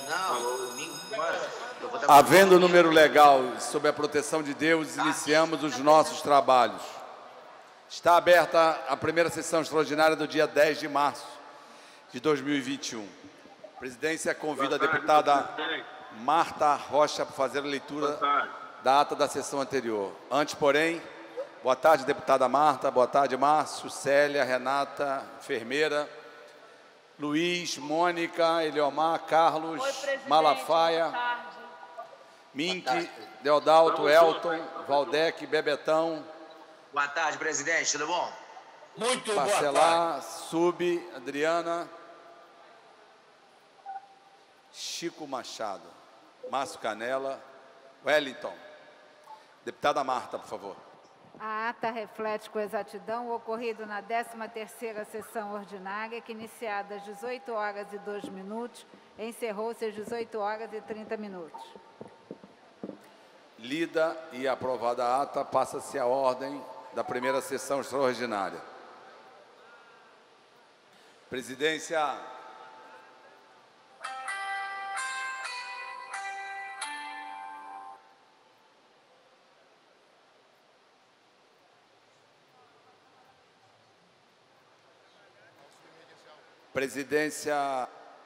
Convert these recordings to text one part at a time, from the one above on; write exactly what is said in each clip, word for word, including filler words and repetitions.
Não, domingo, bora. Eu vou dar- Havendo número legal sob a proteção de Deus, iniciamos os nossos trabalhos. Está aberta a primeira sessão extraordinária do dia dez de março de dois mil e vinte e um. A presidência convida a deputada Marta Rocha para fazer a leitura da ata da sessão anterior. Antes, porém, boa tarde, deputada Marta, boa tarde, Márcio, Célia, Renata, enfermeira, Luiz, Mônica, Eliomar, Carlos, Oi, Malafaia, boa tarde. Mink, Deodalto, Elton, Valdec, Bebetão, Boa tarde, presidente, tudo bom? Muito boa tarde. Parcelar, Sub, Adriana, Chico Machado, Márcio Canela, Wellington. Deputada Marta, por favor. A ata reflete com exatidão o ocorrido na décima terceira sessão ordinária, que, iniciada às dezoito horas e dois minutos, encerrou-se às dezoito horas e trinta minutos. Lida e aprovada a ata, passa-se a ordem da primeira sessão extraordinária. Presidência. Presidência.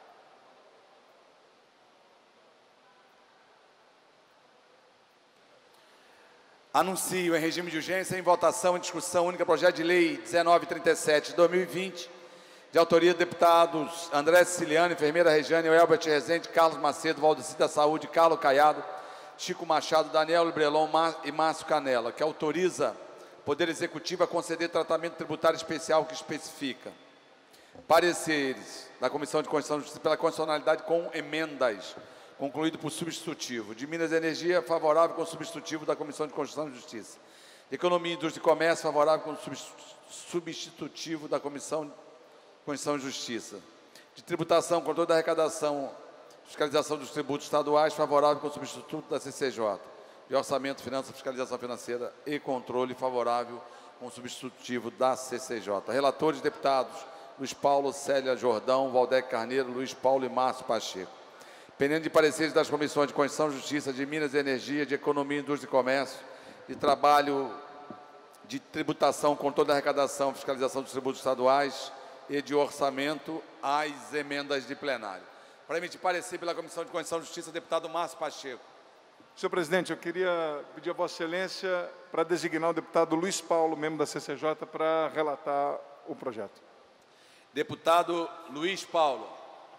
Anuncio em regime de urgência, em votação, em discussão única, projeto de lei dezenove trinta e sete de dois mil e vinte, de autoria de deputados André Siciliano, enfermeira Regiane, Elbert Rezende, Carlos Macedo, Valdeci da Saúde, Carlos Caiado, Chico Machado, Daniel Librelon e Márcio Canela, que autoriza o Poder Executivo a conceder tratamento tributário especial que especifica pareceres da Comissão de Constituição e Justiça pela constitucionalidade com emendas, concluído por substitutivo. De Minas e Energia, favorável com substitutivo da Comissão de Constituição e Justiça. Economia, Indústria e Comércio, favorável com substitutivo da Comissão de Constituição e Justiça. De Tributação, Controle da Arrecadação, Fiscalização dos Tributos Estaduais, favorável com substituto da C C J. De Orçamento, Finanças, Fiscalização Financeira e Controle, favorável com substitutivo da C C J. Relatores, deputados Luiz Paulo, Célia Jordão, Valdec Carneiro, Luiz Paulo e Márcio Pacheco. Pendendo de pareceres das comissões de Constituição e Justiça, de Minas e Energia, de Economia, Indústria e Comércio, de Trabalho, de Tributação, Controle da Arrecadação, Fiscalização dos Tributos Estaduais e de Orçamento, as emendas de plenário. Para emitir parecer pela Comissão de Constituição e Justiça, deputado Márcio Pacheco. Senhor presidente, eu queria pedir a Vossa Excelência para designar o deputado Luiz Paulo, membro da C C J, para relatar o projeto. Deputado Luiz Paulo.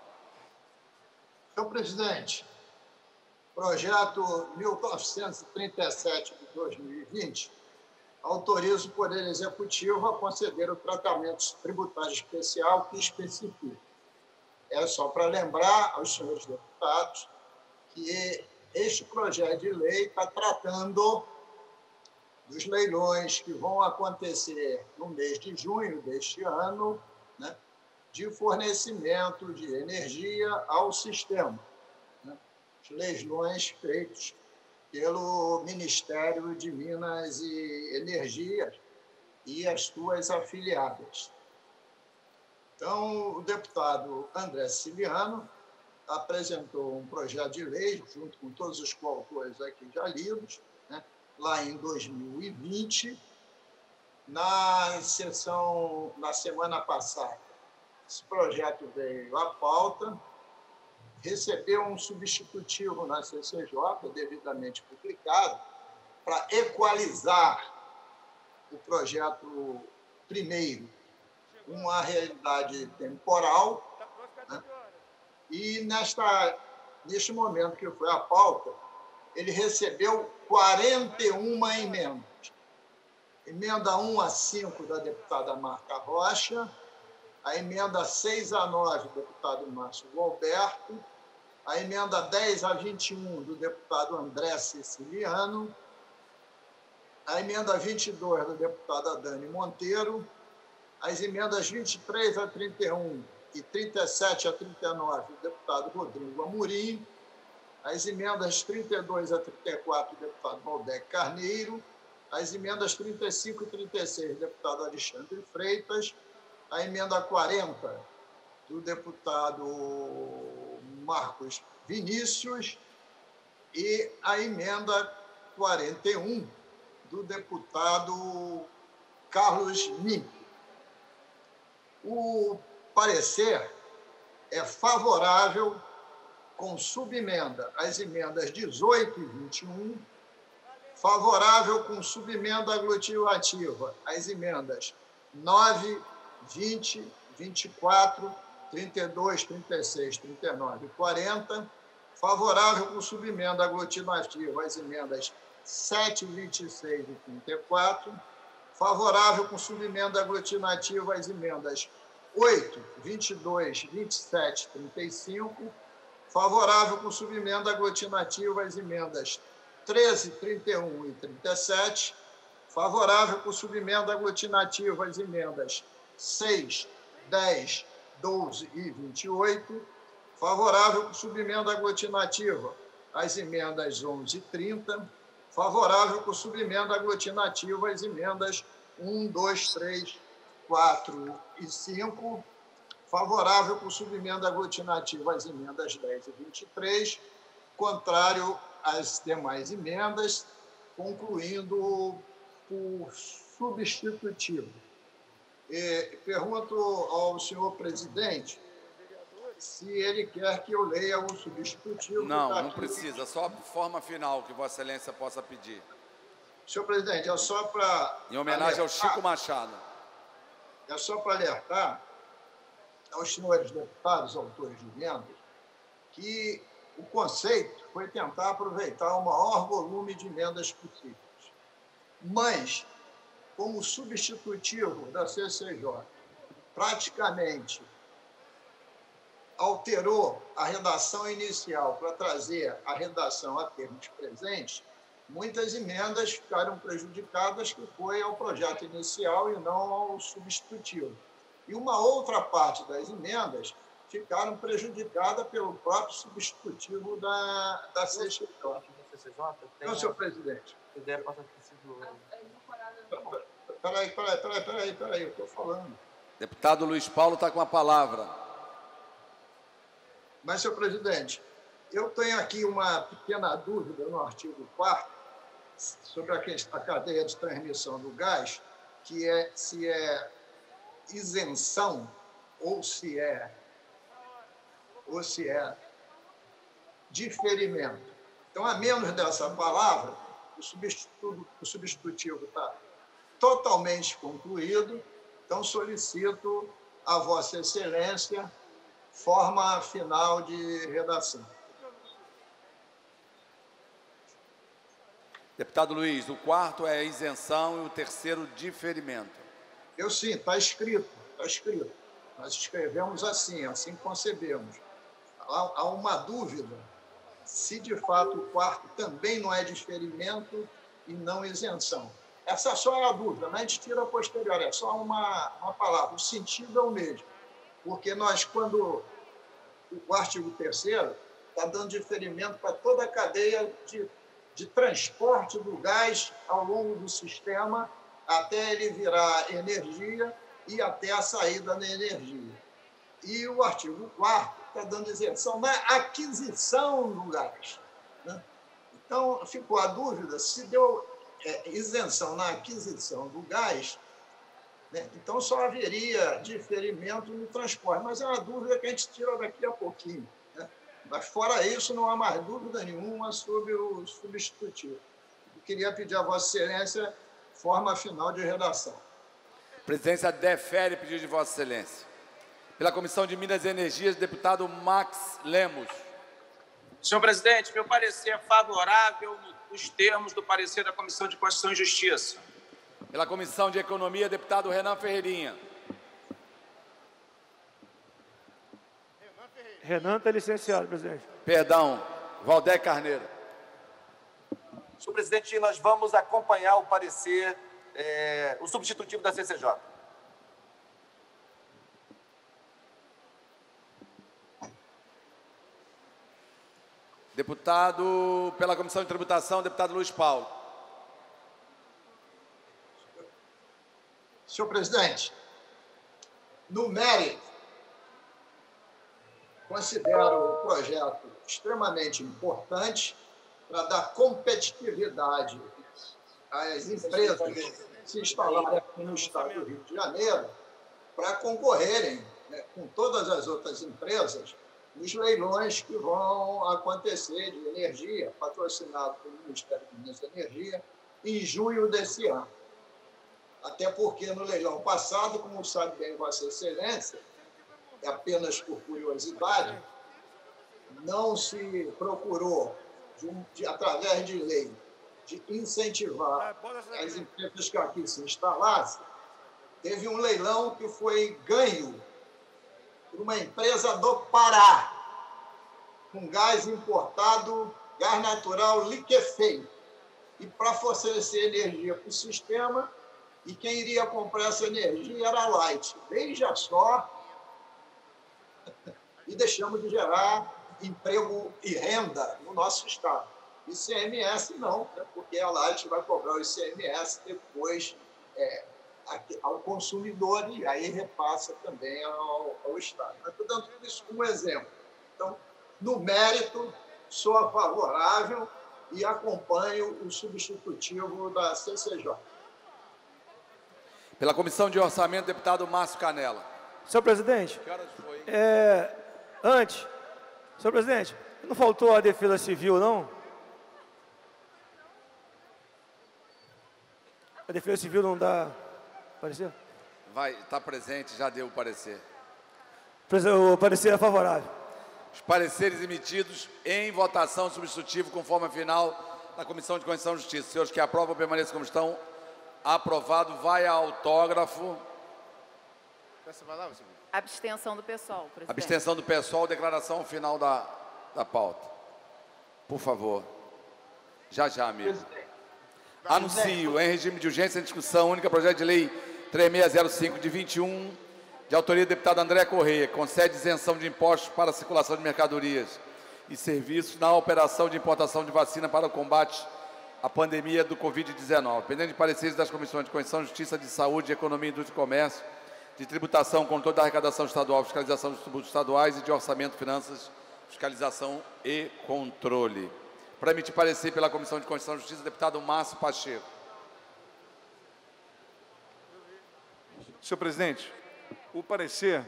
Senhor presidente, projeto mil novecentos e trinta e sete de dois mil e vinte autoriza o Poder Executivo a conceder o tratamento tributário especial que especifica. É só para lembrar aos senhores deputados que este projeto de lei está tratando dos leilões que vão acontecer no mês de junho deste ano, né, de fornecimento de energia ao sistema. Né? Os leilões feitos pelo Ministério de Minas e Energia e as suas afiliadas. Então, o deputado André Siciliano apresentou um projeto de lei, junto com todos os coautores aqui já lidos, né, lá em dois mil e vinte, na sessão, na semana passada. Esse projeto veio à pauta, recebeu um substitutivo na C C J, devidamente publicado, para equalizar o projeto primeiro, uma realidade temporal, né? E nesta, neste momento que foi à pauta, ele recebeu quarenta e uma emendas. Emenda um a cinco da deputada Marta Rocha, a emenda seis a nove do deputado Márcio Alberto, a emenda dez a vinte e um do deputado André Siciliano, a emenda vinte e dois da deputada Dani Monteiro, as emendas vinte e três a trinta e um e trinta e sete a trinta e nove do deputado Rodrigo Amorim, as emendas trinta e dois a trinta e quatro do deputado Valdec Carneiro, as emendas trinta e cinco e trinta e seis do deputado Alexandre Freitas, a emenda quarenta do deputado Marcos Vinícius e a emenda quarenta e um do deputado Carlos Mink. O parecer é favorável com subemenda às emendas dezoito e vinte e um, favorável com subemenda aglutinativa às emendas nove, vinte, vinte e quatro, trinta e dois, trinta e seis, trinta e nove e quarenta, favorável com subemenda aglutinativa às emendas sete, vinte e seis e trinta e quatro, favorável com subemenda aglutinativa às emendas oito, vinte e dois, vinte e sete, trinta e cinco, favorável com subemenda aglutinativa às emendas treze, trinta e um e trinta e sete, favorável com subemenda aglutinativa às emendas seis, dez, doze e vinte e oito, favorável com subemenda aglutinativa às emendas onze e trinta, favorável com subemenda aglutinativa às emendas um, dois, três, quatro e cinco, favorável com subemenda aglutinativa às emendas dez e vinte e três, contrário às demais emendas, concluindo por substitutivo. E pergunto ao senhor presidente se ele quer que eu leia o substitutivo. Não, não precisa, só a forma final que Vossa Excelência possa pedir. Senhor presidente, é só para... Em homenagem ao Chico Machado. É só para alertar aos senhores deputados, autores de emendas, que o conceito foi tentar aproveitar o maior volume de emendas possíveis. Mas, como substitutivo da C C J, praticamente alterou a redação inicial para trazer a redação a termos presentes, muitas emendas ficaram prejudicadas, que foi ao projeto inicial e não ao substitutivo. E uma outra parte das emendas ficaram prejudicadas pelo próprio substitutivo da, da C C J. Então, senhor presidente. A ideia passa ter sido... Peraí, peraí, peraí, peraí, peraí, eu estou falando. Deputado Luiz Paulo está com a palavra. Mas, senhor presidente, eu tenho aqui uma pequena dúvida no artigo quarto sobre a, questão, a cadeia de transmissão do gás, que é se é isenção ou se é, ou se é diferimento. Então, a menos dessa palavra, o substitutivo, o substitutivo está totalmente concluído, então solicito a Vossa Excelência forma final de redação. Deputado Luiz, o quarto é isenção e o terceiro diferimento. Eu sim, está escrito, está escrito. Nós escrevemos assim, assim concebemos. Há, há uma dúvida se de fato o quarto também não é diferimento e não isenção. Essa só é a dúvida, né? A gente tira a posterior, é só uma, uma palavra, o sentido é o mesmo. Porque nós, quando o artigo terceiro está dando diferimento para toda a cadeia de, de transporte do gás ao longo do sistema, até ele virar energia e até a saída da energia. E o artigo quarto está dando isenção na aquisição do gás, né? Então, ficou a dúvida se deu é, isenção na aquisição do gás, né? Então só haveria diferimento no transporte. Mas é uma dúvida que a gente tira daqui a pouquinho, né? Mas, fora isso, não há mais dúvida nenhuma sobre o substitutivo. Eu queria pedir a Vossa Excelência forma final de redação. A presidência defere pedido de Vossa Excelência. Pela Comissão de Minas e Energias, deputado Max Lemos. Senhor presidente, meu parecer é favorável nos termos do parecer da Comissão de Constituição e Justiça. Pela Comissão de Economia, deputado Renan Ferreirinha. Renan está licenciado, presidente. Perdão, Valdec Carneiro. Senhor presidente, nós vamos acompanhar o parecer, é, o substitutivo da C C J. Deputado, pela Comissão de Tributação, deputado Luiz Paulo. Senhor presidente, no mérito, com considero o projeto extremamente importante para dar competitividade às empresas que se instalarem aqui no estado do Rio de Janeiro para concorrerem, né, com todas as outras empresas nos leilões que vão acontecer de energia, patrocinado pelo Ministério de Minas e Energia, em junho desse ano. Até porque no leilão passado, como sabe bem Vossa Excelência, apenas por curiosidade, não se procurou, de um, de, através de lei, de incentivar as empresas que aqui se instalassem. Teve um leilão que foi ganho por uma empresa do Pará, com gás importado, gás natural liquefeito. E para fornecer energia para o sistema, e quem iria comprar essa energia era a Light. Veja só, e deixamos de gerar emprego e renda no nosso estado. I C M S não, né? Porque a Light vai cobrar o I C M S depois é, ao consumidor e aí repassa também ao, ao estado. Mas estou dando tudo isso como exemplo. Então, no mérito, sou favorável e acompanho o substitutivo da C C J. Pela Comissão de Orçamento, deputado Márcio Canela. Senhor presidente, Que horas foi? é, antes, senhor presidente, não faltou a defesa civil, não? A defesa civil não dá parecer? Vai, está presente, já deu o parecer. O parecer é favorável. Os pareceres emitidos em votação substitutivo conforme a final da Comissão de Constituição e Justiça. Senhores que aprovam, permaneçam como estão. Aprovado. Vai a autógrafo. Abstenção do pessoal, presidente. Abstenção do pessoal. Declaração final da, da pauta. Por favor. Já, já, amigo. Anuncio em regime de urgência em discussão única projeto de lei três mil seiscentos e cinco de vinte e um, de autoria do deputado André Correia, concede isenção de impostos para a circulação de mercadorias e serviços na operação de importação de vacina para o combate à pandemia do Covid dezenove. Pendente de pareceres das comissões de Constituição, Justiça, de Saúde, Economia, Indústria e Comércio, de Tributação, Controle da Arrecadação Estadual, Fiscalização dos Tributos Estaduais e de Orçamento, Finanças, Fiscalização e Controle. Para emitir parecer pela Comissão de Constituição e Justiça, deputado Márcio Pacheco. Senhor presidente, o parecer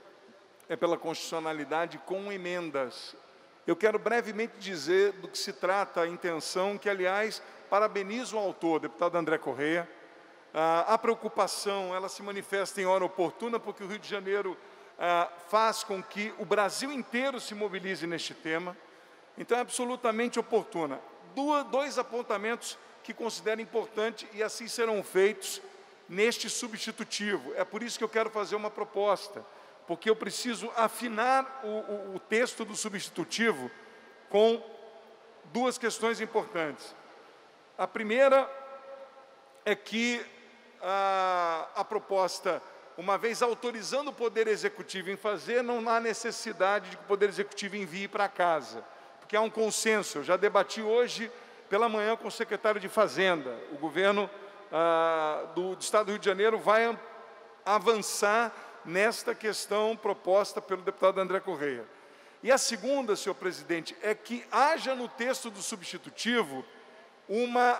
é pela constitucionalidade com emendas. Eu quero brevemente dizer do que se trata a intenção, que, aliás, parabenizo o autor, deputado André Correia. Ah, a preocupação, ela se manifesta em hora oportuna, porque o Rio de Janeiro ah, faz com que o Brasil inteiro se mobilize neste tema. Então, é absolutamente oportuna. Duas, dois apontamentos que considero importante e assim serão feitos neste substitutivo. É por isso que eu quero fazer uma proposta, porque eu preciso afinar o, o, o texto do substitutivo com duas questões importantes. A primeira é que a, a proposta, uma vez autorizando o Poder Executivo em fazer, não há necessidade de que o Poder Executivo envie para casa, porque há um consenso. Eu já debati hoje pela manhã com o secretário de Fazenda. O governo ah, do, do Estado do Rio de Janeiro vai avançar nesta questão proposta pelo deputado André Correia. E a segunda, senhor presidente, é que haja no texto do substitutivo uma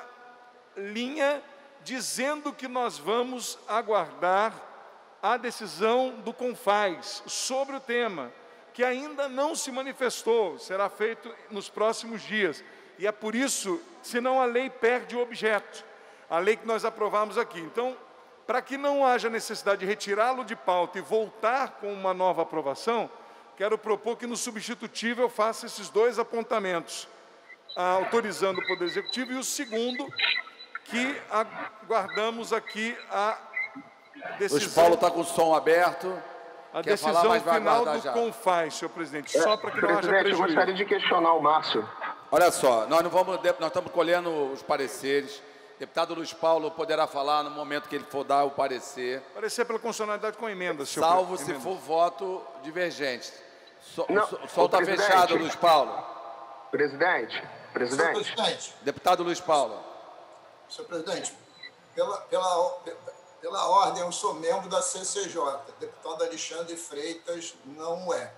linha dizendo que nós vamos aguardar a decisão do CONFAS sobre o tema, que ainda não se manifestou, será feito nos próximos dias. E é por isso, senão a lei perde o objeto, a lei que nós aprovamos aqui. Então, para que não haja necessidade de retirá-lo de pauta e voltar com uma nova aprovação, quero propor que no substitutivo eu faça esses dois apontamentos, autorizando o Poder Executivo, e o segundo, que aguardamos aqui a decisão... Luiz Paulo está com o som aberto. A Quer decisão falar, mas vai final aguardar do já. CONFAS, senhor presidente, só para que não haja Presidente, eu prejuízo. gostaria de questionar o Márcio. Olha só, nós não vamos, nós estamos colhendo os pareceres. Deputado Luiz Paulo poderá falar no momento que ele for dar o parecer. Parecer pela constitucionalidade com emenda, senhor Salvo presidente. se for voto divergente. So, Não, o sol está presidente. fechado, Luiz Paulo. Presidente, presidente. Senhor presidente, Deputado Luiz Paulo. senhor presidente, pela, pela, pela ordem, eu sou membro da C C J. Deputado Alexandre Freitas não é.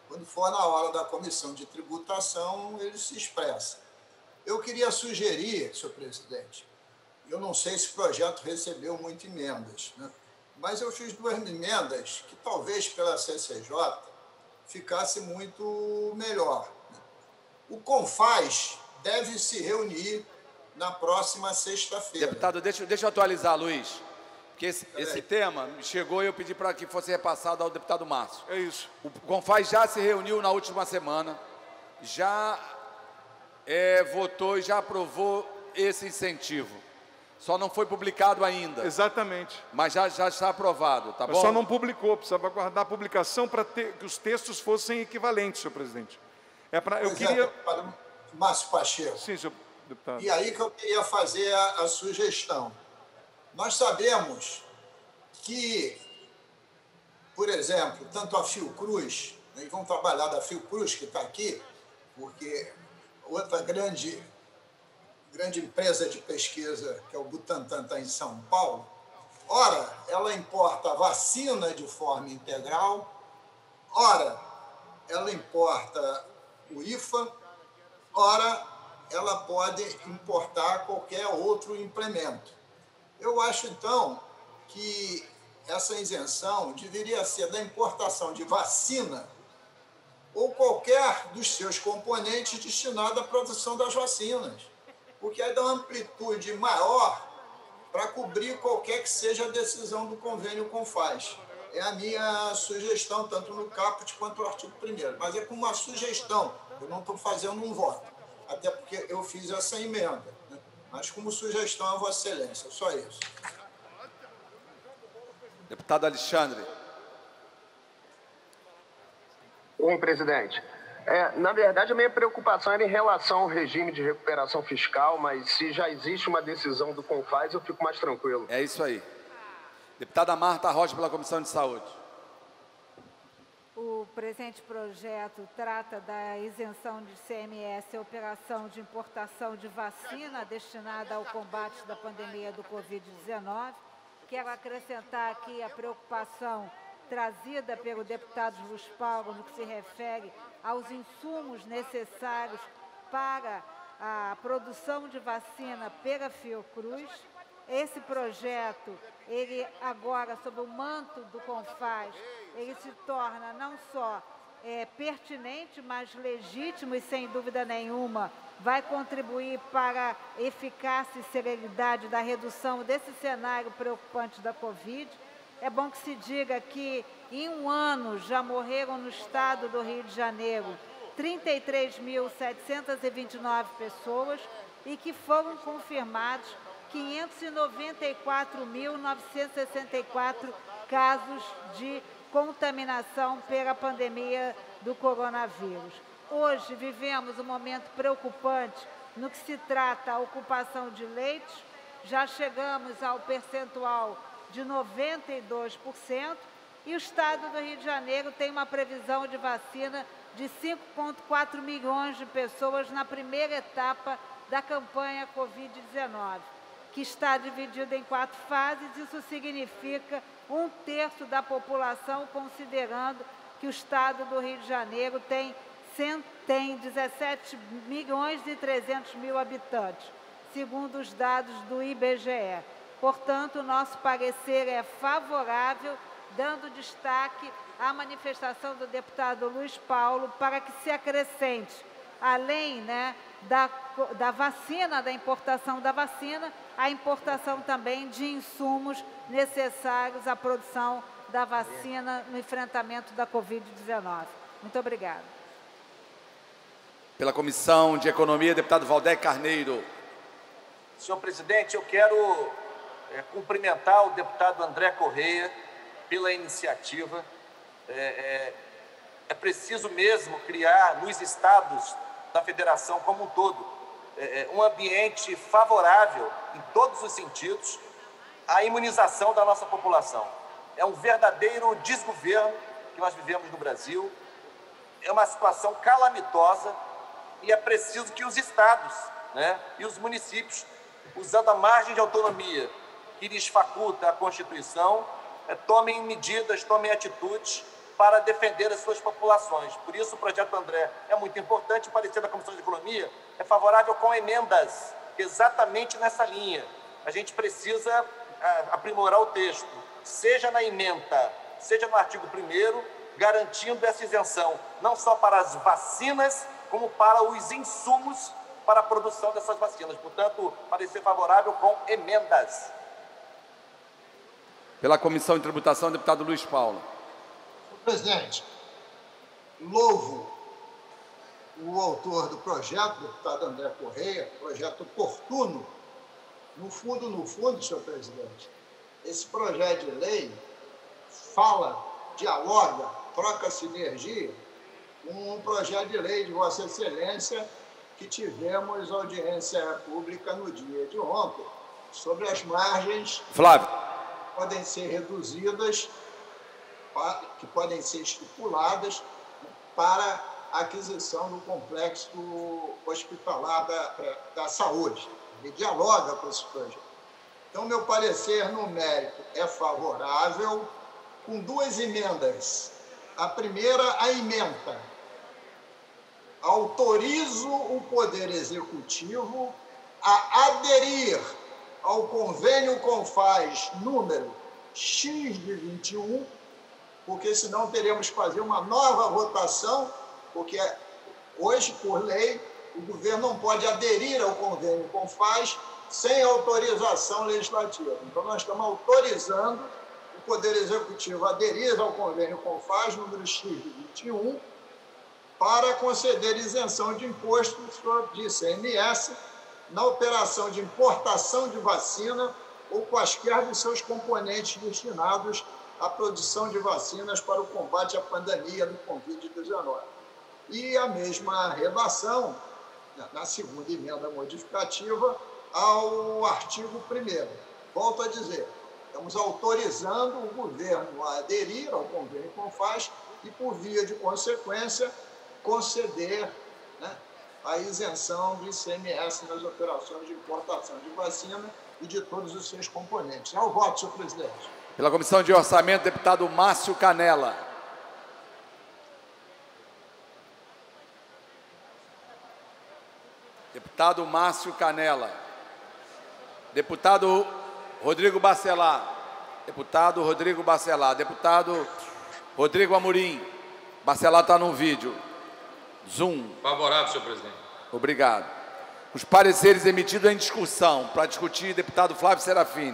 quando for na hora da comissão de tributação, ele se expressa. Eu queria sugerir, senhor presidente, eu não sei se o projeto recebeu muitas emendas, né? Mas eu fiz duas emendas que talvez pela C C J ficasse muito melhor. O CONFAS deve se reunir na próxima sexta-feira. Deputado, deixa, deixa eu atualizar, Luiz. Porque esse, esse tema chegou e eu pedi para que fosse repassado ao deputado Márcio. É isso. O CONFAS já se reuniu na última semana, já é, votou e já aprovou esse incentivo. Só não foi publicado ainda. Exatamente. Mas já, já está aprovado, tá Mas bom? só não publicou, precisava aguardar a publicação para que os textos fossem equivalentes, senhor presidente. É pra, eu Pois queria... é, Márcio Pacheco. Sim, senhor deputado. E aí que eu queria fazer a, a sugestão. Nós sabemos que, por exemplo, tanto a Fiocruz, né, e vamos trabalhar da Fiocruz, que está aqui, porque outra grande, grande empresa de pesquisa, que é o Butantan, está em São Paulo, ora, ela importa vacina de forma integral, ora, ela importa o I F A, ora, ela pode importar qualquer outro implemento. Eu acho, então, que essa isenção deveria ser da importação de vacina ou qualquer dos seus componentes destinado à produção das vacinas, porque aí dá uma amplitude maior para cobrir qualquer que seja a decisão do convênio CONFAS. É a minha sugestão, tanto no caput quanto no artigo primeiro. Mas é como uma sugestão, eu não estou fazendo um voto, até porque eu fiz essa emenda, né? Mas como sugestão a Vossa Excelência, só isso. Deputado Alexandre. Sim, presidente. É, na verdade, a minha preocupação era em relação ao regime de recuperação fiscal, mas se já existe uma decisão do CONFAS, eu fico mais tranquilo. É isso aí. Deputada Marta Rocha, pela Comissão de Saúde. O presente projeto trata da isenção de C M S à operação de importação de vacina destinada ao combate da pandemia do Covid dezenove. Quero acrescentar aqui a preocupação trazida pelo deputado Luiz Paulo no que se refere aos insumos necessários para a produção de vacina pela Fiocruz. Esse projeto, ele agora, sob o manto do CONFAS, ele se torna não só é, pertinente, mas legítimo e, sem dúvida nenhuma, vai contribuir para a eficácia e celeridade da redução desse cenário preocupante da Covid. É bom que se diga que, em um ano, já morreram no estado do Rio de Janeiro trinta e três mil setecentas e vinte e nove pessoas e que foram confirmados quinhentos e noventa e quatro mil novecentos e sessenta e quatro casos de contaminação pela pandemia do coronavírus. Hoje vivemos um momento preocupante no que se trata a ocupação de leitos. Já chegamos ao percentual de noventa e dois por cento e o estado do Rio de Janeiro tem uma previsão de vacina de cinco vírgula quatro milhões de pessoas na primeira etapa da campanha Covid dezenove, que está dividida em quatro fases. Isso significa um terço da população, considerando que o estado do Rio de Janeiro tem, tem dezessete milhões e trezentos mil habitantes, segundo os dados do I B G E. Portanto, nosso parecer é favorável, dando destaque à manifestação do deputado Luiz Paulo para que se acrescente, além né, da, da vacina, da importação da vacina, a importação também de insumos necessários à produção da vacina no enfrentamento da Covid dezenove. Muito obrigada. Pela Comissão de Economia, deputado Valdec Carneiro. Senhor presidente, eu quero é, cumprimentar o deputado André Correia pela iniciativa. É, é, é preciso mesmo criar nos estados da federação como um todo é, um ambiente favorável, em todos os sentidos, à imunização da nossa população. É um verdadeiro desgoverno que nós vivemos no Brasil, é uma situação calamitosa e é preciso que os estados né, e os municípios, usando a margem de autonomia que lhes faculta a Constituição, é, tomem medidas, tomem atitudes para defender as suas populações. Por isso, o projeto André é muito importante. O parecer da Comissão de Economia é favorável com emendas exatamente nessa linha. A gente precisa aprimorar o texto, seja na ementa, seja no artigo primeiro, garantindo essa isenção, não só para as vacinas, como para os insumos para a produção dessas vacinas. Portanto, parecer favorável com emendas. Pela Comissão de Tributação, deputado Luiz Paulo. Senhor presidente, louvo o autor do projeto, deputado André Correia, projeto oportuno. No fundo, no fundo, senhor presidente, esse projeto de lei fala, dialoga, troca sinergia com um projeto de lei de Vossa Excelência que tivemos audiência pública no dia de ontem, sobre as margens Flávio. que podem ser reduzidas, que podem ser estipuladas para a aquisição do complexo hospitalar da, da saúde. Ele dialoga com esse projeto. Então, meu parecer no mérito é favorável, com duas emendas. A primeira, a ementa. Autorizo o Poder Executivo a aderir ao convênio CONFAS número X de vinte e um, porque senão teremos que fazer uma nova votação, porque hoje, por lei, o governo não pode aderir ao convênio CONFAS sem autorização legislativa. Então, nós estamos autorizando o Poder Executivo a aderir ao convênio CONFAS número X de vinte e um para conceder isenção de imposto de I C M S na operação de importação de vacina ou quaisquer dos seus componentes destinados à produção de vacinas para o combate à pandemia do Covid dezenove. E a mesma redação, na segunda emenda modificativa, ao artigo primeiro. Volto a dizer, estamos autorizando o governo a aderir ao convênio CONFAS e, por via de consequência, conceder, né, a isenção do I C M S nas operações de importação de vacina e de todos os seus componentes. É o voto, senhor presidente. Pela Comissão de Orçamento, deputado Márcio Canella. Deputado Márcio Canella. Deputado Rodrigo Bacelar. Deputado Rodrigo Bacelar. Deputado Rodrigo Amorim. Bacelar está no vídeo. Zoom. Favorável, senhor presidente. Obrigado. Os pareceres emitidos em discussão. Para discutir, deputado Flávio Serafini.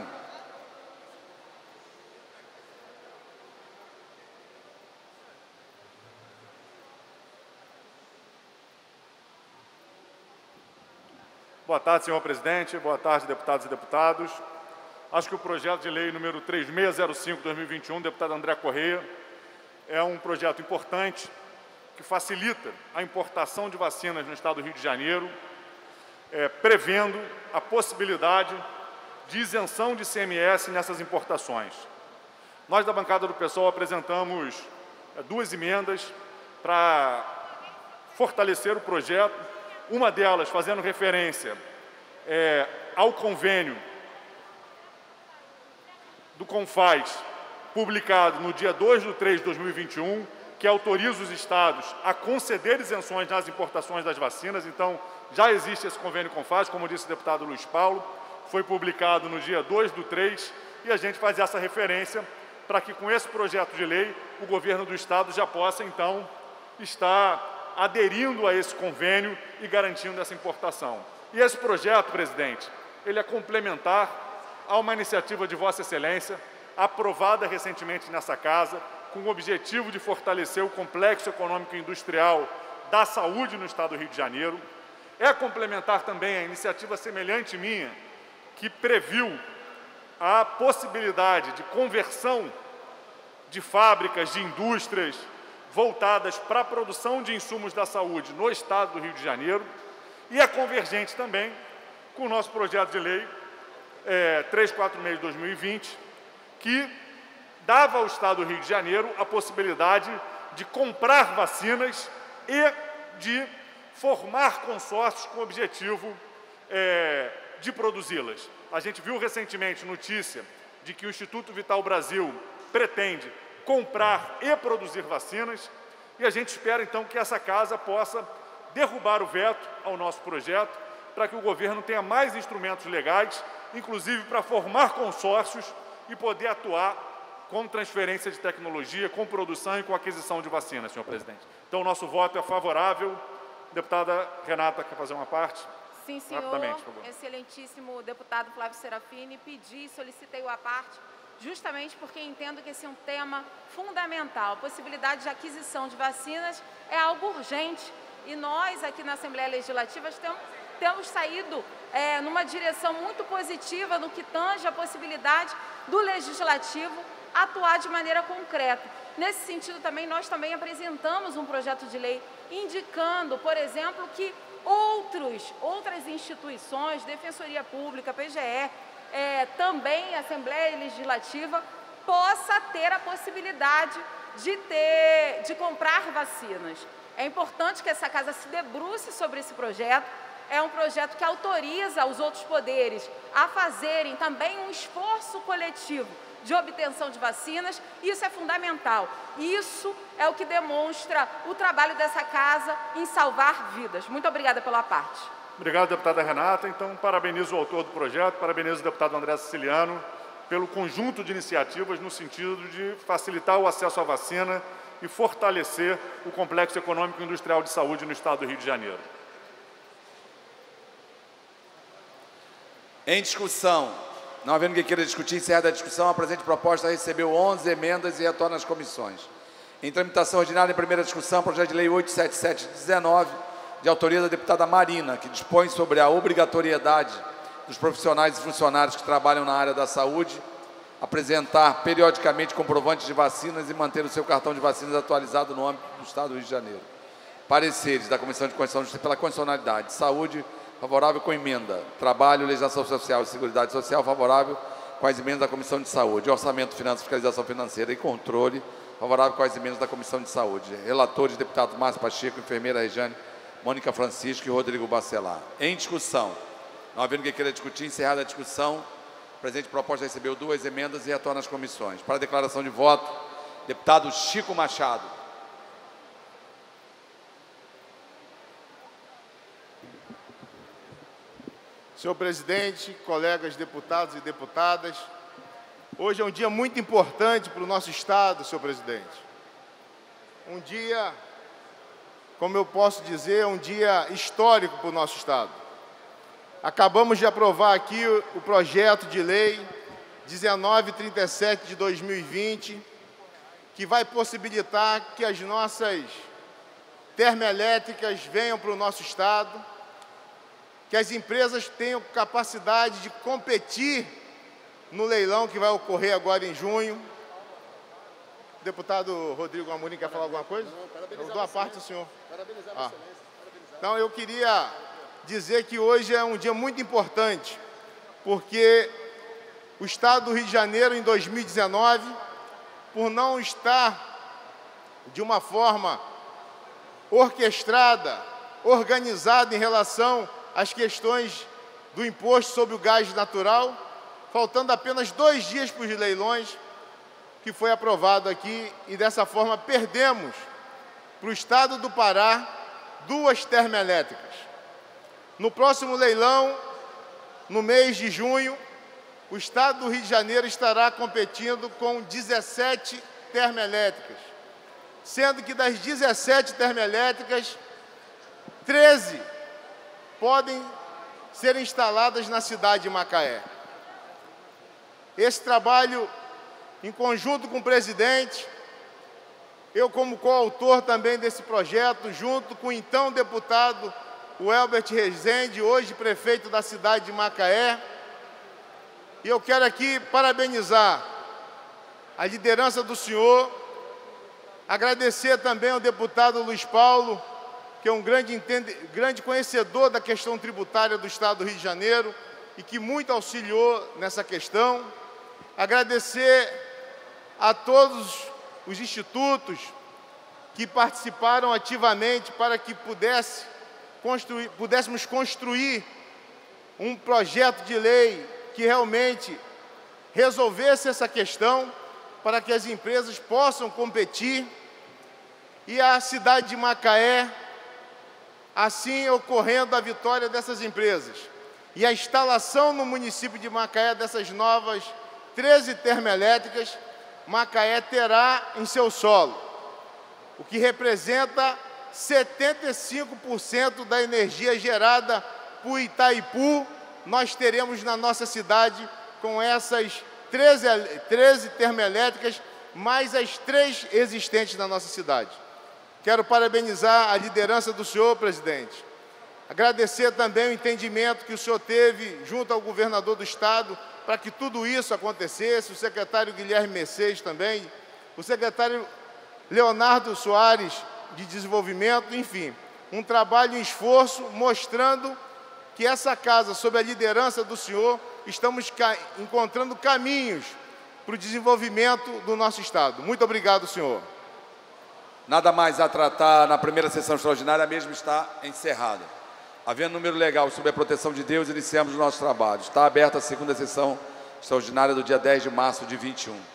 Boa tarde, senhor presidente. Boa tarde, deputados e deputados. Acho que o projeto de lei número três mil seiscentos e cinco, dois mil e vinte e um, deputado André Correia, é um projeto importante que facilita a importação de vacinas no estado do Rio de Janeiro, é, prevendo a possibilidade de isenção de I C M S nessas importações. Nós, da bancada do PSOL, apresentamos é, duas emendas para fortalecer o projeto, uma delas fazendo referência é, ao convênio do CONFAS, publicado no dia dois de três de dois mil e vinte e um, que autoriza os estados a conceder isenções nas importações das vacinas. Então, já existe esse convênio CONFAS, como disse o deputado Luiz Paulo, foi publicado no dia dois do três, e a gente faz essa referência para que, com esse projeto de lei, o governo do estado já possa, então, estar aderindo a esse convênio e garantindo essa importação. E esse projeto, presidente, ele é complementar a uma iniciativa de Vossa Excelência, aprovada recentemente nessa casa, com o objetivo de fortalecer o complexo econômico e industrial da saúde no estado do Rio de Janeiro. É complementar também a iniciativa semelhante minha, que previu a possibilidade de conversão de fábricas, de indústrias voltadas para a produção de insumos da saúde no estado do Rio de Janeiro, e é convergente também com o nosso projeto de lei é, trezentos e quarenta e seis de dois mil e vinte, que dava ao estado do Rio de Janeiro a possibilidade de comprar vacinas e de formar consórcios com o objetivo é, de produzi-las. A gente viu recentemente notícia de que o Instituto Vital Brasil pretende comprar e produzir vacinas, e a gente espera, então, que essa casa possa derrubar o veto ao nosso projeto, para que o governo tenha mais instrumentos legais, inclusive para formar consórcios e poder atuar com transferência de tecnologia, com produção e com aquisição de vacinas, senhor presidente. Então, o nosso voto é favorável. Deputada Renata, quer fazer uma parte? Sim, senhor. Rapidamente, por favor. Excelentíssimo deputado Flávio Serafini, pedi e solicitei o à parte, justamente porque entendo que esse é um tema fundamental. A possibilidade de aquisição de vacinas é algo urgente e nós, aqui na Assembleia Legislativa, temos, temos saído é, numa direção muito positiva no que tange a possibilidade do Legislativo atuar de maneira concreta. Nesse sentido, também, nós também apresentamos um projeto de lei indicando, por exemplo, que outros, outras instituições, Defensoria Pública, P G E, é, também a Assembleia Legislativa, possa ter a possibilidade de, ter, de comprar vacinas. É importante que essa casa se debruce sobre esse projeto. É um projeto que autoriza os outros poderes a fazerem também um esforço coletivo de obtenção de vacinas, e isso é fundamental. Isso é o que demonstra o trabalho dessa casa em salvar vidas. Muito obrigada pela parte. Obrigado, deputada Renata. Então, parabenizo o autor do projeto, parabenizo o deputado André Siciliano pelo conjunto de iniciativas no sentido de facilitar o acesso à vacina e fortalecer o complexo econômico e industrial de saúde no estado do Rio de Janeiro. Em discussão. Não havendo quem queira discutir, encerrada a discussão, a presente proposta recebeu onze emendas e retorna às comissões. Em tramitação ordinária, em primeira discussão, projeto de lei oitocentos e setenta e sete de dezenove, de autoria da deputada Marina, que dispõe sobre a obrigatoriedade dos profissionais e funcionários que trabalham na área da saúde apresentar periodicamente comprovantes de vacinas e manter o seu cartão de vacinas atualizado no âmbito do Estado do Rio de Janeiro. Pareceres da Comissão de Constituição e Justiça pela Constitucionalidade, Saúde, favorável com emenda. Trabalho, Legislação Social e Seguridade Social, favorável com as emendas da Comissão de Saúde. Orçamento, Finanças, Fiscalização Financeira e Controle, favorável com as emendas da Comissão de Saúde. Relatores, deputados Márcio Pacheco, enfermeira Rejane, Mônica Francisco e Rodrigo Bacelar. Em discussão. Não havendo quem queira discutir, encerrada a discussão, a presente proposta recebeu duas emendas e retorna às comissões. Para a declaração de voto, deputado Chico Machado. Senhor presidente, colegas deputados e deputadas, hoje é um dia muito importante para o nosso Estado, senhor presidente. Um dia, como eu posso dizer, um dia histórico para o nosso Estado. Acabamos de aprovar aqui o projeto de lei dezenove trinta e sete de dois mil e vinte, que vai possibilitar que as nossas termoelétricas venham para o nosso Estado, que as empresas tenham capacidade de competir no leilão que vai ocorrer agora em junho. O deputado Rodrigo Amorim quer falar alguma coisa? Eu dou a parte do senhor. Ah. Então, eu queria dizer que hoje é um dia muito importante, porque o Estado do Rio de Janeiro, em dois mil e dezenove, por não estar de uma forma orquestrada, organizada em relação as questões do imposto sobre o gás natural, faltando apenas dois dias para os leilões, que foi aprovado aqui, e dessa forma perdemos para o Estado do Pará duas termoelétricas. No próximo leilão, no mês de junho, o Estado do Rio de Janeiro estará competindo com dezessete termoelétricas, sendo que das dezessete termoelétricas, treze podem ser instaladas na cidade de Macaé. Esse trabalho, em conjunto com o presidente, eu como coautor também desse projeto, junto com o então deputado o Elbert Rezende, hoje prefeito da cidade de Macaé, e eu quero aqui parabenizar a liderança do senhor, agradecer também ao deputado Luiz Paulo, que é um grande, entende, grande conhecedor da questão tributária do Estado do Rio de Janeiro e que muito auxiliou nessa questão. Agradecer a todos os institutos que participaram ativamente para que pudesse construir, pudéssemos construir um projeto de lei que realmente resolvesse essa questão, para que as empresas possam competir e a cidade de Macaé, assim ocorrendo a vitória dessas empresas e a instalação no município de Macaé dessas novas treze termoelétricas, Macaé terá em seu solo, o que representa setenta e cinco por cento da energia gerada por Itaipu, nós teremos na nossa cidade com essas treze, treze termoelétricas, mais as três existentes na nossa cidade. Quero parabenizar a liderança do senhor, presidente. Agradecer também o entendimento que o senhor teve junto ao governador do estado para que tudo isso acontecesse, o secretário Guilherme Mercedes também, o secretário Leonardo Soares de Desenvolvimento, enfim, um trabalho em esforço mostrando que essa casa, sob a liderança do senhor, estamos ca- encontrando caminhos para o desenvolvimento do nosso estado. Muito obrigado, senhor. Nada mais a tratar na primeira sessão extraordinária, a mesma está encerrada. Havendo número legal sobre a proteção de Deus, iniciamos os nossos trabalhos. Está aberta a segunda sessão extraordinária do dia dez de março de vinte e um.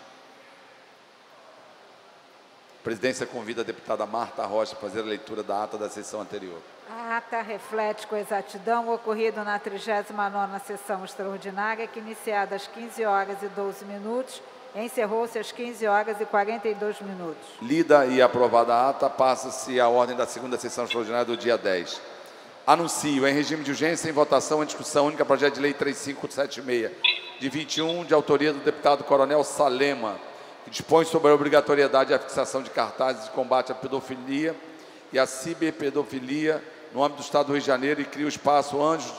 A presidência convida a deputada Marta Rocha a fazer a leitura da ata da sessão anterior. A ata reflete com exatidão o ocorrido na trigésima nona sessão extraordinária, que iniciada às quinze horas e doze minutos, encerrou-se às quinze horas e quarenta e dois minutos. Lida e aprovada a ata, passa-se a ordem da segunda sessão extraordinária do dia dez. Anuncio em regime de urgência em votação em discussão única projeto de lei três mil quinhentos e setenta e seis, de vinte e um, de autoria do deputado Coronel Salema, que dispõe sobre a obrigatoriedade da fixação de cartazes de combate à pedofilia e à ciberpedofilia no âmbito do Estado do Rio de Janeiro e cria o espaço Anjos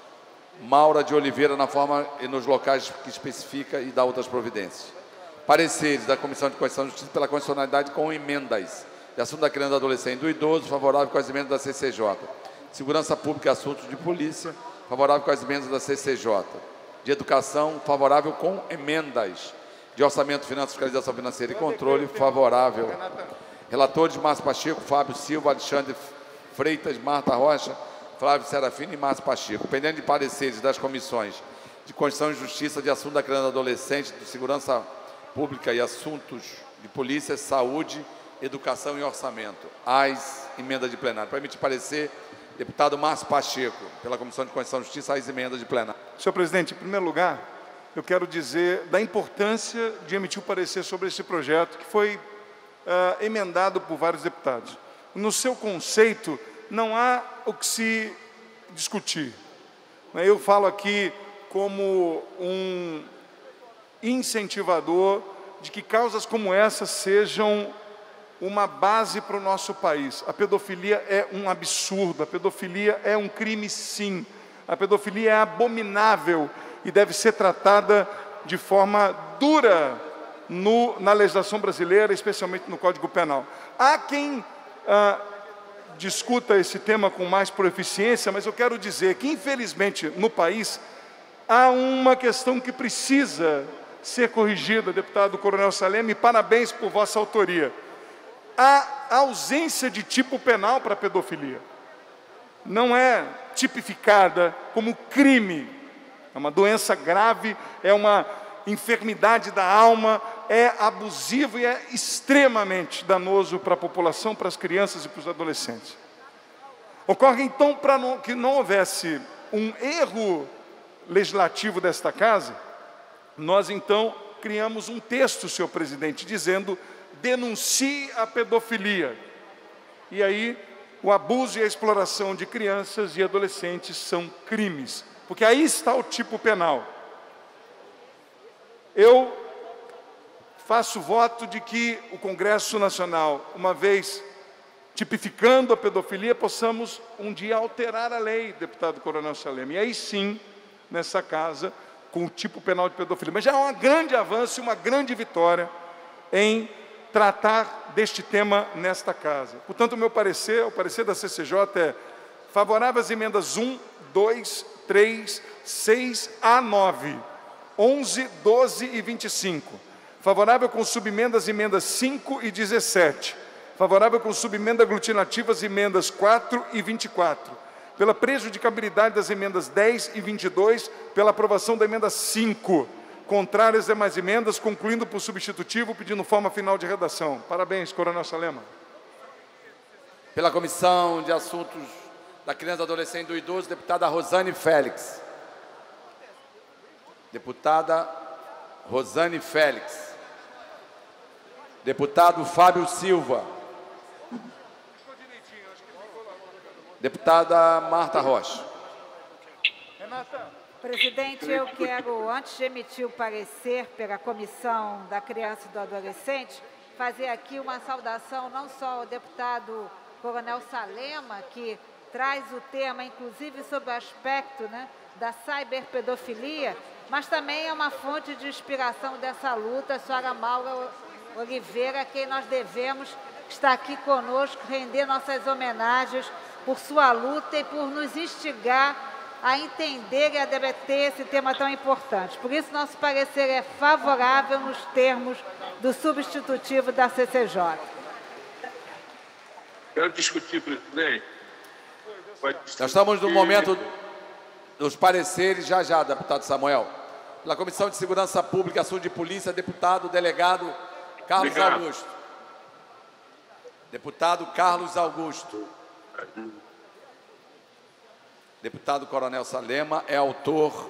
Maura de Oliveira na forma e nos locais que especifica e dá outras providências. Pareceres da Comissão de Constituição e Justiça pela constitucionalidade com emendas de assunto da criança, do adolescente e do idoso, favorável com as emendas da C C J. Segurança Pública e Assuntos de Polícia, favorável com as emendas da C C J. De Educação, favorável com emendas. De Orçamento, Finanças, Fiscalização Financeira e Controle, favorável. Relatores: Márcio Pacheco, Fábio Silva, Alexandre Freitas, Marta Rocha, Flávio Serafini e Márcio Pacheco. Pendente de pareceres das comissões de Constituição e Justiça, de Assunto da Criança e do Adolescente, de Segurança Pública e Assuntos de Polícia, Saúde, Educação e Orçamento. As emendas de plenário. Para emitir parecer, deputado Márcio Pacheco, pela Comissão de Constituição e Justiça, as emendas de plenário. Senhor presidente, em primeiro lugar, eu quero dizer da importância de emitir o parecer sobre esse projeto, que foi uh, emendado por vários deputados. No seu conceito, não há o que se discutir. Eu falo aqui como um incentivador de que causas como essa sejam uma base para o nosso país. A pedofilia é um absurdo, a pedofilia é um crime, sim. A pedofilia é abominável e deve ser tratada de forma dura no, na legislação brasileira, especialmente no Código Penal. Há quem ah, discuta esse tema com mais proficiência, mas eu quero dizer que, infelizmente, no país, há uma questão que precisa ser corrigida, deputado Coronel Salema, e parabéns por vossa autoria. A ausência de tipo penal para a pedofilia não é tipificada como crime. É uma doença grave, é uma enfermidade da alma, é abusivo e é extremamente danoso para a população, para as crianças e para os adolescentes. Ocorre, então, para não, que não houvesse um erro legislativo desta casa, nós, então, criamos um texto, senhor presidente, dizendo: denuncie a pedofilia. E aí, o abuso e a exploração de crianças e adolescentes são crimes, porque aí está o tipo penal. Eu faço voto de que o Congresso Nacional, uma vez tipificando a pedofilia, possamos um dia alterar a lei, deputado Coronel Salema. E aí sim, nessa casa, com o tipo penal de pedofilia. Mas já é um grande avanço e uma grande vitória em tratar deste tema nesta casa. Portanto, o meu parecer, o parecer da C C J é favorável às emendas um, dois, três, seis a nove, onze, doze e vinte e cinco. Favorável com subemendas emendas cinco e dezessete. Favorável com subemenda aglutinativas emendas quatro e vinte e quatro. Pela prejudicabilidade das emendas dez e vinte e dois, pela aprovação da emenda cinco. Contrário às demais emendas, concluindo por substitutivo, pedindo forma final de redação. Parabéns, Coronel Salema. Pela Comissão de Assuntos da Criança, Adolescente e do Idoso, deputada Rosane Félix. Deputada Rosane Félix. Deputado Fábio Silva. Deputada Marta Rocha. Presidente, eu quero, antes de emitir o parecer pela Comissão da Criança e do Adolescente, fazer aqui uma saudação não só ao deputado Coronel Salema, que traz o tema, inclusive, sobre o aspecto, né, da cyberpedofilia, mas também é uma fonte de inspiração dessa luta, a senhora Maura Oliveira, a quem nós devemos estar aqui conosco, render nossas homenagens por sua luta e por nos instigar a entender e a debater esse tema tão importante. Por isso, nosso parecer é favorável nos termos do substitutivo da C C J. Quero discutir, presidente. Nós estamos no momento dos pareceres, já já, deputado Samuel. Pela Comissão de Segurança Pública e Assuntos de Polícia, deputado delegado Carlos Obrigado. Augusto. Deputado Carlos Augusto. Deputado Coronel Salema é autor.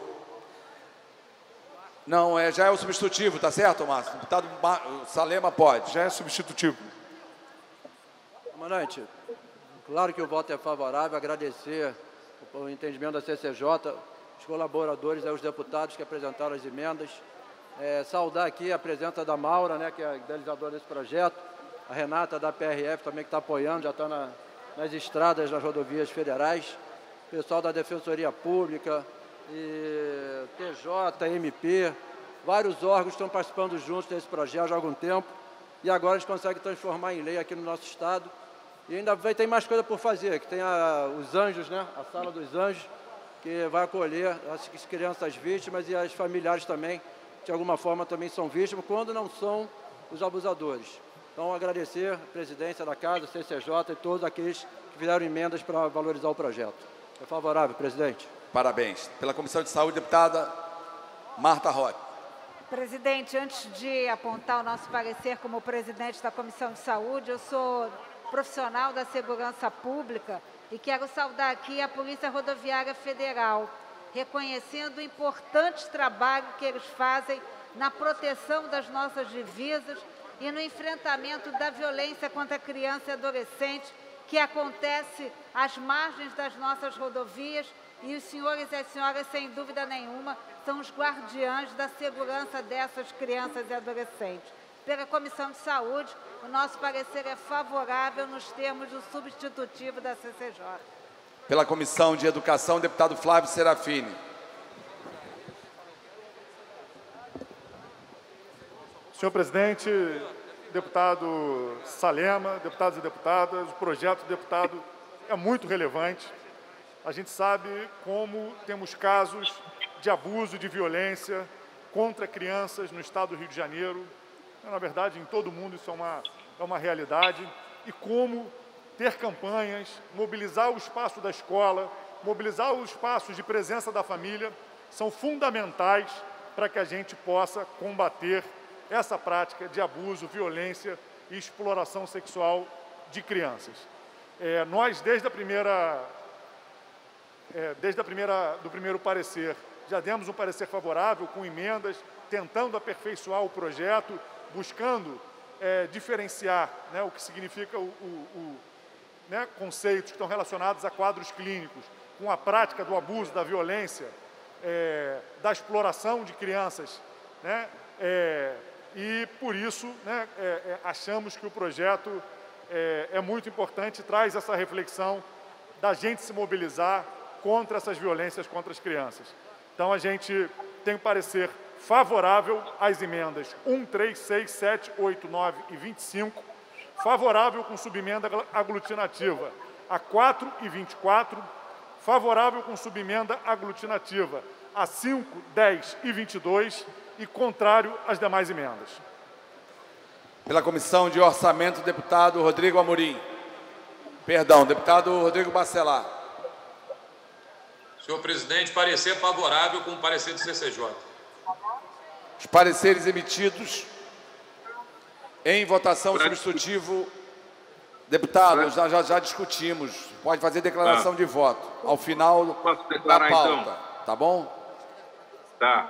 Não, é, já é o substitutivo, tá certo, Márcio? Deputado Salema pode. Já é substitutivo. Comandante, claro que o voto é favorável, agradecer o entendimento da C C J, os colaboradores, os deputados que apresentaram as emendas, é, saudar aqui a presença da Maura, né, que é a idealizadora desse projeto, a Renata da P R F também que está apoiando, já está na, nas estradas, nas rodovias federais, pessoal da Defensoria Pública, e T J, M P, vários órgãos estão participando juntos desse projeto já há algum tempo, e agora a gente consegue transformar em lei aqui no nosso estado. E ainda vai ter mais coisa por fazer, que tem a, os anjos, né? A Sala dos Anjos, que vai acolher as crianças vítimas e as familiares também, que de alguma forma também são vítimas, quando não são os abusadores. Então, agradecer a presidência da Casa, C C J e todos aqueles que fizeram emendas para valorizar o projeto. É favorável, presidente. Parabéns. Pela Comissão de Saúde, deputada Marta Rocha. Presidente, antes de apontar o nosso parecer como presidente da Comissão de Saúde, eu sou profissional da segurança pública e quero saudar aqui a Polícia Rodoviária Federal, reconhecendo o importante trabalho que eles fazem na proteção das nossas divisas e no enfrentamento da violência contra criança e adolescente, que acontece às margens das nossas rodovias, e os senhores e as senhoras, sem dúvida nenhuma, são os guardiães da segurança dessas crianças e adolescentes. Pela Comissão de Saúde, o nosso parecer é favorável nos termos do substitutivo da C C J. Pela Comissão de Educação, deputado Flávio Serafini. Senhor presidente, deputado Salema, deputados e deputadas, o projeto do deputado é muito relevante. A gente sabe como temos casos de abuso, de violência contra crianças no estado do Rio de Janeiro. Na verdade, em todo o mundo isso é uma, é uma realidade. E como ter campanhas, mobilizar o espaço da escola, mobilizar os espaços de presença da família, são fundamentais para que a gente possa combater essa prática de abuso, violência e exploração sexual de crianças. É, nós, desde a primeira, é, desde a primeira, do primeiro parecer, já demos um parecer favorável com emendas, tentando aperfeiçoar o projeto, buscando é, diferenciar, né, o que significa o, o, o né, conceitos que estão relacionados a quadros clínicos, com a prática do abuso, da violência, é, da exploração de crianças, né, é, e por isso, né, é, é, achamos que o projeto é, é muito importante, traz essa reflexão da gente se mobilizar contra essas violências contra as crianças. Então a gente tem um parecer favorável às emendas um, três, seis, sete, oito, nove e vinte e cinco, favorável com subemenda aglutinativa a quatro e vinte e quatro, favorável com subemenda aglutinativa a cinco, dez e vinte e dois e contrário às demais emendas. Pela Comissão de Orçamento, deputado Rodrigo Amorim. Perdão, deputado Rodrigo Bacelar. Senhor presidente, parecer favorável com o parecer do C C J. Os pareceres emitidos em votação substitutivo. Deputado, já, já, já discutimos. Pode fazer declaração Ah. de voto ao final Posso da declarar, pauta. então? Tá bom? Tá.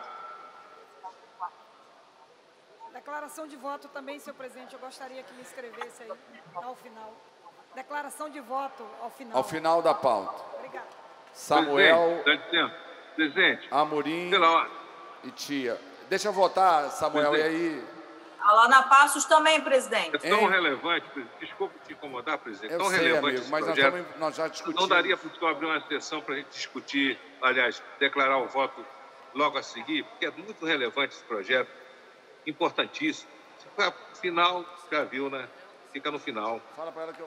Declaração de voto também, senhor presidente. Eu gostaria que me escrevesse aí ao final. Declaração de voto ao final. Ao final da pauta. Obrigada. Samuel, Presidente, dá licença. Presidente. Amorim Pela hora. e Tia. Deixa eu votar, Samuel, Presidente. e aí... Alana Passos também, presidente. É tão Hein? relevante, presidente. Desculpa te incomodar, presidente. Eu tão sei, relevante amigo, esse mas nós, projeto. estamos, nós já discutimos. Não daria para o senhor abrir uma sessão para a gente discutir, aliás, declarar o voto logo a seguir, porque é muito relevante esse projeto, importantíssimo. Se for final, já viu, né? Fica no final. Fala para ela que eu...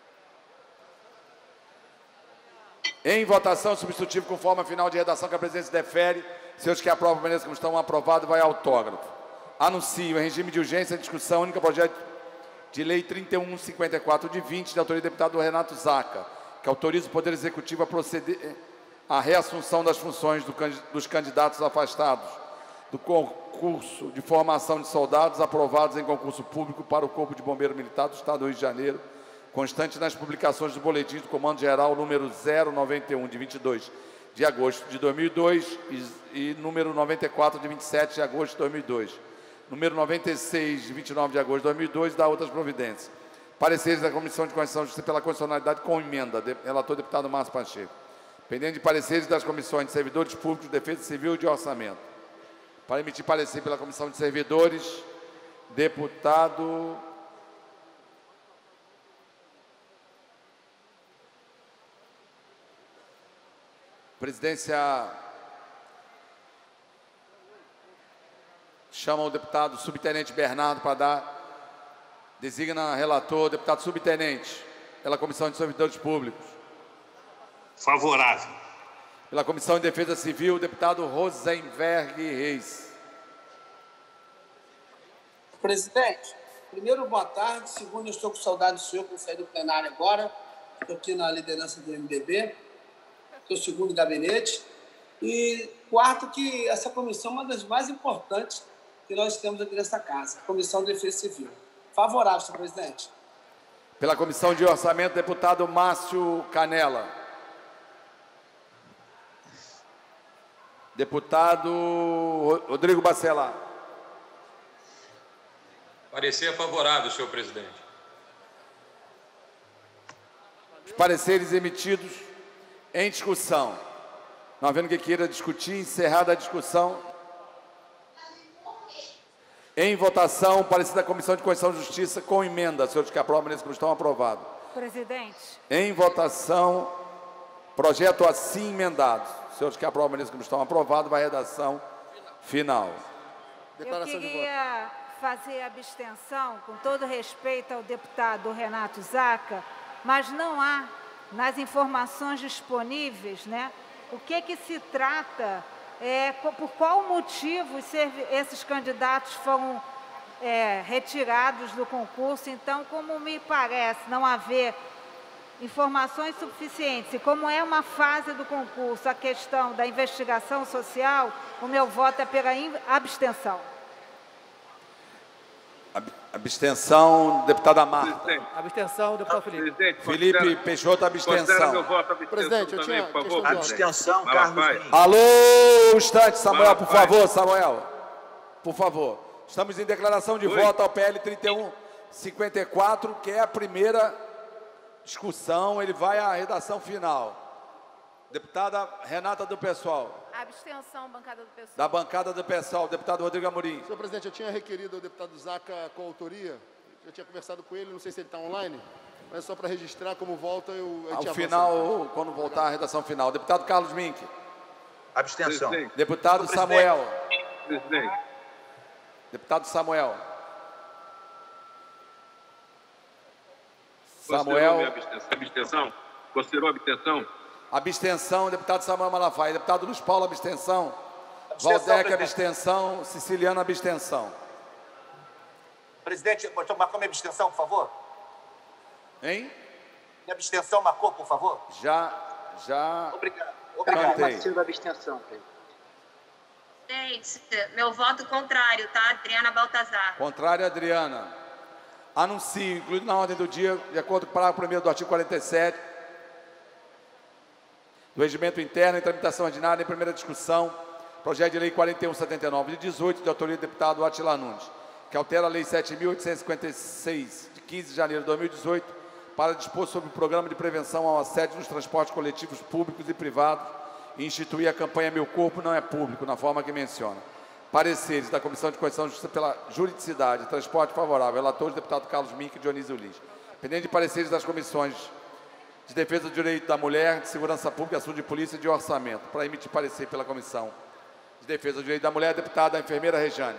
Em votação, substitutivo com forma final de redação que a presidência defere. Seus que aprovam, permaneçam como estão, aprovado, vai autógrafo. Anuncio em regime de urgência a discussão única projeto de lei trinta e um cinquenta e quatro de vinte, de autoria do deputado Renato Zaca, que autoriza o Poder Executivo a proceder à reassunção das funções do, dos candidatos afastados do concurso de formação de soldados aprovados em concurso público para o Corpo de Bombeiro Militar do Estado do Rio de Janeiro, constante nas publicações do Boletim do Comando Geral número zero noventa e um, de vinte e dois de agosto de dois mil e dois e, e número noventa e quatro, de vinte e sete de agosto de dois mil e dois. Número noventa e seis, de vinte e nove de agosto de dois mil e dois, da outras providências. Pareceres da Comissão de Constituição e Justiça pela constitucionalidade com emenda. De, relator deputado Márcio Pacheco. Pendente de pareceres das comissões de Servidores Públicos, Defesa Civil e de Orçamento. Para emitir parecer pela Comissão de Servidores, deputado... Presidência... Chama o deputado subtenente Bernardo para dar, designa relator, deputado subtenente, pela Comissão de Servidores Públicos. Favorável. Pela Comissão de Defesa Civil, deputado Rosenberg Reis. Presidente, primeiro, boa tarde. Segundo, eu estou com saudade do senhor por sair do plenário agora. Estou aqui na liderança do M D B, sou segundo gabinete. E quarto, que essa comissão é uma das mais importantes que nós temos aqui nesta casa, Comissão de Defesa Civil. Favorável, senhor presidente. Pela Comissão de Orçamento, deputado Márcio Canela. Deputado Rodrigo Bacelar. Parecer favorável, senhor presidente. Os pareceres emitidos em discussão. Não havendo que queira discutir, encerrada a discussão. Em votação, parecer da Comissão de Constituição e Justiça com emenda. Senhores que aprovam, nesse como estão aprovados. Presidente. Em votação, projeto assim emendado. Senhores que aprovam, nesse como estão aprovados, vai a redação final. Eu queria fazer abstenção, com todo respeito ao deputado Renato Zaca, mas não há, nas informações disponíveis, né, o que que se trata, é, por qual motivo esses candidatos foram é, retirados do concurso. Então, como me parece não haver informações suficientes, e como é uma fase do concurso a questão da investigação social, o meu voto é pela abstenção. Abstenção, deputada Marta. Abstenção, deputado Felipe. Felipe Peixoto, abstenção. Meu voto, abstenção. Presidente, eu também, tinha por favor. Abstenção, Vai lá, Carlos vai. Mendes. Alô, instante, Samuel, Vai, por vai. favor, Samuel. Por favor. Estamos em declaração de Oi. voto ao P L trinta e um cinquenta e quatro, que é a primeira discussão. Ele vai à redação final. Deputada Renata do Pessoal. Abstenção, bancada do pessoal. Da bancada do Pessoal, deputado Rodrigo Amorim. Senhor presidente, eu tinha requerido ao deputado Zaca com autoria. Eu tinha conversado com ele, não sei se ele está online, mas só para registrar como volta eu... a gente Ao avança. final, quando voltar à redação final. Deputado Carlos Mink. Abstenção. Presidente. Deputado Senhor Samuel. Presidente. Deputado Samuel. Considerou Samuel. minha abstenção? Abstenção? Considerou abstenção? Abstenção, deputado Samuel Malafaia. Deputado Luiz Paulo, abstenção. Abstenção, Valdec, presidente. abstenção. Siciliano, abstenção. Presidente, pode marcar minha abstenção, por favor? Hein? Minha abstenção marcou, por favor? Já, já... Obrigado. Obrigado. Participo da abstenção. Presidente, meu voto contrário, tá? Adriana Baltazar. Contrário, Adriana. Anuncio, incluído na ordem do dia, de acordo com o parágrafo primeiro do artigo quarenta e sete do Regimento Interno, em tramitação ordinária, em primeira discussão, projeto de lei quarenta e um setenta e nove de dezoito, de autoria do deputado Átila Nunes, que altera a lei sete mil oitocentos e cinquenta e seis, de quinze de janeiro de dois mil e dezoito, para dispor sobre o programa de prevenção ao assédio nos transportes coletivos públicos e privados e instituir a campanha Meu Corpo Não é Público, na forma que menciona. Pareceres da Comissão de Constituição e Justiça pela Juridicidade e Transporte Favorável, relatores, deputado Carlos Mink e Dionísio Lins. Pendente de pareceres das comissões de Defesa do Direito da Mulher, de Segurança Pública, Assunto de Polícia e de Orçamento. Para emitir parecer pela Comissão de Defesa do Direito da Mulher, deputada enfermeira Rejane.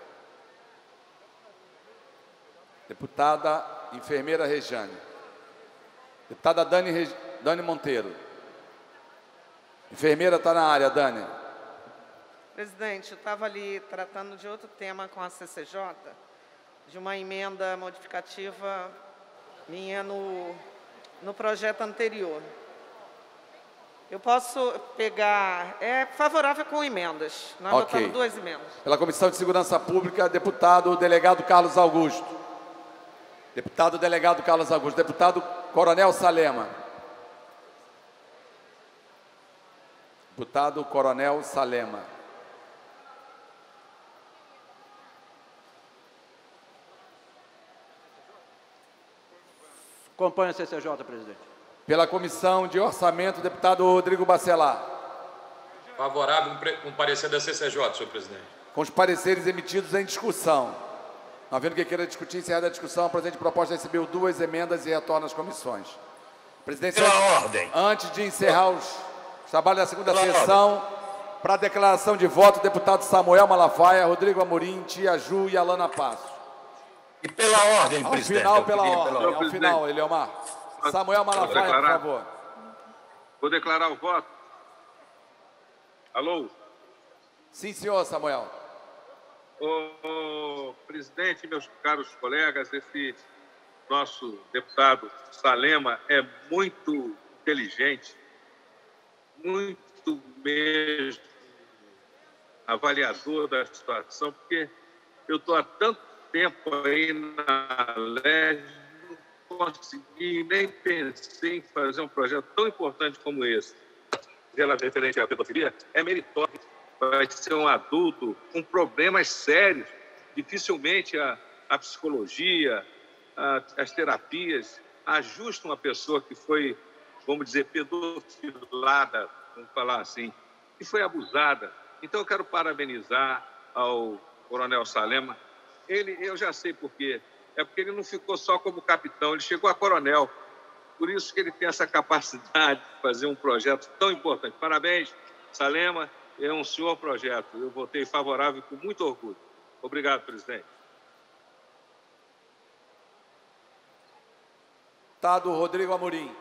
Deputada enfermeira Rejane. Deputada Dani, Re... Dani Monteiro. Enfermeira está na área, Dani. Presidente, eu estava ali tratando de outro tema com a C C J, de uma emenda modificativa minha no, no projeto anterior. Eu posso pegar... É favorável com emendas. Nós Ok. votamos duas emendas. Pela Comissão de Segurança Pública, deputado delegado Carlos Augusto. Deputado delegado Carlos Augusto. Deputado Coronel Salema. Deputado Coronel Salema. Acompanhe a C C J, presidente. Pela Comissão de Orçamento, deputado Rodrigo Bacelar. Favorável com o parecer da C C J, senhor presidente. Com os pareceres emitidos em discussão. Não havendo que queira discutir, encerrada a discussão, a presente proposta recebeu duas emendas e retorna às comissões. Presidência, Pela ordem. Antes de encerrar os trabalhos da segunda Pela sessão, para a declaração de voto, deputado Samuel Malafaia, Rodrigo Amorim, Tia Ju e Alana Passo. E pela ordem, Ao presidente. final, eu pela queria, ordem. pela Ao ordem. final, Eliomar. Samuel Malafaia, por declarar? favor. Vou declarar o voto. Alô? Sim, senhor Samuel. Ô, ô, presidente, meus caros colegas, esse nosso deputado Salema é muito inteligente, muito mesmo avaliador da situação, porque eu estou há tanto tempo aí na L E G, não consegui, nem pensei em fazer um projeto tão importante como esse. Ela referente à pedofilia, é meritório. Vai ser um adulto com problemas sérios. Dificilmente a, a psicologia, a, as terapias ajustam uma pessoa que foi, vamos dizer, pedofilada, vamos falar assim, e foi abusada. Então, eu quero parabenizar ao Coronel Salema. Ele, eu já sei por quê. É porque ele não ficou só como capitão, ele chegou a coronel. Por isso que ele tem essa capacidade de fazer um projeto tão importante. Parabéns, Salema. É um senhor projeto. Eu votei favorável com muito orgulho. Obrigado, presidente. Deputado Rodrigo Amorim.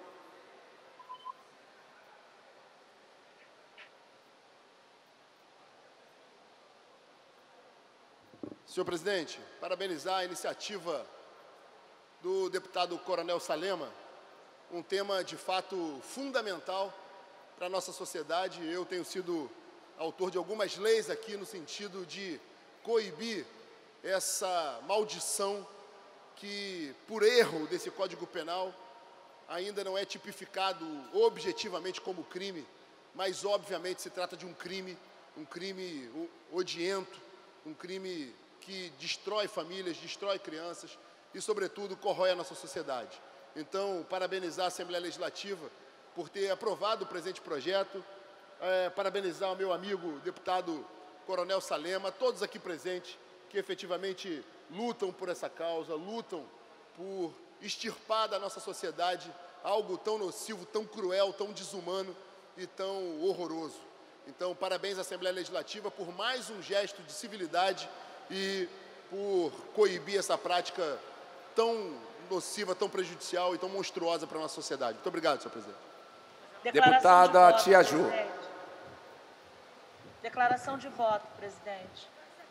Senhor presidente, parabenizar a iniciativa do deputado Coronel Salema, um tema de fato fundamental para a nossa sociedade. Eu tenho sido autor de algumas leis aqui no sentido de coibir essa maldição que, por erro desse Código Penal, ainda não é tipificado objetivamente como crime, mas obviamente se trata de um crime, um crime odiento, um crime que destrói famílias, destrói crianças e, sobretudo, corrói a nossa sociedade. Então, parabenizar a Assembleia Legislativa por ter aprovado o presente projeto, é, parabenizar o meu amigo deputado Coronel Salema, todos aqui presentes que efetivamente lutam por essa causa, lutam por extirpar da nossa sociedade algo tão nocivo, tão cruel, tão desumano e tão horroroso. Então, parabéns à Assembleia Legislativa por mais um gesto de civilidade e por coibir essa prática tão nociva, tão prejudicial e tão monstruosa para a nossa sociedade. Muito obrigado, senhor presidente. Deputada de voto, Tia Ju. presidente. Declaração de voto, presidente.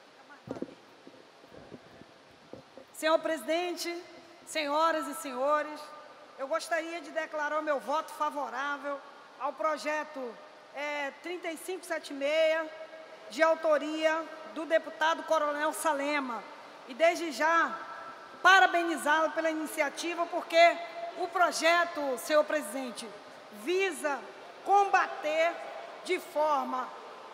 Senhor presidente, senhoras e senhores, eu gostaria de declarar o meu voto favorável ao projeto é, trinta e cinco setenta e seis, de autoria do deputado Coronel Salema. E desde já, parabenizá-lo pela iniciativa, porque o projeto, senhor presidente, visa combater de forma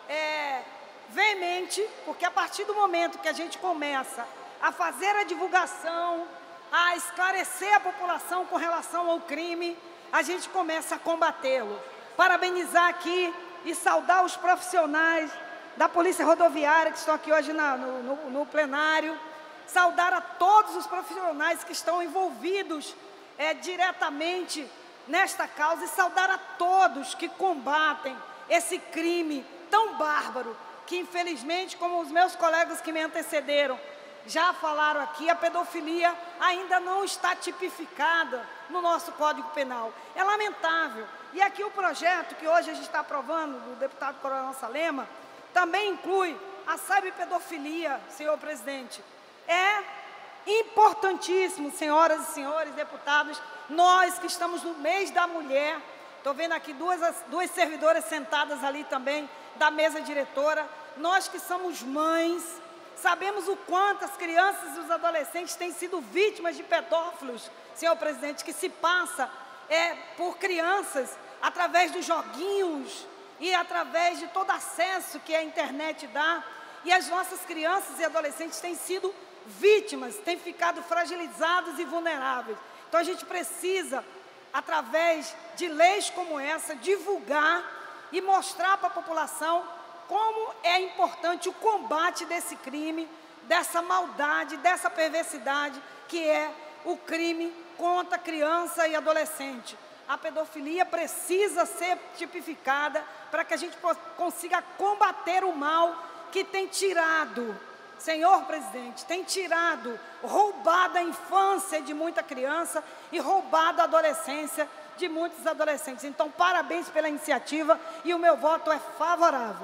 é, veemente, porque a partir do momento que a gente começa a fazer a divulgação, a esclarecer a população com relação ao crime, a gente começa a combatê-lo. Parabenizar aqui e saudar os profissionais da Polícia Rodoviária que estão aqui hoje na, no, no, no plenário, saudar a todos os profissionais que estão envolvidos é, diretamente nesta causa e saudar a todos que combatem esse crime tão bárbaro que, infelizmente, como os meus colegas que me antecederam já falaram aqui, a pedofilia ainda não está tipificada no nosso Código Penal. É lamentável. E aqui o projeto que hoje a gente está aprovando, do deputado Coronel Salema, também inclui a cyberpedofilia, senhor presidente. É importantíssimo, senhoras e senhores deputados, nós que estamos no mês da mulher, estou vendo aqui duas, duas servidoras sentadas ali também, da mesa diretora, nós que somos mães, sabemos o quanto as crianças e os adolescentes têm sido vítimas de pedófilos, senhor presidente, que se passa é, por crianças através dos joguinhos e através de todo acesso que a internet dá. E as nossas crianças e adolescentes têm sido vítimas, têm ficado fragilizados e vulneráveis. Então a gente precisa, através de leis como essa, divulgar e mostrar para a população como é importante o combate desse crime, dessa maldade, dessa perversidade que é o crime contra criança e adolescente. A pedofilia precisa ser tipificada para que a gente consiga combater o mal que tem tirado, senhor presidente, tem tirado, roubado a infância de muita criança e roubado a adolescência de muitos adolescentes. Então, parabéns pela iniciativa e o meu voto é favorável.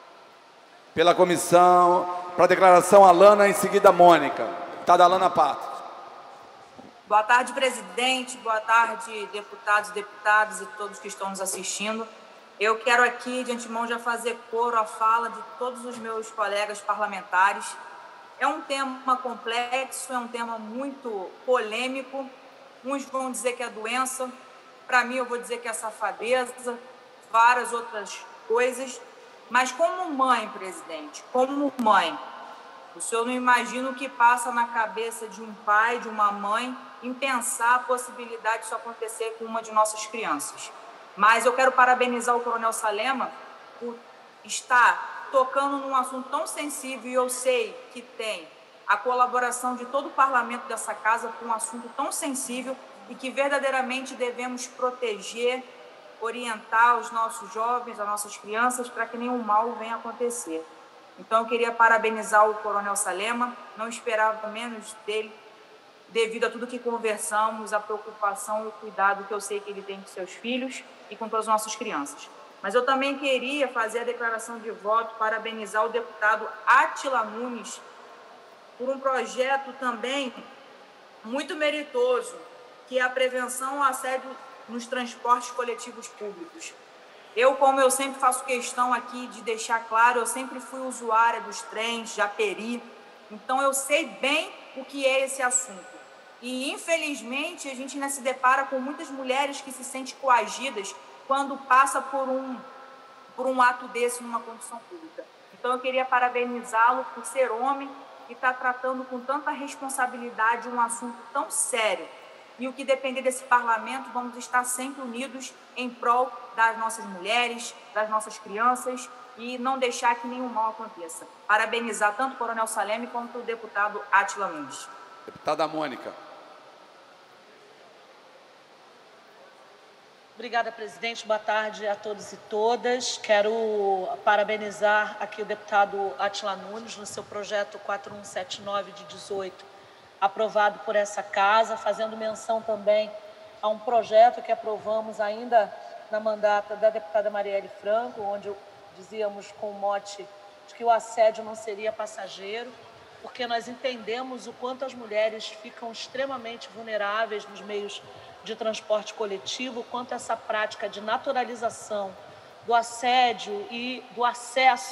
Pela comissão, para a declaração, Alana, em seguida, Mônica. Deputada Alana Pato. Boa tarde, presidente. Boa tarde, deputados e deputadas e todos que estão nos assistindo. Eu quero aqui, de antemão, já fazer coro à fala de todos os meus colegas parlamentares. É um tema complexo, é um tema muito polêmico. Uns vão dizer que é doença, para mim eu vou dizer que é safadeza, várias outras coisas. Mas como mãe, presidente, como mãe, o senhor não imagina o que passa na cabeça de um pai, de uma mãe, em pensar a possibilidade disso acontecer com uma de nossas crianças. Mas eu quero parabenizar o Coronel Salema por estar tocando num assunto tão sensível, e eu sei que tem a colaboração de todo o parlamento dessa casa com um assunto tão sensível e que verdadeiramente devemos proteger, orientar os nossos jovens, as nossas crianças, para que nenhum mal venha acontecer. Então, eu queria parabenizar o Coronel Salema, não esperava menos dele, devido a tudo que conversamos, a preocupação e o cuidado que eu sei que ele tem com seus filhos e com todas as nossas crianças. Mas eu também queria fazer a declaração de voto, parabenizar o deputado Átila Nunes por um projeto também muito meritoso, que é a prevenção ao assédio nos transportes coletivos públicos. Eu, como eu sempre faço questão aqui de deixar claro, eu sempre fui usuária dos trens, já peri, então eu sei bem o que é esse assunto. E, infelizmente, a gente ainda se depara com muitas mulheres que se sentem coagidas quando passa por um, por um ato desse numa condução pública. Então, eu queria parabenizá-lo por ser homem e estar tratando com tanta responsabilidade um assunto tão sério. E o que depender desse parlamento, vamos estar sempre unidos em prol das nossas mulheres, das nossas crianças e não deixar que nenhum mal aconteça. Parabenizar tanto o Coronel Salema quanto o deputado Átila Nunes. Deputada Mônica. Obrigada, presidente. Boa tarde a todos e todas. Quero parabenizar aqui o deputado Átila Nunes no seu projeto quatro mil cento e setenta e nove de dezoito, aprovado por essa casa, fazendo menção também a um projeto que aprovamos ainda na mandata da deputada Marielle Franco, onde dizíamos com o mote de que o assédio não seria passageiro, porque nós entendemos o quanto as mulheres ficam extremamente vulneráveis nos meios de transporte coletivo, quanto essa prática de naturalização do assédio e do acesso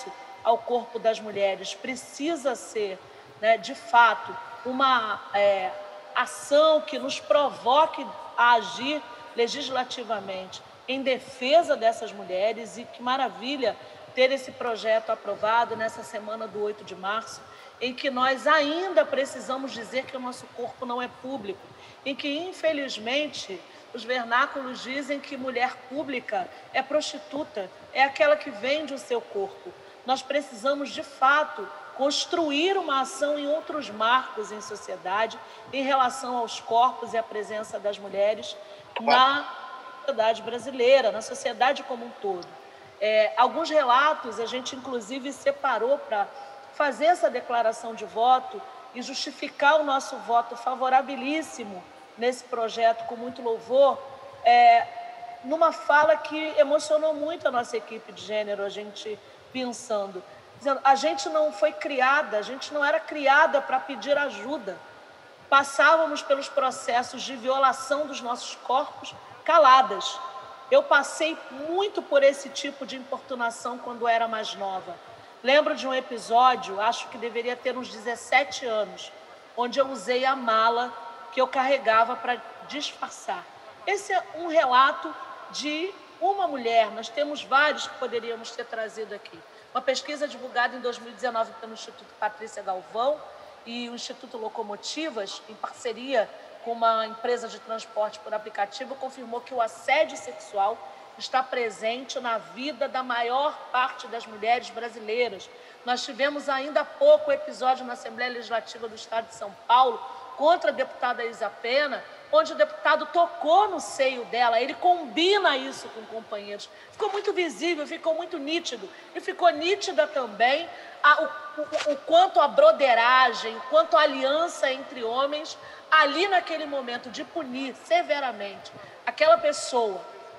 ao corpo das mulheres precisa ser, né, de fato, uma é, ação que nos provoque a agir legislativamente em defesa dessas mulheres, e que maravilha ter esse projeto aprovado nessa semana do oito de março, em que nós ainda precisamos dizer que o nosso corpo não é público, em que, infelizmente, os vernáculos dizem que mulher pública é prostituta, é aquela que vende o seu corpo. Nós precisamos, de fato, construir uma ação em outros marcos em sociedade em relação aos corpos e à presença das mulheres na sociedade brasileira, na sociedade como um todo. É, alguns relatos a gente, inclusive, separou para fazer essa declaração de voto e justificar o nosso voto favorabilíssimo nesse projeto com muito louvor, é, numa fala que emocionou muito a nossa equipe de gênero, a gente pensando, dizendo, a gente não foi criada, a gente não era criada para pedir ajuda. Passávamos pelos processos de violação dos nossos corpos caladas. Eu passei muito por esse tipo de importunação quando era mais nova. Lembro de um episódio, acho que deveria ter uns dezessete anos, onde eu usei a mala que eu carregava para disfarçar. Esse é um relato de uma mulher, nós temos vários que poderíamos ter trazido aqui. Uma pesquisa divulgada em dois mil e dezenove pelo Instituto Patrícia Galvão e o Instituto Locomotivas, em parceria com uma empresa de transporte por aplicativo, confirmou que o assédio sexual está presente na vida da maior parte das mulheres brasileiras. Nós tivemos ainda há pouco o episódio na Assembleia Legislativa do Estado de São Paulo contra a deputada Isa Pena, onde o deputado tocou no seio dela, ele combina isso com companheiros. Ficou muito visível, ficou muito nítido. E ficou nítida também a, o, o, o quanto a broderagem, o quanto a aliança entre homens, ali naquele momento de punir severamente aquela pessoa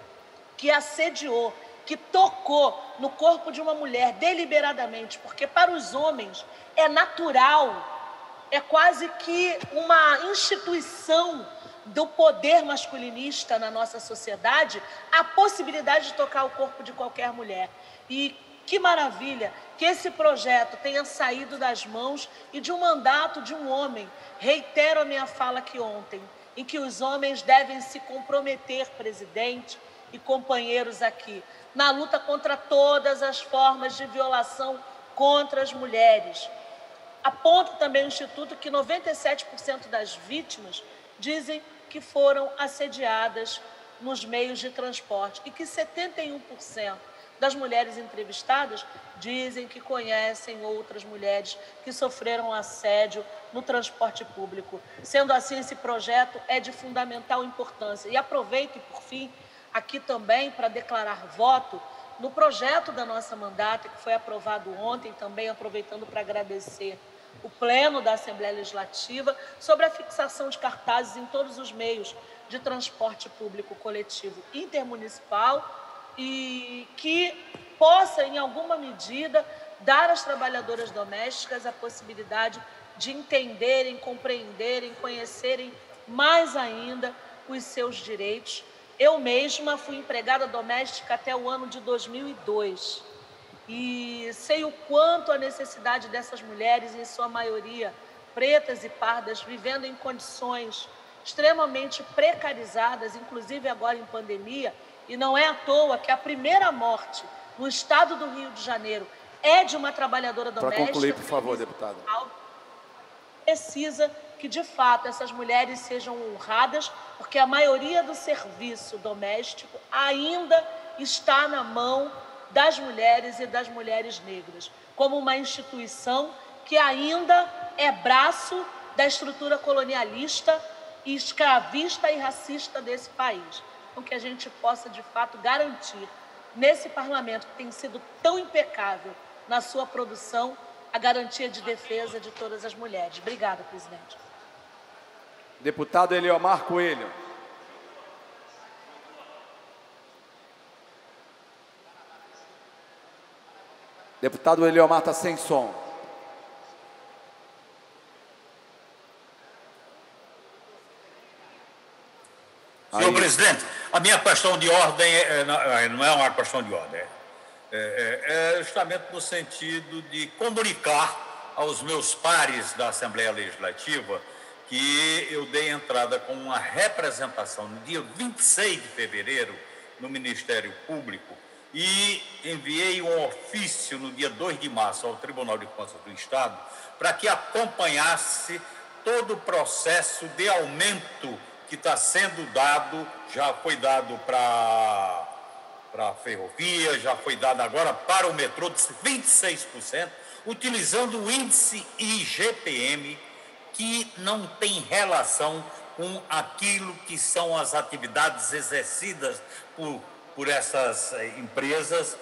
que assediou, que tocou no corpo de uma mulher deliberadamente, porque para os homens é natural, é quase que uma instituição do poder masculinista na nossa sociedade, a possibilidade de tocar o corpo de qualquer mulher. E que maravilha que esse projeto tenha saído das mãos e de um mandato de um homem. Reitero a minha fala aqui ontem, em que os homens devem se comprometer, presidente e companheiros aqui, na luta contra todas as formas de violação contra as mulheres. Aponta também o Instituto que noventa e sete por cento das vítimas dizem que foram assediadas nos meios de transporte e que setenta e um por cento das mulheres entrevistadas dizem que conhecem outras mulheres que sofreram assédio no transporte público. Sendo assim, esse projeto é de fundamental importância. E aproveito, por fim, aqui também para declarar voto no projeto da nossa mandata, que foi aprovado ontem, também aproveitando para agradecer o Pleno da Assembleia Legislativa, sobre a fixação de cartazes em todos os meios de transporte público coletivo intermunicipal e que possa, em alguma medida, dar às trabalhadoras domésticas a possibilidade de entenderem, compreenderem, conhecerem mais ainda os seus direitos. Eu mesma fui empregada doméstica até o ano de dois mil e dois. E sei o quanto a necessidade dessas mulheres, em sua maioria pretas e pardas, vivendo em condições extremamente precarizadas, inclusive agora em pandemia, e não é à toa que a primeira morte no estado do Rio de Janeiro é de uma trabalhadora doméstica. Para concluir, por favor, deputada. Precisa que, de fato, essas mulheres sejam honradas, porque a maioria do serviço doméstico ainda está na mão das mulheres e das mulheres negras, como uma instituição que ainda é braço da estrutura colonialista, e escravista e racista desse país. Então, que a gente possa, de fato, garantir nesse parlamento, que tem sido tão impecável na sua produção, a garantia de defesa de todas as mulheres. Obrigada, presidente. Deputado Eliomar Coelho. Deputado Eliomar está sem som. Senhor presidente, a minha questão de ordem é, não é uma questão de ordem. é, é justamente no sentido de comunicar aos meus pares da Assembleia Legislativa que eu dei entrada com uma representação no dia vinte e seis de fevereiro no Ministério Público e enviei um ofício no dia dois de março ao Tribunal de Contas do Estado para que acompanhasse todo o processo de aumento que está sendo dado, já foi dado para para a ferrovia, já foi dado agora para o metrô, de vinte e seis por cento, utilizando o índice I G P M, que não tem relação com aquilo que são as atividades exercidas por, por essas empresas.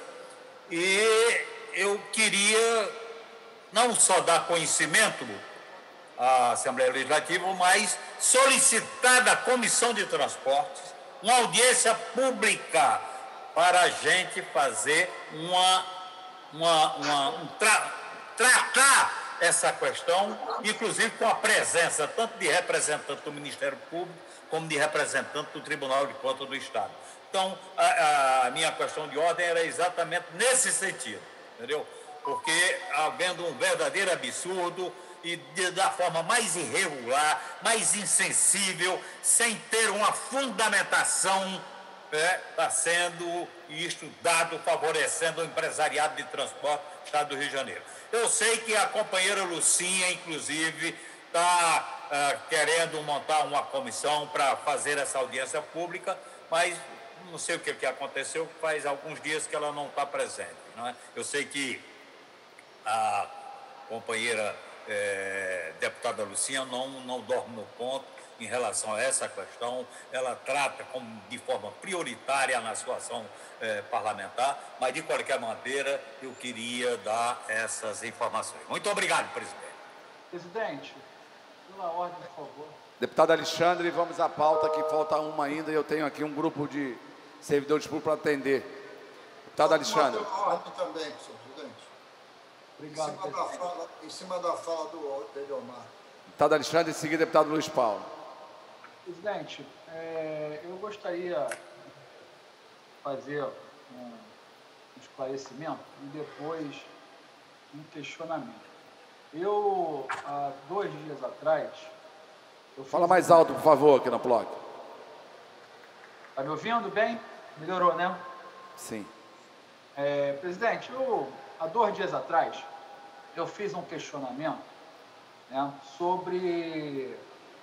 E eu queria não só dar conhecimento à Assembleia Legislativa, mas solicitar da Comissão de Transportes uma audiência pública para a gente fazer uma, uma, uma um tra, tratar essa questão, inclusive com a presença tanto de representante do Ministério Público como de representante do Tribunal de Contas do Estado. Então, a, a minha questão de ordem era exatamente nesse sentido, entendeu? Porque havendo um verdadeiro absurdo e de, da forma mais irregular, mais insensível, sem ter uma fundamentação, está é, sendo estudado, favorecendo o empresariado de transporte do Estado do Rio de Janeiro. Eu sei que a companheira Lucinha, inclusive, está uh, querendo montar uma comissão para fazer essa audiência pública, mas não sei o que, que aconteceu, faz alguns dias que ela não está presente. Não é? Eu sei que a companheira eh, deputada Lucinha não, não dorme no ponto em relação a essa questão, ela trata como de forma prioritária na sua ação eh, parlamentar, mas de qualquer maneira eu queria dar essas informações. Muito obrigado, presidente. Presidente, pela ordem, por favor. Deputado Alexandre, vamos à pauta, que falta uma ainda e eu tenho aqui um grupo de servidores públicos para atender. Deputado Alexandre. Uma ordem também, senhor presidente. Obrigado. Em cima da fala, em cima da fala do Eliomar. Deputado Alexandre, em seguida, deputado Luiz Paulo. Presidente, é, eu gostaria de fazer um esclarecimento e depois um questionamento. Eu, há dois dias atrás... Eu Fala mais alto, por favor, aqui na placa. Está me ouvindo bem? Melhorou, né? Sim. É, presidente, eu, há dois dias atrás, eu fiz um questionamento, né, sobre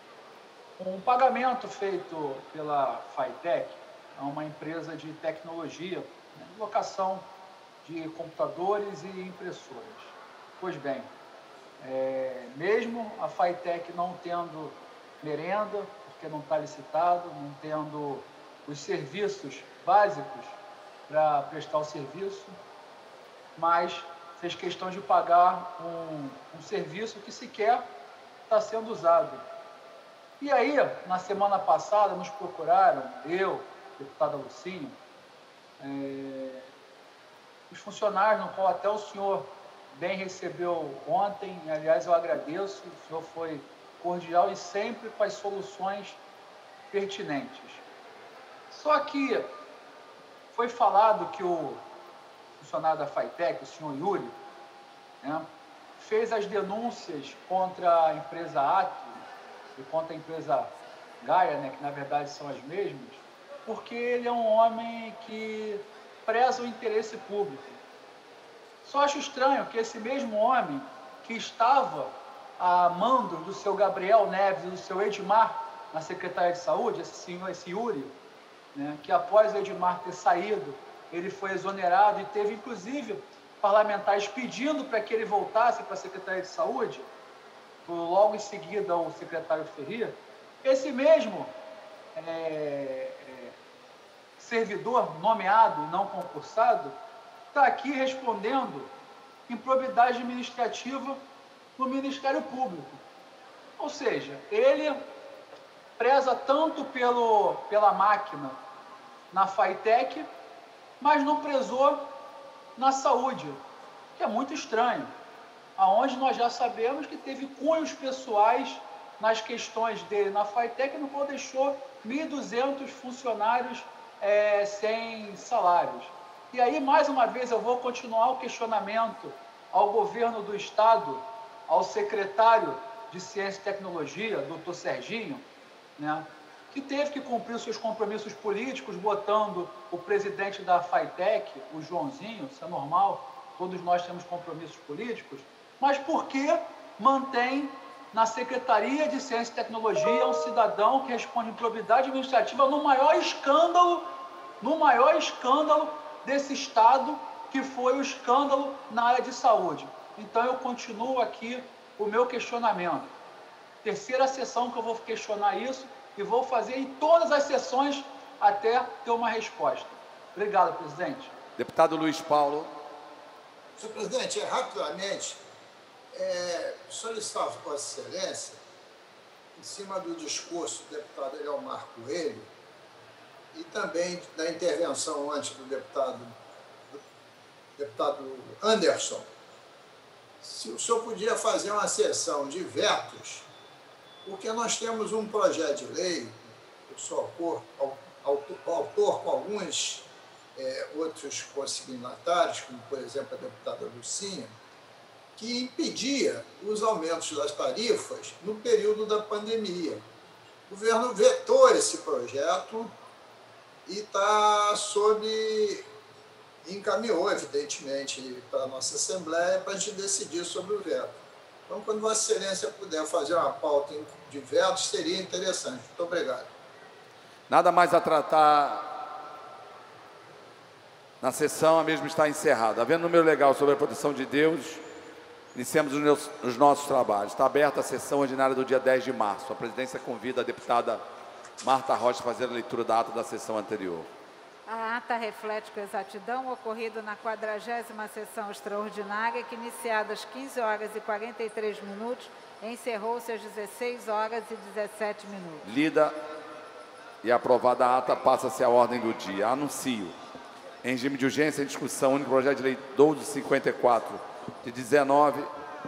um pagamento feito pela Fitec, a uma empresa de tecnologia, né, locação de computadores e impressoras. Pois bem, é, mesmo a Fitec não tendo merenda, porque não está licitado, não tendo os serviços básicos para prestar o serviço, mas fez questão de pagar um, um serviço que sequer está sendo usado. E aí, na semana passada, nos procuraram, eu, deputada Lucinha, é, os funcionários, no qual até o senhor bem recebeu ontem, e, aliás, eu agradeço, o senhor foi cordial e sempre com as soluções pertinentes. Só que foi falado que o funcionário da Fitec, o senhor Yuri, né, fez as denúncias contra a empresa Atlas e contra a empresa Gaia, né, que na verdade são as mesmas, porque ele é um homem que preza o interesse público. Só acho estranho que esse mesmo homem que estava a mando do seu Gabriel Neves e do seu Edmar na Secretaria de Saúde, esse senhor, esse Yuri, né, que após o Edmar ter saído, ele foi exonerado e teve, inclusive, parlamentares pedindo para que ele voltasse para a Secretaria de Saúde, logo em seguida o secretário Ferreira. Esse mesmo é, é, servidor nomeado, não concursado, está aqui respondendo improbidade administrativa no Ministério Público. Ou seja, ele preza tanto pelo, pela máquina na Fitec, mas não prezou na saúde, que é muito estranho, aonde nós já sabemos que teve cunhos pessoais nas questões dele na Fitec, no qual deixou mil e duzentos funcionários é, sem salários. E aí, mais uma vez, eu vou continuar o questionamento ao governo do Estado, ao secretário de Ciência e Tecnologia, doutor Serginho, né, que teve que cumprir os seus compromissos políticos, botando o presidente da FAITEC, o Joãozinho, isso é normal, todos nós temos compromissos políticos, mas por que mantém na Secretaria de Ciência e Tecnologia um cidadão que responde improbidade administrativa no maior escândalo, no maior escândalo desse Estado, que foi o escândalo na área de saúde? Então, eu continuo aqui o meu questionamento. Terceira sessão que eu vou questionar isso e vou fazer em todas as sessões até ter uma resposta. Obrigado, presidente. Deputado Luiz Paulo. Senhor presidente, rapidamente, é, solicitar a Vossa Excelência, em cima do discurso do deputado Eliomar Coelho e também da intervenção antes do deputado, do deputado Anderson, se o senhor podia fazer uma sessão de vetos, porque nós temos um projeto de lei, eu sou autor, autor, autor com alguns é, outros consignatários, como, por exemplo, a deputada Lucinha, que impedia os aumentos das tarifas no período da pandemia. O governo vetou esse projeto e está sob... encaminhou, evidentemente, para a nossa Assembleia para a gente decidir sobre o veto. Então, quando Vossa Excelência puder fazer uma pauta de vetos, seria interessante. Muito obrigado. Nada mais a tratar na sessão, a mesma está encerrada. Havendo número legal sobre a proteção de Deus, iniciamos os, meus, os nossos trabalhos. Está aberta a sessão ordinária do dia dez de março. A presidência convida a deputada Marta Rocha a fazer a leitura da ata da sessão anterior. A ata reflete com exatidão o ocorrido na quadragésima sessão extraordinária, que, iniciada às quinze horas e quarenta e três minutos, encerrou-se às dezesseis horas e dezessete minutos. Lida e aprovada a ata, passa-se a ordem do dia. Anuncio, em regime de urgência, em discussão, o único projeto de lei doze cinquenta e quatro, de dezenove,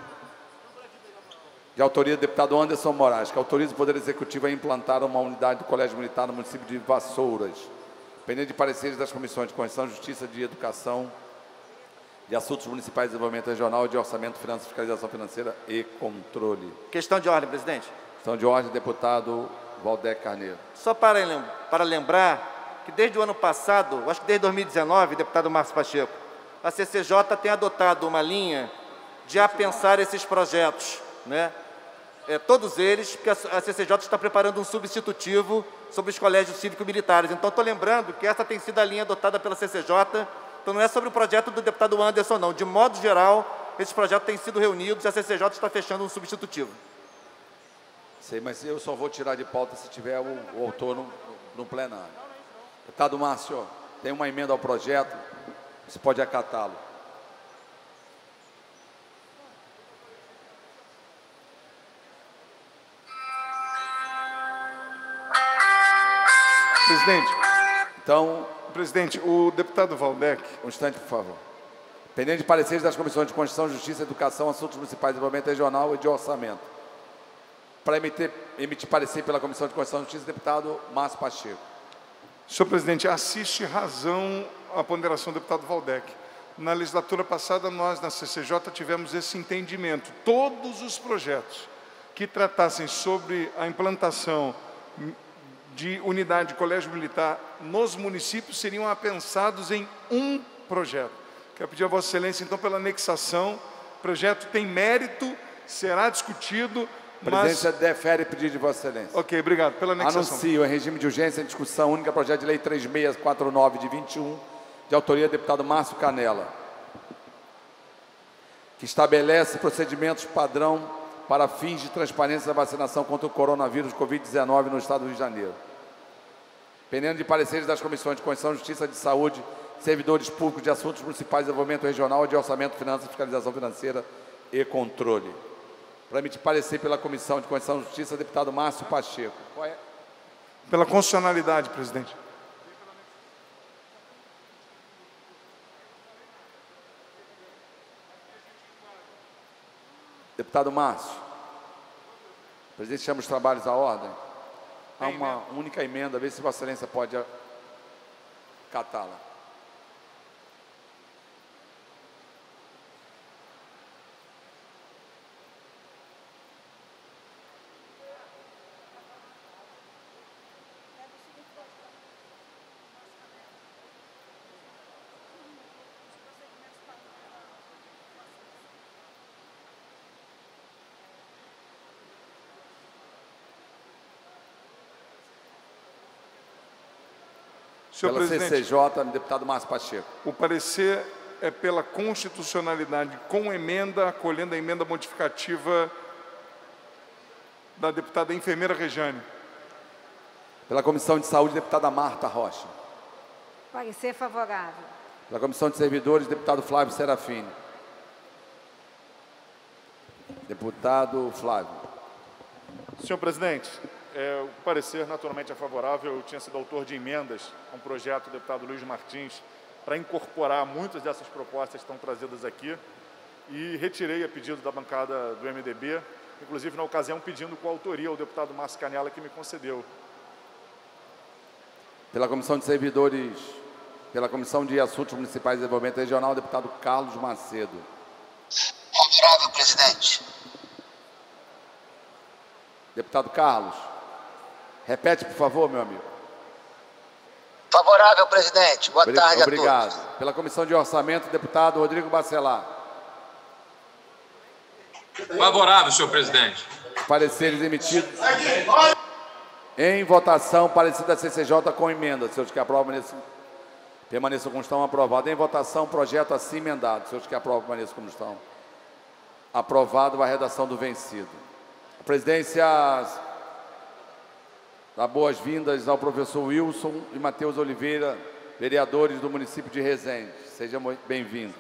de autoria do deputado Anderson Moraes, que autoriza o Poder Executivo a implantar uma unidade do Colégio Militar no município de Vassouras, pendente de pareceres das comissões de Constituição, Justiça, de Educação, de Assuntos Municipais, Desenvolvimento Regional, de Orçamento, Finanças, Fiscalização Financeira e Controle. Questão de ordem, presidente. Questão de ordem, deputado Valdec Carneiro. Só para, para lembrar que desde o ano passado, acho que desde dois mil e dezenove, deputado Márcio Pacheco, a C C J tem adotado uma linha de apensar esses projetos, né? É, todos eles, porque a C C J está preparando um substitutivo sobre os colégios cívico-militares. Então, estou lembrando que essa tem sido a linha adotada pela C C J, então não é sobre o projeto do deputado Anderson, não. De modo geral, esses projetos têm sido reunidos e a C C J está fechando um substitutivo. Sei, mas eu só vou tirar de pauta se tiver o, o autor no, no plenário. Deputado Márcio, tem uma emenda ao projeto, você pode acatá-lo. Presidente. Então, presidente, o deputado Valdec. Um instante, por favor. Pendente de pareceres das comissões de Constituição, Justiça, Educação, Assuntos Municipais, Desenvolvimento Regional e de Orçamento. Para emitir, emitir parecer pela Comissão de Constituição e Justiça, deputado Márcio Pacheco. Senhor presidente, assiste razão à ponderação do deputado Valdec. Na legislatura passada, nós, na C C J, tivemos esse entendimento. Todos os projetos que tratassem sobre a implantação de unidade de colégio militar nos municípios seriam apensados em um projeto. Quero pedir a Vossa Excelência, então, pela anexação. O projeto tem mérito, será discutido. A presidência mas... defere pedido de Vossa Excelência. Ok, obrigado. Pela anexação. Anuncio em regime de urgência em discussão única projeto de lei três mil seiscentos e quarenta e nove de vinte e um, de autoria do deputado Márcio Canela, que estabelece procedimentos padrão para fins de transparência da vacinação contra o coronavírus Covid dezenove no Estado do Rio de Janeiro. Pendendo de pareceres das comissões de Constituição, Justiça, de Saúde, Servidores Públicos, de Assuntos Municipais, Desenvolvimento Regional, de Orçamento, Finanças, Fiscalização Financeira e Controle. Para emitir parecer pela Comissão de Constituição e Justiça, deputado Márcio Pacheco. Qual é? Pela constitucionalidade, presidente. Deputado Márcio, o presidente chama os trabalhos à ordem. Há uma única emenda, vê se Vossa Excelência pode catá-la. Senhor Pela presidente, C C J, deputado Márcio Pacheco. O parecer é pela constitucionalidade com emenda, acolhendo a emenda modificativa da deputada enfermeira Rejane. Pela Comissão de Saúde, deputada Marta Rocha. Parecer favorável. Pela Comissão de Servidores, deputado Flávio Serafini. Deputado Flávio. Senhor presidente, é, o parecer naturalmente é favorável. Eu tinha sido autor de emendas a um projeto do deputado Luiz Martins para incorporar muitas dessas propostas que estão trazidas aqui e retirei a pedido da bancada do M D B, inclusive na ocasião pedindo coautoria ao deputado Márcio Canela, que me concedeu. Pela Comissão de Servidores, pela Comissão de Assuntos Municipais e Desenvolvimento Regional, deputado Carlos Macedo. Favorável, presidente. Deputado Carlos, repete, por favor, meu amigo. Favorável, presidente. Boa Obrig- tarde Obrigado. a todos. Pela Comissão de Orçamento, deputado Rodrigo Bacelar. Favorável, senhor presidente. Pareceres emitidos em votação, parecer da C C J com emenda. Senhores que aprovam, permaneçam, permaneçam como estão. Aprovado. Em votação, projeto assim emendado. Senhores que aprovam, permaneçam como estão. Aprovado a redação do vencido. A presidência dá boas-vindas ao professor Wilson e Matheus Oliveira, vereadores do município de Resende. Sejam bem-vindos.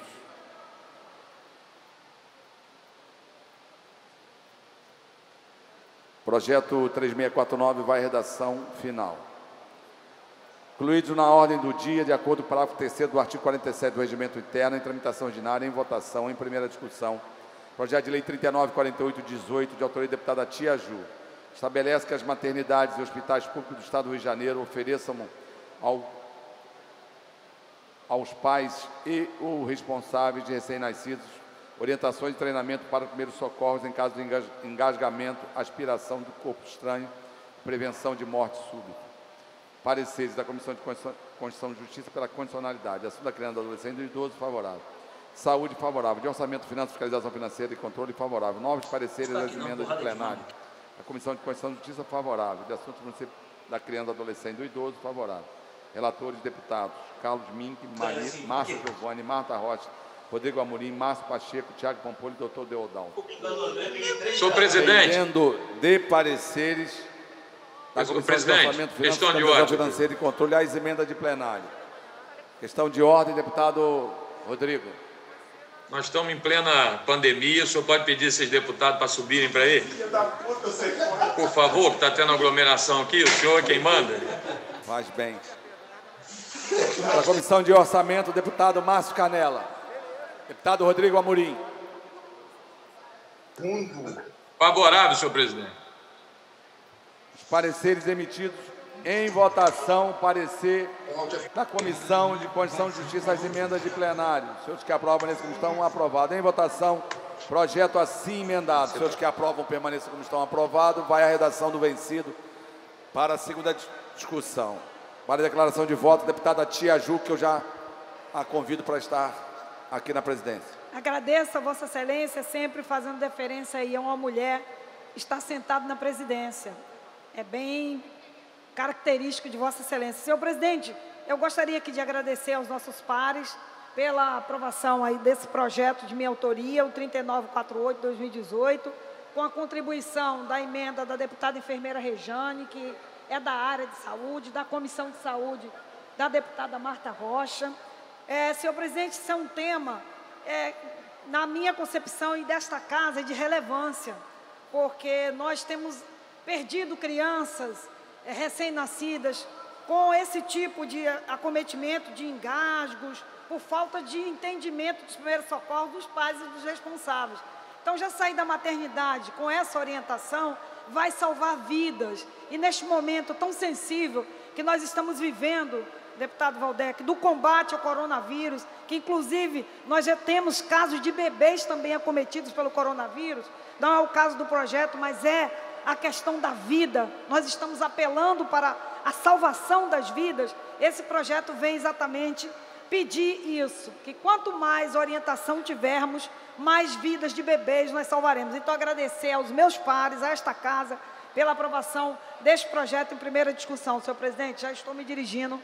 Projeto três mil seiscentos e quarenta e nove vai à redação final. Incluídos na ordem do dia, de acordo com o parágrafo terceiro do artigo quarenta e sete do Regimento Interno, em tramitação ordinária, em votação, em primeira discussão, projeto de lei trinta e nove, quarenta e oito, dezoito, de autoria da deputada Tia Ju, estabelece que as maternidades e hospitais públicos do Estado do Rio de Janeiro ofereçam ao, aos pais e ou responsáveis de recém-nascidos orientações e treinamento para primeiros socorros em caso de engas- engasgamento, aspiração do corpo estranho, prevenção de morte súbita. Pareceres da Comissão de Constituição Constituição e Justiça pela condicionalidade. Assunto da criança, do adolescente e do idoso, favorável. Saúde, favorável. De orçamento, finanças, fiscalização financeira e controle, favorável. Novos pareceres das emendas de plenário. A Comissão de Constituição e Justiça, favorável. De assuntos municipais da criança, do adolescente e do idoso, favorável. Relatores, deputados Carlos Mink, Maria, Márcia Giovanni, Marta Rocha, Rodrigo Amorim, Márcio Pacheco, Tiago Pampolho e doutor Deodaldo. Senhor presidente. Entendendo de pareceres da Senhor Comissão presidente, de Orçamento, Finanças, questão de Fiscalização ordem. Financeira e Controle, às emendas de plenário. Questão de ordem, deputado Rodrigo. Nós estamos em plena pandemia, o senhor pode pedir esses deputados para subirem para aí? Por favor, que está tendo aglomeração aqui, o senhor é quem manda? Faz bem. Para a Comissão de Orçamento, deputado Márcio Canela. Deputado Rodrigo Amorim. Favorável, senhor presidente. Os pareceres emitidos em votação, parecer da Comissão de Constituição e Justiça às emendas de plenário. Os senhores que aprovam, permaneçam como estão, aprovado. Em votação, projeto assim emendado. Os senhores que aprovam, permaneçam como estão, aprovado. Vai a redação do vencido para a segunda dis- discussão. Para a declaração de voto, deputada Tia Ju, que eu já a convido para estar aqui na presidência. Agradeço a Vossa Excelência, sempre fazendo deferência aí a uma mulher estar sentada na presidência. É bem característico de Vossa Excelência. Senhor presidente, eu gostaria aqui de agradecer aos nossos pares pela aprovação aí desse projeto de minha autoria, o trinta e nove quarenta e oito de dois mil e dezoito, com a contribuição da emenda da deputada enfermeira Rejane, que é da área de saúde, da Comissão de Saúde, da deputada Marta Rocha. É, senhor presidente, isso é um tema, é, na minha concepção e desta casa, de relevância, porque nós temos perdido crianças é, recém-nascidas com esse tipo de acometimento de engasgos, por falta de entendimento dos primeiros socorros dos pais e dos responsáveis. Então, já sair da maternidade com essa orientação vai salvar vidas. E neste momento tão sensível que nós estamos vivendo, deputado Valdec, do combate ao coronavírus, que inclusive nós já temos casos de bebês também acometidos pelo coronavírus, não é o caso do projeto, mas é a questão da vida. Nós estamos apelando para a salvação das vidas. Esse projeto vem exatamente pedir isso, que quanto mais orientação tivermos, mais vidas de bebês nós salvaremos. Então, agradecer aos meus pares, a esta casa, pela aprovação deste projeto em primeira discussão. Senhor presidente, já estou me dirigindo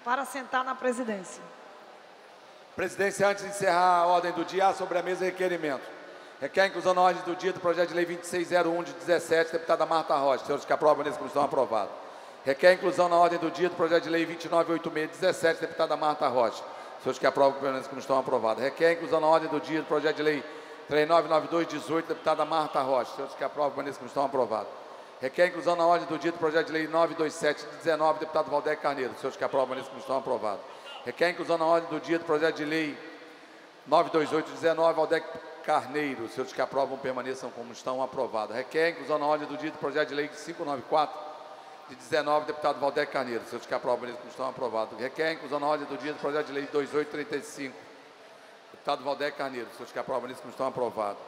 para sentar na presidência. Presidência, antes de encerrar a ordem do dia, há sobre a mesa requerimento. Requer a inclusão na ordem do dia do projeto de lei vinte e seis zero um de dezessete, deputada Marta Rocha. Senhores que aprovam nesse comissão, aprovado. Requer a inclusão na ordem do dia do projeto de lei vinte e nove oitenta e seis de dezessete, deputada Marta Rocha. Senhores que aprovam nesse comissão, aprovado. Requer a inclusão na ordem do dia do projeto de lei três mil novecentos e noventa e dois de dezoito, deputada Marta Rocha. Senhores que aprovam nesse comissão, aprovado. Requer a inclusão na ordem do dia do projeto de lei novecentos e vinte e sete de dezenove, deputado Valdec Carneiro. Senhores que aprovam nesse comissão, aprovado. Requer a inclusão na ordem do dia do projeto de lei novecentos e vinte e oito de dezenove, Valdec Carneiro. Os senhores que aprovam permaneçam como estão, aprovado. Requer a inclusão na ordem do dia do projeto de lei quinhentos e noventa e quatro de dezenove, deputado Valdec Carneiro. Os senhores que aprovam permaneçam como estão, aprovado. Requer a inclusão na ordem do dia do projeto de lei vinte e oito trinta e cinco, deputado Valdec Carneiro. Os senhores que aprovam permaneçam como estão, aprovado.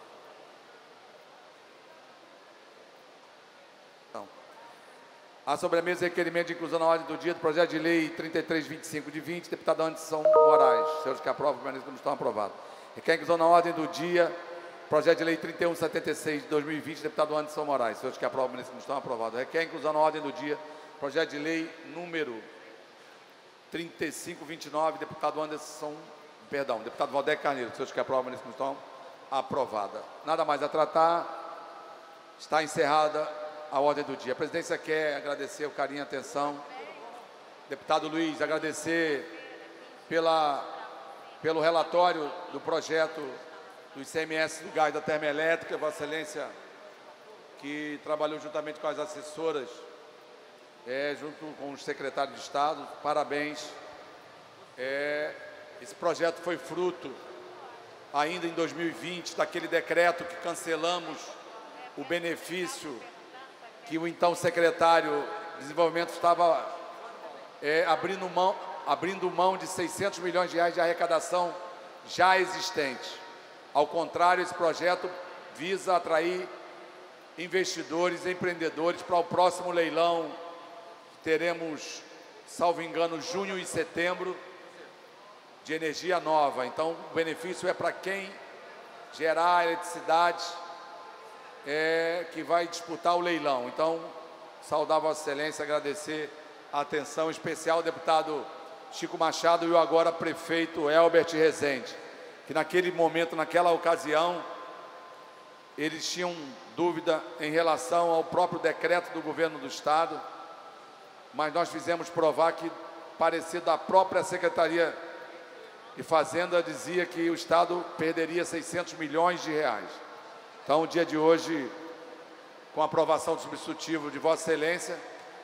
Então, há sobre a mesa requerimento de inclusão na ordem do dia do projeto de lei trinta e três vinte e cinco de vinte, deputado Anderson Moraes. Os senhores que aprovam permaneçam como estão, aprovado. Requer a inclusão na ordem do dia, projeto de lei trinta e um setenta e seis de dois mil e vinte, deputado Anderson Moraes. Senhores que aprovam nesse comissão, aprovado. Requer a inclusão na ordem do dia, projeto de lei número trinta e cinco vinte e nove, deputado Anderson, perdão, deputado Valdec Carneiro. Senhores que aprovam nesse comissão, aprovada. Nada mais a tratar, está encerrada a ordem do dia. A presidência quer agradecer o carinho e a atenção. Deputado Luiz, agradecer pela... pelo relatório do projeto do I C M S do gás da termoelétrica, Vossa Excelência, que trabalhou juntamente com as assessoras, é, junto com os secretários de Estado, parabéns. É, esse projeto foi fruto, ainda em dois mil e vinte, daquele decreto que cancelamos o benefício que o então secretário de Desenvolvimento estava é, abrindo mão, abrindo mão de seiscentos milhões de reais de arrecadação já existente. Ao contrário, esse projeto visa atrair investidores, empreendedores para o próximo leilão, que teremos, salvo engano, junho e setembro, de energia nova. Então, o benefício é para quem gerar eletricidade, é, que vai disputar o leilão. Então, saudar Vossa Excelência, agradecer a atenção especial ao deputado Chico Machado e o agora prefeito Elbert Rezende, que naquele momento, naquela ocasião, eles tinham dúvida em relação ao próprio decreto do governo do Estado, mas nós fizemos provar que, parecido da própria Secretaria de Fazenda, dizia que o Estado perderia seiscentos milhões de reais. Então, o dia de hoje, com a aprovação do substitutivo de Vossa Excelência,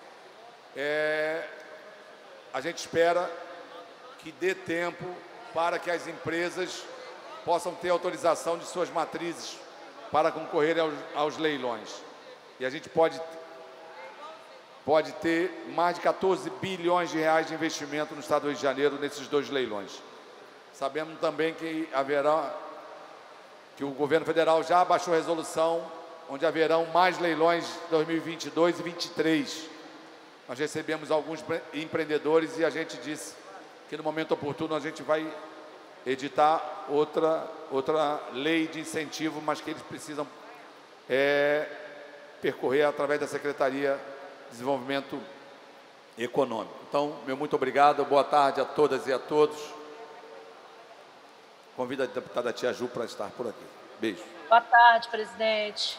é... a gente espera que dê tempo para que as empresas possam ter autorização de suas matrizes para concorrerem aos, aos leilões. E a gente pode, pode ter mais de quatorze bilhões de reais de investimento no Estado do Rio de Janeiro nesses dois leilões. Sabemos também que haverá, que o governo federal já baixou a resolução onde haverão mais leilões de dois mil e vinte e dois e vinte e três. Nós recebemos alguns empreendedores e a gente disse que no momento oportuno a gente vai editar outra, outra lei de incentivo, mas que eles precisam é, percorrer através da Secretaria de Desenvolvimento Econômico. Então, meu muito obrigado, boa tarde a todas e a todos. Convido a deputada Tia Ju para estar por aqui. Beijo. Boa tarde, presidente.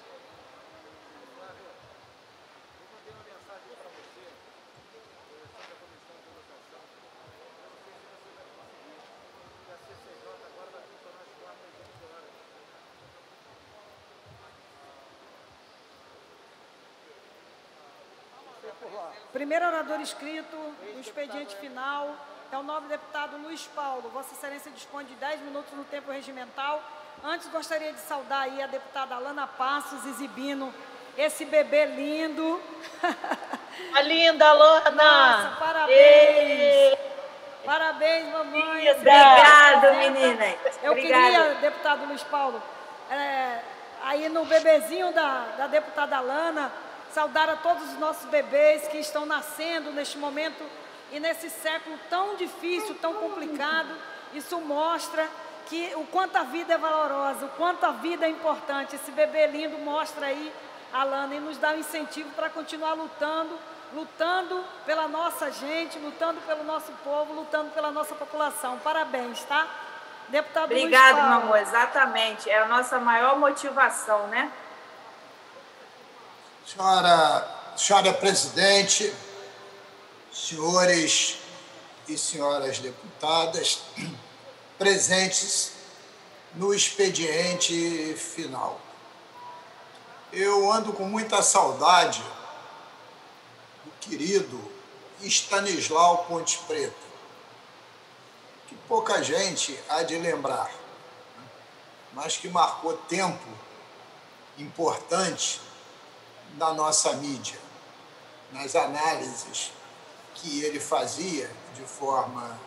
Primeiro orador inscrito no expediente final é o nobre deputado Luiz Paulo. Vossa Excelência dispõe de dez minutos no tempo regimental. Antes, gostaria de saudar aí a deputada Alana Passos, exibindo esse bebê lindo. A linda, Alana! Nossa, parabéns! Ei. Parabéns, mamãe! Obrigada, meninas! Eu Obrigada. queria, deputado Luiz Paulo, é, aí no bebezinho da, da deputada Alana, saudar a todos os nossos bebês que estão nascendo neste momento e nesse século tão difícil, tão complicado. Isso mostra que o quanto a vida é valorosa, o quanto a vida é importante. Esse bebê lindo mostra aí, Alana, e nos dá um incentivo para continuar lutando lutando pela nossa gente, lutando pelo nosso povo, lutando pela nossa população. Parabéns, tá? Deputado Obrigada, Luiz meu Paulo. amor, exatamente. É a nossa maior motivação, né? Senhora, senhora presidente, senhores e senhoras deputadas, presentes no expediente final. Eu ando com muita saudade do querido Stanislau Ponte Preta, que pouca gente há de lembrar, mas que marcou tempo importante na nossa mídia, nas análises que ele fazia de forma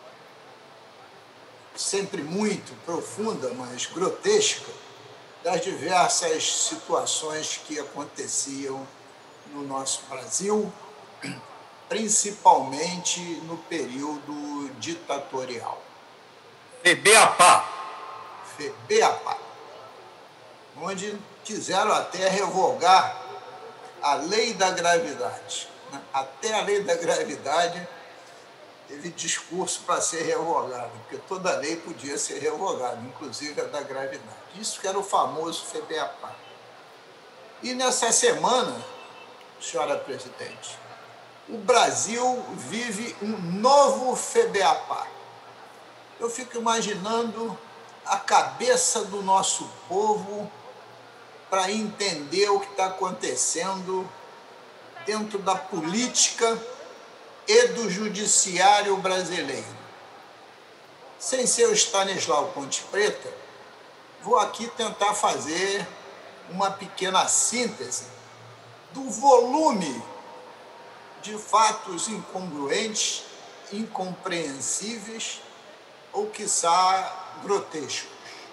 sempre muito profunda, mas grotesca, das diversas situações que aconteciam no nosso Brasil, principalmente no período ditatorial. FEBEAPA. FEBEAPA. Onde quiseram até revogar a lei da gravidade. Até a lei da gravidade teve discurso para ser revogada, porque toda lei podia ser revogada, inclusive a da gravidade. Isso que era o famoso FEBEAPA. E nessa semana, senhora presidente, o Brasil vive um novo FEBEAPA. Eu fico imaginando a cabeça do nosso povo para entender o que está acontecendo dentro da política e do judiciário brasileiro. Sem ser o Stanislau Ponte Preta, vou aqui tentar fazer uma pequena síntese do volume de fatos incongruentes, incompreensíveis ou, quiçá, grotescos.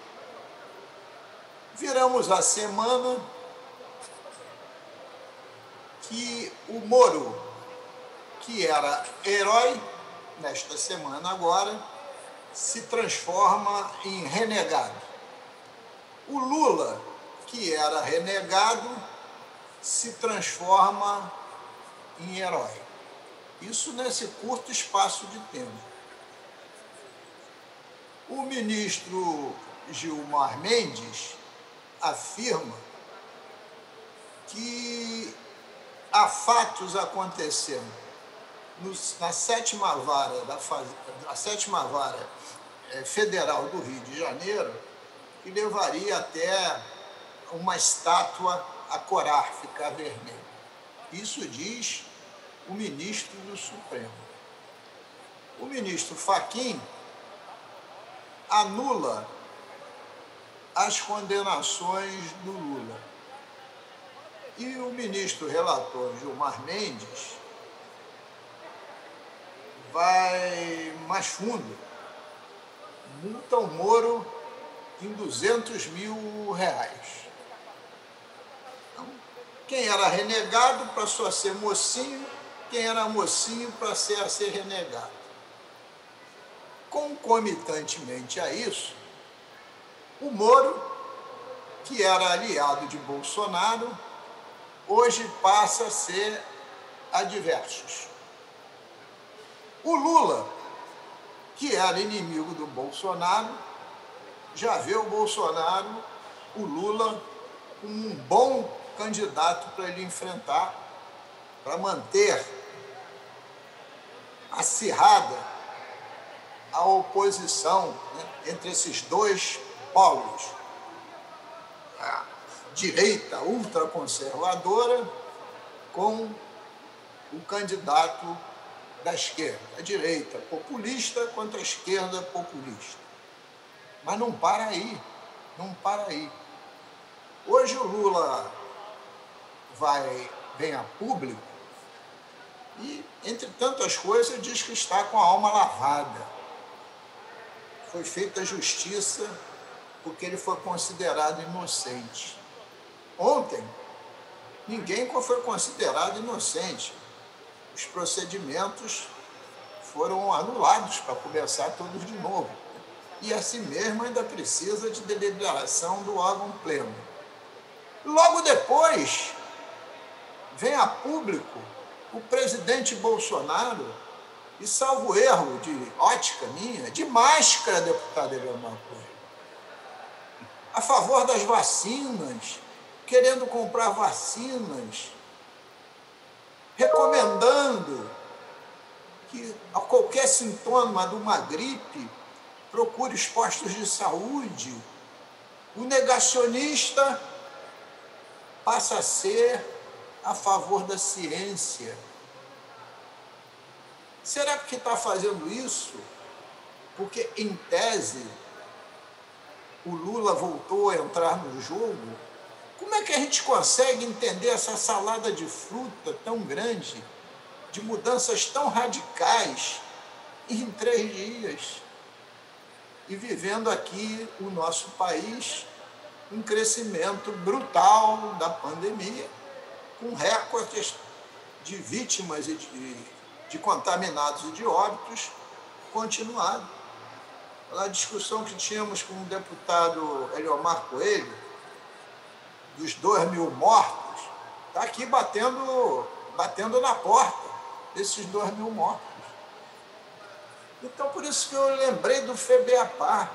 Viramos a semana que o Moro, que era herói, nesta semana agora, se transforma em renegado. O Lula, que era renegado, se transforma em herói. Isso nesse curto espaço de tempo. O ministro Gilmar Mendes afirma que há fatos acontecendo no, na sétima vara, da, a sétima vara é, federal do Rio de Janeiro, que levaria até uma estátua a corar, ficar vermelha. Isso diz o ministro do Supremo. O ministro Fachin anula as condenações do Lula. E o ministro relator Gilmar Mendes vai mais fundo. Multa o Moro em duzentos mil reais. Então, quem era renegado passou a ser mocinho, quem era mocinho passou a ser renegado. Concomitantemente a isso, o Moro, que era aliado de Bolsonaro, hoje passa a ser adversos. O Lula, que era inimigo do Bolsonaro, já vê o Bolsonaro, o Lula, como um bom candidato para ele enfrentar, para manter acirrada a oposição, né, entre esses dois polos. A direita ultraconservadora com o candidato da esquerda. A direita populista contra a esquerda populista. Mas não para aí, não para aí. Hoje o Lula vai, vem a público e, entre tantas coisas, diz que está com a alma lavada. Foi feita justiça porque ele foi considerado inocente. Ontem, ninguém foi considerado inocente. Os procedimentos foram anulados para começar todos de novo. E assim mesmo ainda precisa de deliberação do órgão pleno. Logo depois, vem a público o presidente Bolsonaro, e salvo erro de ótica minha, de máscara, deputado Eliomar Coelho, a favor das vacinas, querendo comprar vacinas, recomendando que a qualquer sintoma de uma gripe, procure os postos de saúde. O negacionista passa a ser a favor da ciência. Será que está fazendo isso porque, em tese, o Lula voltou a entrar no jogo? Como é que a gente consegue entender essa salada de fruta tão grande, de mudanças tão radicais, em três dias? E vivendo aqui o nosso país um crescimento brutal da pandemia, com recordes de vítimas e de, de contaminados e de óbitos continuado. A discussão que tínhamos com o deputado Eliomar Coelho, dos dois mil mortos, está aqui batendo, batendo na porta desses dois mil mortos. Então, por isso que eu lembrei do FEBEAPAR.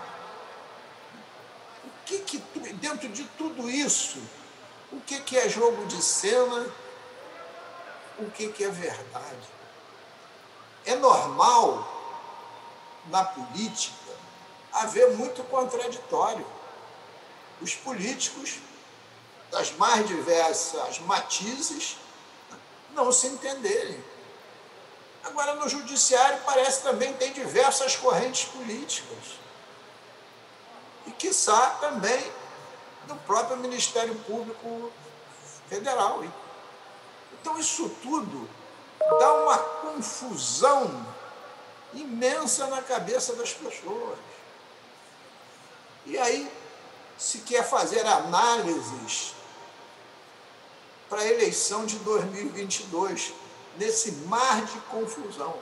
O que que, dentro de tudo isso, o que que é jogo de cena, o que que é verdade? É normal, na política, haver muito contraditório. Os políticos, das mais diversas matizes, não se entenderem. Agora, no judiciário, parece que também tem diversas correntes políticas. E, quiçá, também no próprio Ministério Público Federal. Então, isso tudo dá uma confusão imensa na cabeça das pessoas. E aí se quer fazer análises para a eleição de dois mil e vinte e dois, nesse mar de confusão.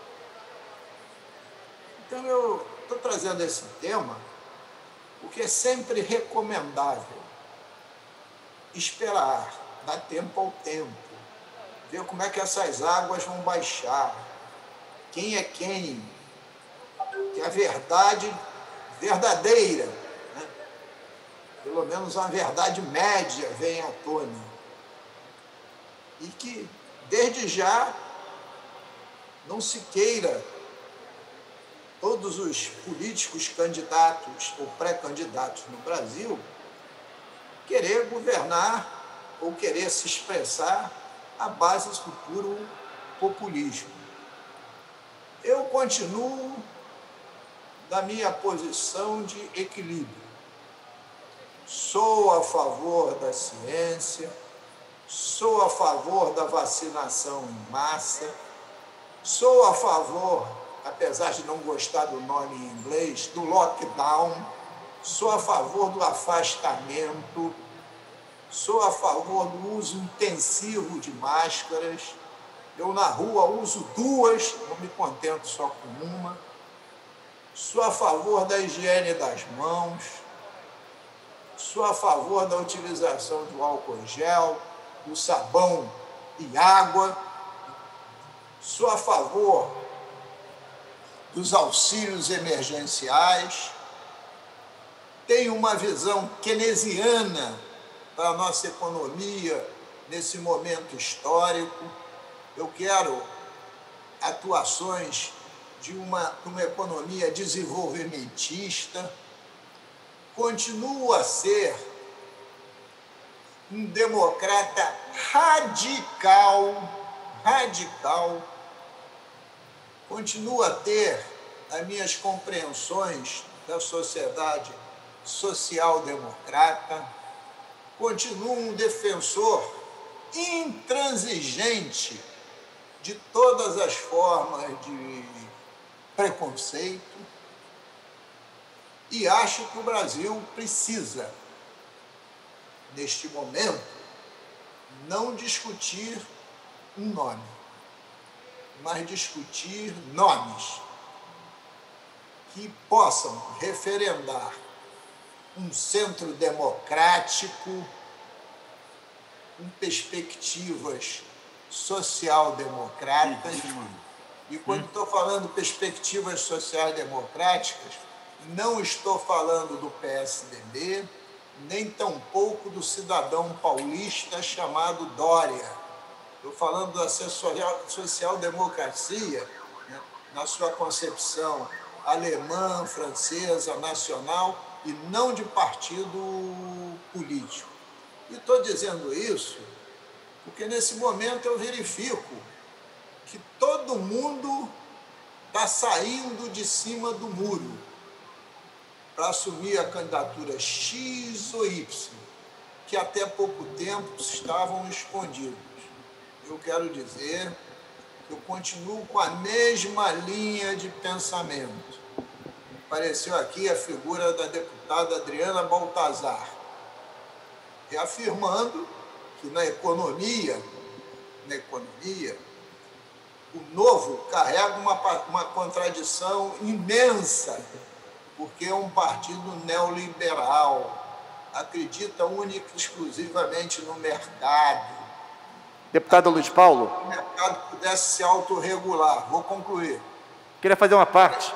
Então, eu estou trazendo esse tema porque é sempre recomendável esperar, dar tempo ao tempo, ver como é que essas águas vão baixar, quem é quem, que a verdade verdadeira, né? Pelo menos a verdade média vem à tona. E que, desde já, não se queira todos os políticos candidatos ou pré-candidatos no Brasil querer governar ou querer se expressar à base do puro populismo. Eu continuo na minha posição de equilíbrio. Sou a favor da ciência, sou a favor da vacinação em massa, sou a favor, apesar de não gostar do nome em inglês, do lockdown, sou a favor do afastamento, sou a favor do uso intensivo de máscaras. Eu, na rua, uso duas, não me contento só com uma. Sou a favor da higiene das mãos, sou a favor da utilização do álcool gel, do sabão e água, sou a favor dos auxílios emergenciais, tenho uma visão keynesiana para a nossa economia nesse momento histórico. Eu quero atuações de uma, uma economia desenvolvimentista, continuo a ser um democrata radical, radical, continuo a ter as minhas compreensões da sociedade social-democrata, continuo um defensor intransigente de todas as formas de preconceito e acho que o Brasil precisa, neste momento, não discutir um nome, mas discutir nomes que possam referendar um centro democrático com perspectivas social-democratas. E quando estou falando perspectivas sociais-democráticas, não estou falando do P S D B, nem tampouco do cidadão paulista chamado Dória. Estou falando da social-democracia, né, na sua concepção alemã, francesa, nacional, e não de partido político. E estou dizendo isso porque, nesse momento, eu verifico que todo mundo está saindo de cima do muro para assumir a candidatura X ou Y, que até pouco tempo estavam escondidos. Eu quero dizer que eu continuo com a mesma linha de pensamento. Apareceu aqui a figura da deputada Adriana Baltazar, reafirmando que na economia, na economia, o novo carrega uma, uma contradição imensa, porque é um partido neoliberal, acredita única e exclusivamente no mercado. Deputado Luiz Paulo. O mercado pudesse se autorregular. Vou concluir. Queria fazer uma parte.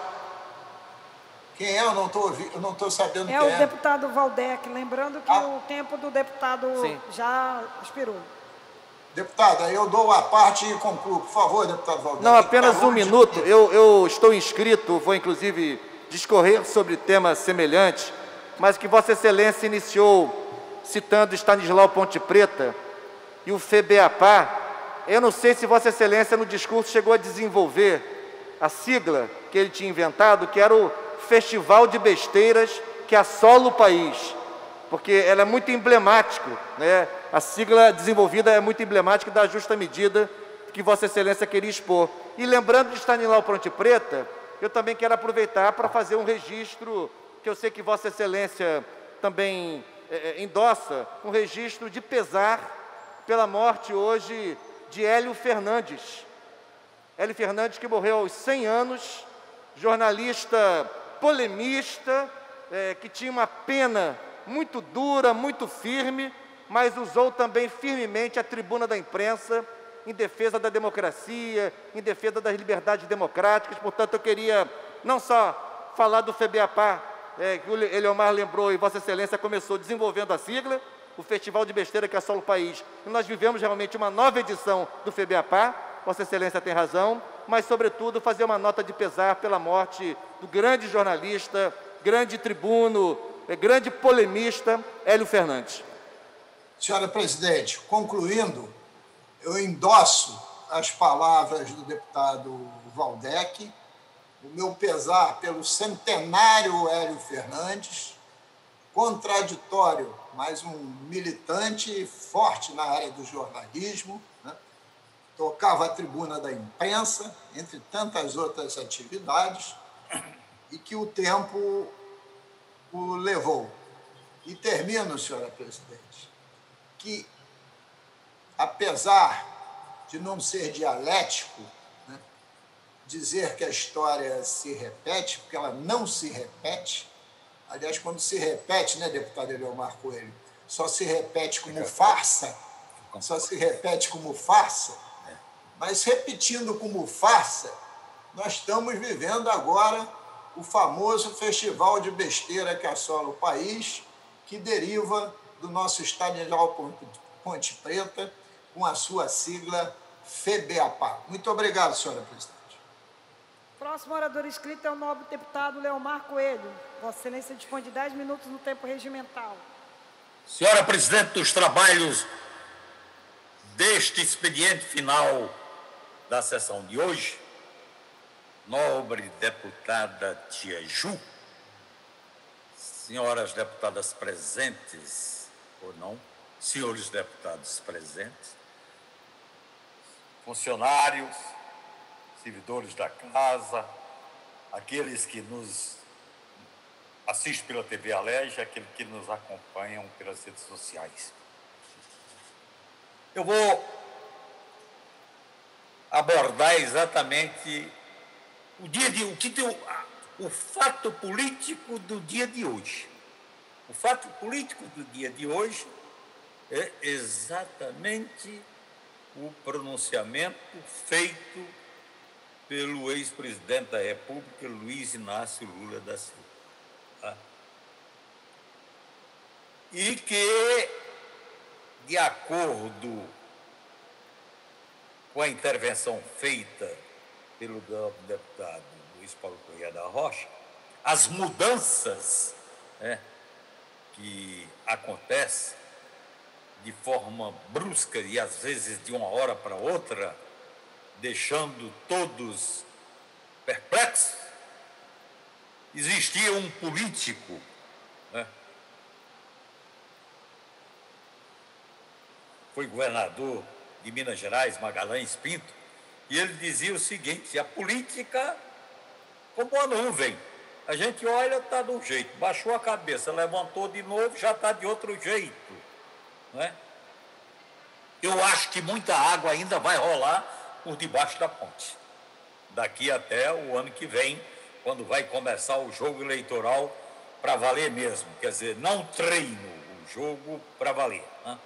Quem é? Eu não estou eu não estou sabendo é quem é. É o deputado Valdec. Lembrando que ah. o tempo do deputado Sim. já expirou. Deputado, aí eu dou a parte e concluo. Por favor, deputado Valdec. Não, apenas um minuto. Eu, eu estou inscrito, vou inclusive discorrer sobre temas semelhantes, mas que Vossa Excelência iniciou citando Stanislau Ponte Preta e o FEBEAPA. Eu não sei se Vossa Excelência no discurso chegou a desenvolver a sigla que ele tinha inventado, que era o Festival de Besteiras que assola o país, porque ela é muito emblemático, né? A sigla desenvolvida é muito emblemática da justa medida que Vossa Excelência queria expor. E lembrando de Stanislau Ponte Preta, eu também quero aproveitar para fazer um registro, que eu sei que Vossa Excelência também é, endossa, um registro de pesar pela morte hoje de Hélio Fernandes. Hélio Fernandes, que morreu aos cem anos, jornalista polemista, é, que tinha uma pena muito dura, muito firme, mas usou também firmemente a tribuna da imprensa em defesa da democracia, em defesa das liberdades democráticas. Portanto, eu queria não só falar do FEBEAPA, é, que o Eliomar lembrou e Vossa Excelência começou desenvolvendo a sigla, o Festival de Besteira que assola o país. E nós vivemos realmente uma nova edição do FEBEAPA, Vossa Excelência tem razão, mas, sobretudo, fazer uma nota de pesar pela morte do grande jornalista, grande tribuno, grande polemista, Hélio Fernandes. Senhora Presidente, concluindo, eu endosso as palavras do deputado Valdec, o meu pesar pelo centenário Hélio Fernandes, contraditório, mas um militante forte na área do jornalismo, né? Tocava a tribuna da imprensa, entre tantas outras atividades, e que o tempo o levou. E termino, senhora Presidente, que, apesar de não ser dialético, né, dizer que a história se repete, porque ela não se repete, aliás, quando se repete, né, deputado Eliomar Coelho, só se repete como farsa, só se repete como farsa, mas repetindo como farsa, nós estamos vivendo agora o famoso festival de besteira que assola o país, que deriva do nosso Stanislau Ponte Preta, com a sua sigla FEBEAPA. Muito obrigado, senhora Presidente. Próximo orador inscrito é o nobre deputado Leomar Coelho. Vossa Excelência dispõe de dez minutos no tempo regimental. Senhora Presidente, dos trabalhos deste expediente final da sessão de hoje, nobre deputada Tia Ju, senhoras deputadas presentes, ou não, senhores deputados presentes, funcionários, servidores da casa, aqueles que nos assistem pela T V Alerj, aqueles que nos acompanham pelas redes sociais. Eu vou abordar exatamente o dia de o que deu o fato político do dia de hoje. O fato político do dia de hoje é exatamente o pronunciamento feito pelo ex-presidente da República, Luiz Inácio Lula da Silva. Tá? E que, de acordo com a intervenção feita pelo deputado Luiz Paulo Correia da Rocha, as mudanças, né, que acontecem de forma brusca e às vezes de uma hora para outra, deixando todos perplexos, existia um político, né, foi governador de Minas Gerais, Magalhães Pinto, e ele dizia o seguinte: a política como uma nuvem, a gente olha, está de um jeito, baixou a cabeça, levantou de novo, já está de outro jeito, não é? Eu acho que muita água ainda vai rolar por debaixo da ponte, daqui até o ano que vem, quando vai começar o jogo eleitoral para valer mesmo, quer dizer, não treino, o jogo para valer, né?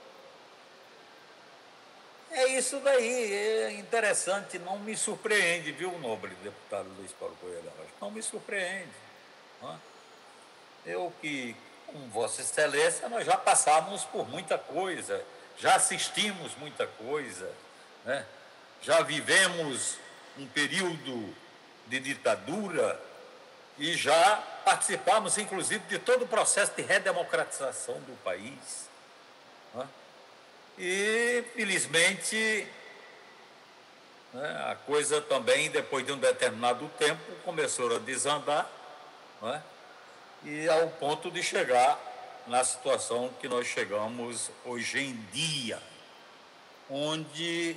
É isso daí, é interessante, não me surpreende, viu, nobre deputado Luiz Paulo Correia da Rocha, não me surpreende. Não é? Eu que, com Vossa Excelência, nós já passamos por muita coisa, já assistimos muita coisa, né? Já vivemos um período de ditadura e já participamos, inclusive, de todo o processo de redemocratização do país. Não é? E, felizmente, né, a coisa também, depois de um determinado tempo, começou a desandar, né, e ao ponto de chegar na situação que nós chegamos hoje em dia, onde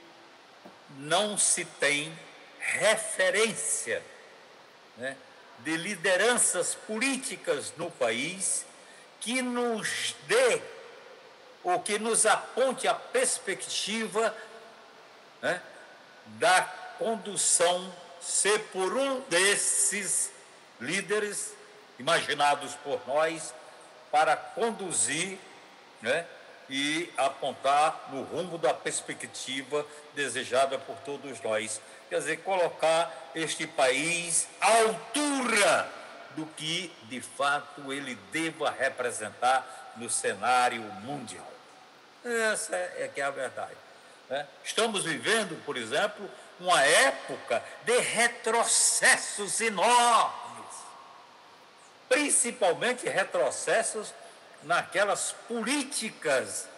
não se tem referência, né, de lideranças políticas no país que nos dê ou que nos aponte a perspectiva, né, da condução ser por um desses líderes imaginados por nós para conduzir, né, e apontar no rumo da perspectiva desejada por todos nós. Quer dizer, colocar este país à altura do que, de fato, ele deva representar no cenário mundial. Essa é que é a verdade, né? Estamos vivendo, por exemplo, uma época de retrocessos enormes, principalmente retrocessos naquelas políticas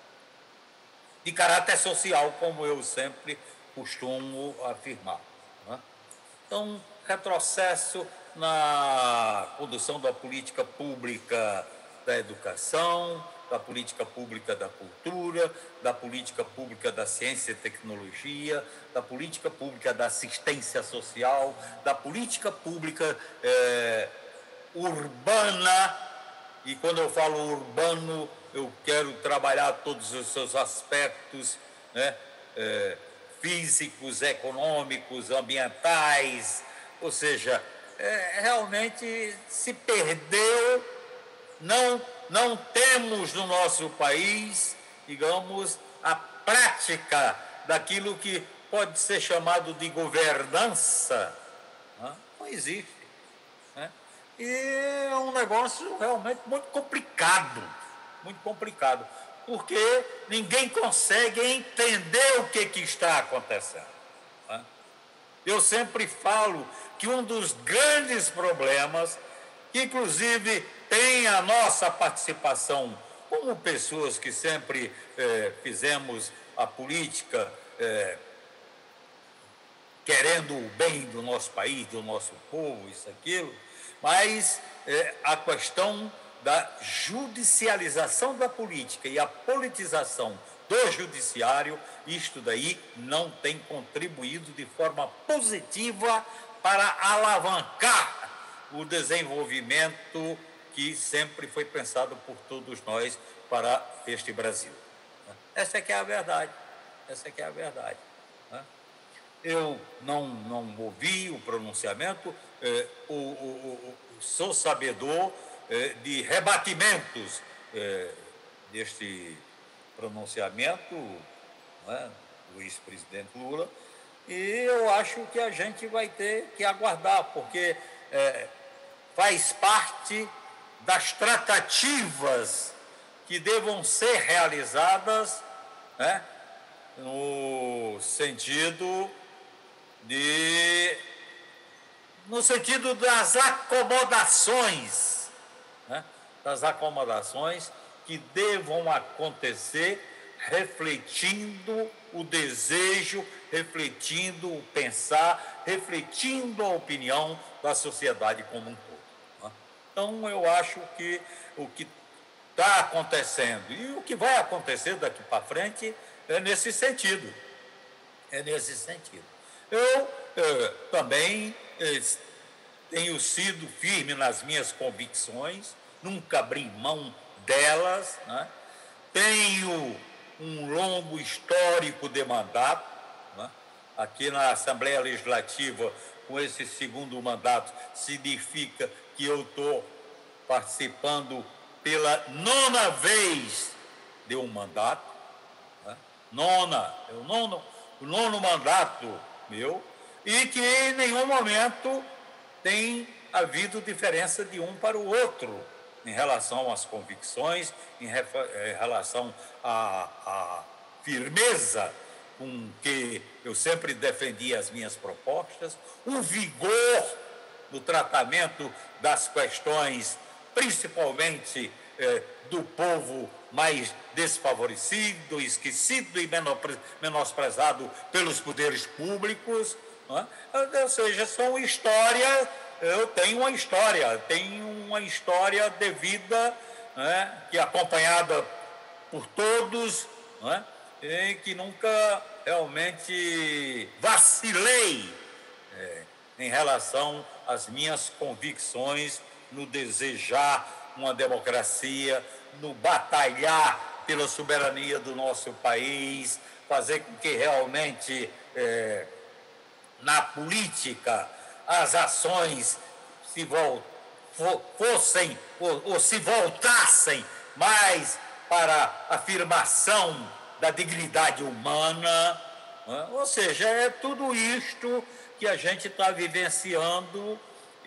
de caráter social, como eu sempre costumo afirmar, né? Então, retrocesso na condução da política pública da educação, da política pública da cultura, da política pública da ciência e tecnologia, da política pública da assistência social, da política pública eh, urbana, e quando eu falo urbano, eu quero trabalhar todos os seus aspectos, né, eh, físicos, econômicos, ambientais, ou seja, eh, realmente se perdeu, não Não temos no nosso país, digamos, a prática daquilo que pode ser chamado de governança. Não, não existe, né? E é um negócio realmente muito complicado, muito complicado, porque ninguém consegue entender o que, que está acontecendo, né? Eu sempre falo que um dos grandes problemas, que inclusive tem a nossa participação como pessoas que sempre eh, fizemos a política eh, querendo o bem do nosso país, do nosso povo, isso, aquilo, mas eh, a questão da judicialização da política e a politização do judiciário, isto daí não tem contribuído de forma positiva para alavancar o desenvolvimento que sempre foi pensado por todos nós para este Brasil. Essa é que é a verdade, essa é que é a verdade. Eu não, não ouvi o pronunciamento, eh, o, o, o, sou sabedor eh, de rebatimentos eh, deste pronunciamento não é, do ex-presidente Lula, e eu acho que a gente vai ter que aguardar, porque é, faz parte das tratativas que devam ser realizadas, né, no sentido de no sentido das acomodações, né, das acomodações que devam acontecer refletindo o desejo, refletindo o pensar, refletindo a opinião da sociedade como um todo, né? Então, eu acho que o que está acontecendo e o que vai acontecer daqui para frente é nesse sentido. É nesse sentido. Eu eh, também eh, tenho sido firme nas minhas convicções, nunca abri mão delas, né? Tenho um longo histórico de mandato, né? Aqui na Assembleia Legislativa, com esse segundo mandato, significa que eu estou participando pela nona vez de um mandato, né? Nona, é o nono, o nono mandato meu, e que em nenhum momento tem havido diferença de um para o outro em relação às convicções, em, em relação à, à firmeza com que eu sempre defendi as minhas propostas, o vigor no tratamento das questões, principalmente eh, do povo mais desfavorecido, esquecido e menosprezado pelos poderes públicos, não é? Ou seja, são histórias, eu tenho uma história, tenho uma história de vida, né, que é acompanhada por todos, não é? E que nunca realmente vacilei é, em relação às minhas convicções, no desejar uma democracia, no batalhar pela soberania do nosso país, fazer com que realmente é, na política as ações se vol, fossem ou, ou se voltassem mais para a afirmação da dignidade humana, né? Ou seja, é tudo isto que a gente está vivenciando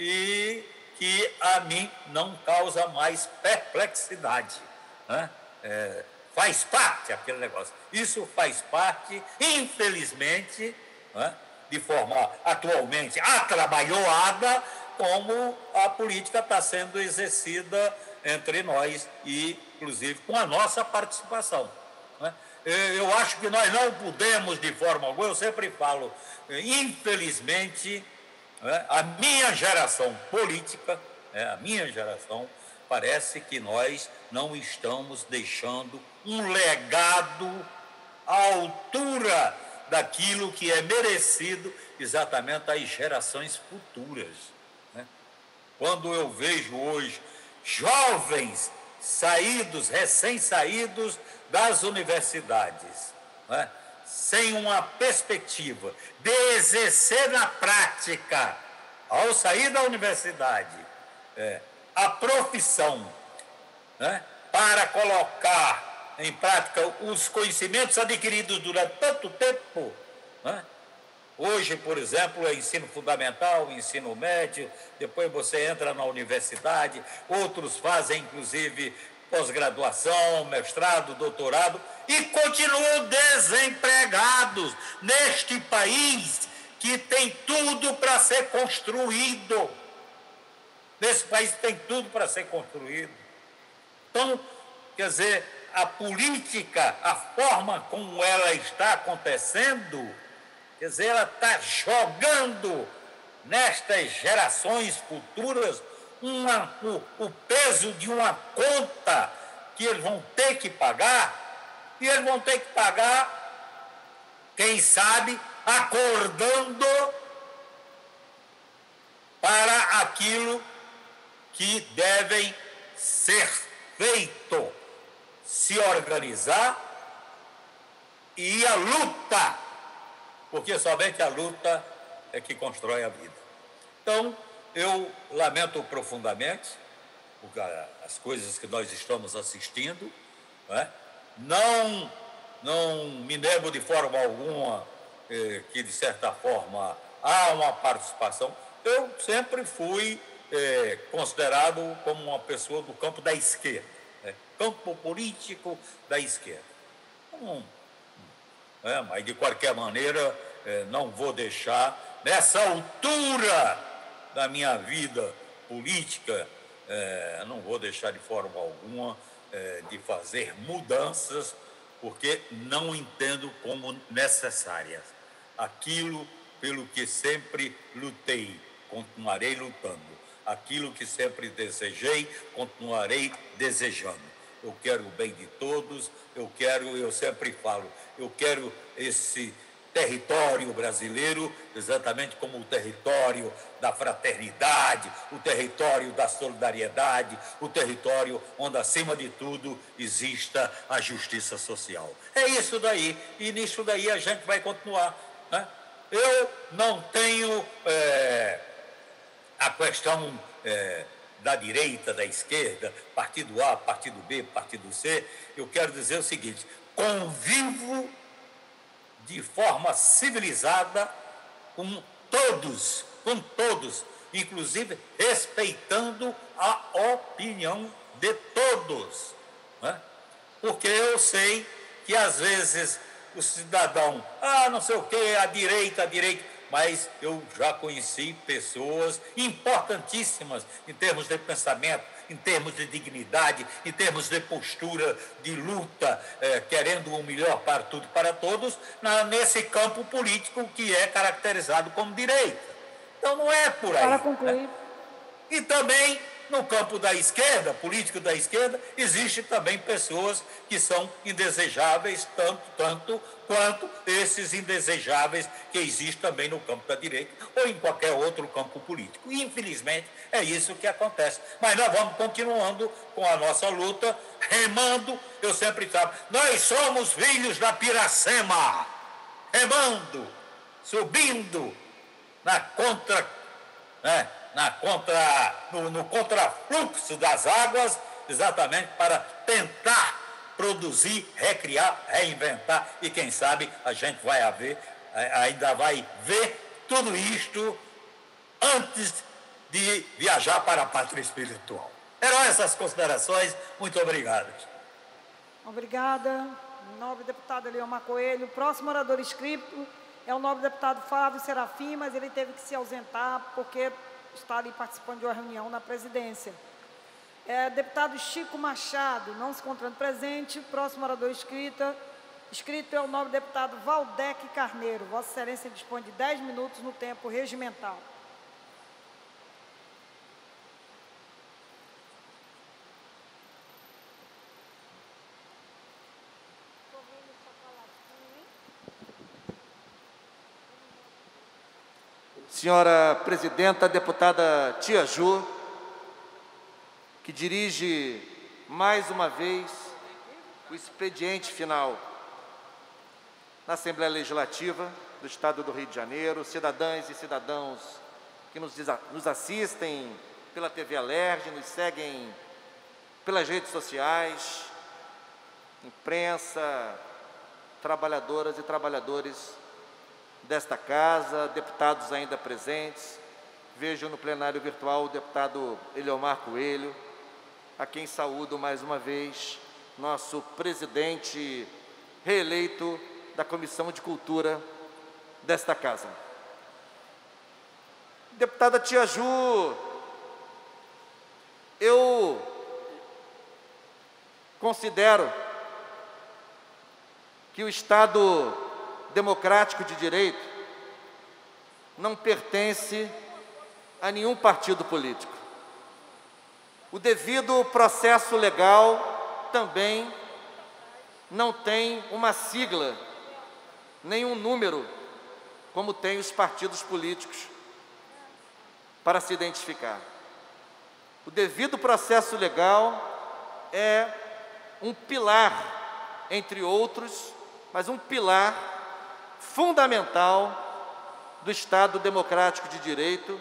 e que a mim não causa mais perplexidade, né? É, faz parte aquele negócio. Isso faz parte, infelizmente, né, de forma atualmente atrabalhoada, como a política está sendo exercida entre nós e, inclusive, com a nossa participação, né? Eu acho que nós não podemos, de forma alguma, eu sempre falo, infelizmente, né, a minha geração política, né, a minha geração, parece que nós não estamos deixando um legado à altura daquilo que é merecido exatamente às gerações futuras, né? Quando eu vejo hoje jovens saídos, recém-saídos das universidades, né, sem uma perspectiva de exercer na prática, ao sair da universidade, é, a profissão, né, para colocar em prática os conhecimentos adquiridos durante tanto tempo, né? Hoje, por exemplo, é ensino fundamental, ensino médio, depois você entra na universidade, outros fazem, inclusive, pós-graduação, mestrado, doutorado, e continuam desempregados neste país que tem tudo para ser construído. Nesse país tem tudo para ser construído. Então, quer dizer, a política, a forma como ela está acontecendo, quer dizer, ela está jogando nestas gerações futuras uma, o, o peso de uma conta que eles vão ter que pagar, e eles vão ter que pagar, quem sabe, acordando para aquilo que devem ser feito, se organizar e a luta, porque somente a luta é que constrói a vida. Então, eu lamento profundamente as coisas que nós estamos assistindo, não, é? Não não me nego de forma alguma eh, que, de certa forma, há uma participação. Eu sempre fui eh, considerado como uma pessoa do campo da esquerda, né? Campo político da esquerda. Então, é, mas, de qualquer maneira, eh, não vou deixar, nessa altura da minha vida política, eh, não vou deixar de forma alguma eh, de fazer mudanças, porque não entendo como necessárias. Aquilo pelo que sempre lutei, continuarei lutando. Aquilo que sempre desejei, continuarei desejando. Eu quero o bem de todos, eu quero, eu sempre falo, eu quero esse território brasileiro exatamente como o território da fraternidade, o território da solidariedade, o território onde, acima de tudo, exista a justiça social. É isso daí, e nisso daí a gente vai continuar, né? Eu não tenho é, a questão é, da direita, da esquerda, partido A, partido B, partido C. Eu quero dizer o seguinte: convivo de forma civilizada com todos, com todos, inclusive respeitando a opinião de todos, né? Porque eu sei que às vezes o cidadão, ah, não sei o que, a direita, a direita, mas eu já conheci pessoas importantíssimas em termos de pensamento, em termos de dignidade, em termos de postura, de luta, eh, querendo o melhor para tudo, para todos, na, nesse campo político que é caracterizado como direita. Então não é por aí. Para concluir. Né? E também, no campo da esquerda, político da esquerda, existe também pessoas que são indesejáveis, tanto, tanto quanto esses indesejáveis que existem também no campo da direita ou em qualquer outro campo político. E, infelizmente, é isso que acontece. Mas nós vamos continuando com a nossa luta, remando. Eu sempre falo, nós somos filhos da Piracema, remando, subindo na contra... Né? Na contra, no, no contrafluxo das águas, exatamente para tentar produzir, recriar, reinventar, e quem sabe a gente vai haver, ainda vai ver tudo isto antes de viajar para a pátria espiritual. Eram essas considerações. Muito obrigado. Obrigada. Nobre deputado Eliomar Coelho. Próximo orador inscrito é o nobre deputado Flávio Serafim, mas ele teve que se ausentar porque está ali participando de uma reunião na presidência. É, deputado Chico Machado, não se encontrando presente. Próximo orador inscrito, inscrito é o nobre deputado Valdec Carneiro. Vossa Excelência dispõe de dez minutos no tempo regimental. Senhora presidenta, deputada Tia Ju, que dirige mais uma vez o expediente final na Assembleia Legislativa do Estado do Rio de Janeiro, cidadãs e cidadãos que nos, nos assistem pela T V Alerj, nos seguem pelas redes sociais, imprensa, trabalhadoras e trabalhadores desta casa, deputados ainda presentes. Vejo no plenário virtual o deputado Eliomar Coelho, a quem saúdo mais uma vez, nosso presidente reeleito da Comissão de Cultura desta casa. Deputada Tia Ju, eu considero que o Estado democrático de direito não pertence a nenhum partido político. O devido processo legal também não tem uma sigla, nem um número, como tem os partidos políticos, para se identificar. O devido processo legal é um pilar, entre outros, mas um pilar fundamental do Estado democrático de direito.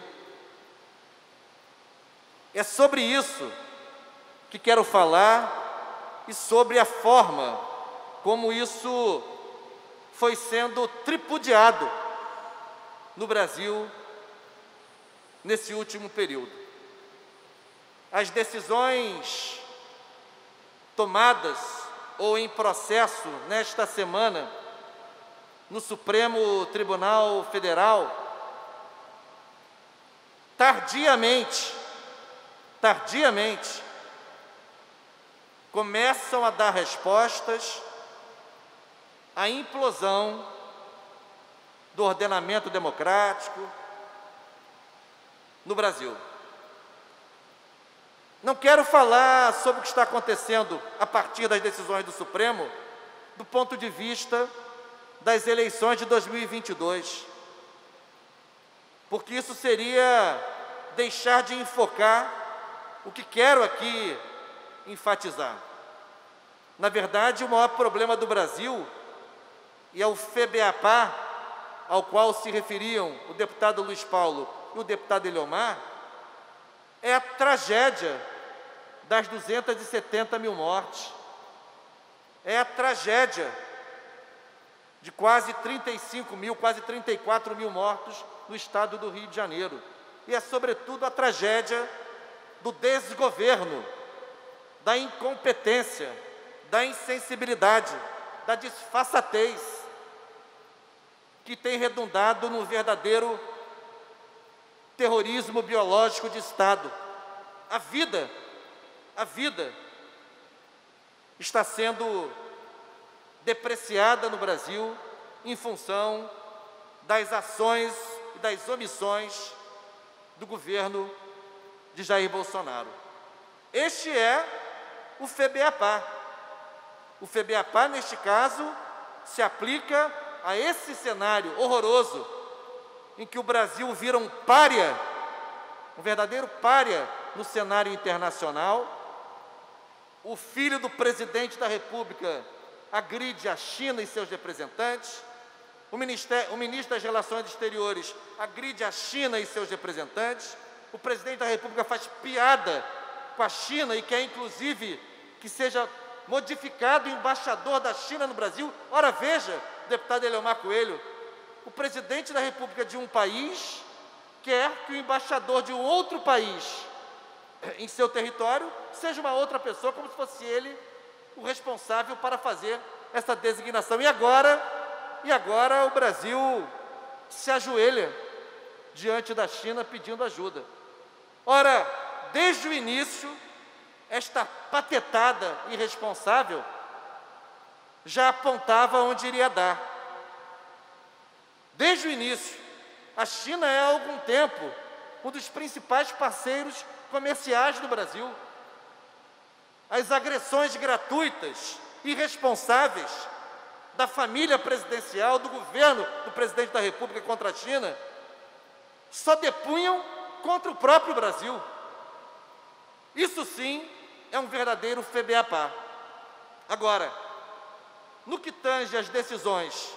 É sobre isso que quero falar e sobre a forma como isso foi sendo tripudiado no Brasil nesse último período. As decisões tomadas ou em processo nesta semana no Supremo Tribunal Federal, tardiamente, tardiamente, começam a dar respostas à implosão do ordenamento democrático no Brasil. Não quero falar sobre o que está acontecendo a partir das decisões do Supremo, do ponto de vista das eleições de dois mil e vinte e dois, porque isso seria deixar de enfocar o que quero aqui enfatizar. Na verdade, o maior problema do Brasil, e é o FEBEAPA, ao qual se referiam o deputado Luiz Paulo e o deputado Eliomar, é a tragédia das duzentas e setenta mil mortes. É a tragédia de quase trinta e cinco mil, quase trinta e quatro mil mortos no estado do Rio de Janeiro. E é, sobretudo, a tragédia do desgoverno, da incompetência, da insensibilidade, da disfarçatez, que tem redundado num verdadeiro terrorismo biológico de Estado. A vida, a vida está sendo depreciada no Brasil em função das ações e das omissões do governo de Jair Bolsonaro. Este é o FEBEAPA. O FEBEAPA, neste caso, se aplica a esse cenário horroroso em que o Brasil vira um pária, um verdadeiro pária no cenário internacional. O filho do presidente da República agride a China e seus representantes. O, ministério, o ministro das Relações Exteriores agride a China e seus representantes. O presidente da República faz piada com a China e quer, inclusive, que seja modificado o embaixador da China no Brasil. Ora, veja, deputado Eliomar Coelho, o presidente da República de um país quer que o embaixador de um outro país em seu território seja uma outra pessoa, como se fosse ele o responsável para fazer essa designação. E agora, e agora o Brasil se ajoelha diante da China pedindo ajuda. Ora, desde o início, esta patetada irresponsável já apontava onde iria dar. Desde o início, a China é há algum tempo um dos principais parceiros comerciais do Brasil. As agressões gratuitas, irresponsáveis da família presidencial, do governo do presidente da República contra a China, só depunham contra o próprio Brasil. Isso sim é um verdadeiro FEBEAPA. Agora, no que tange às decisões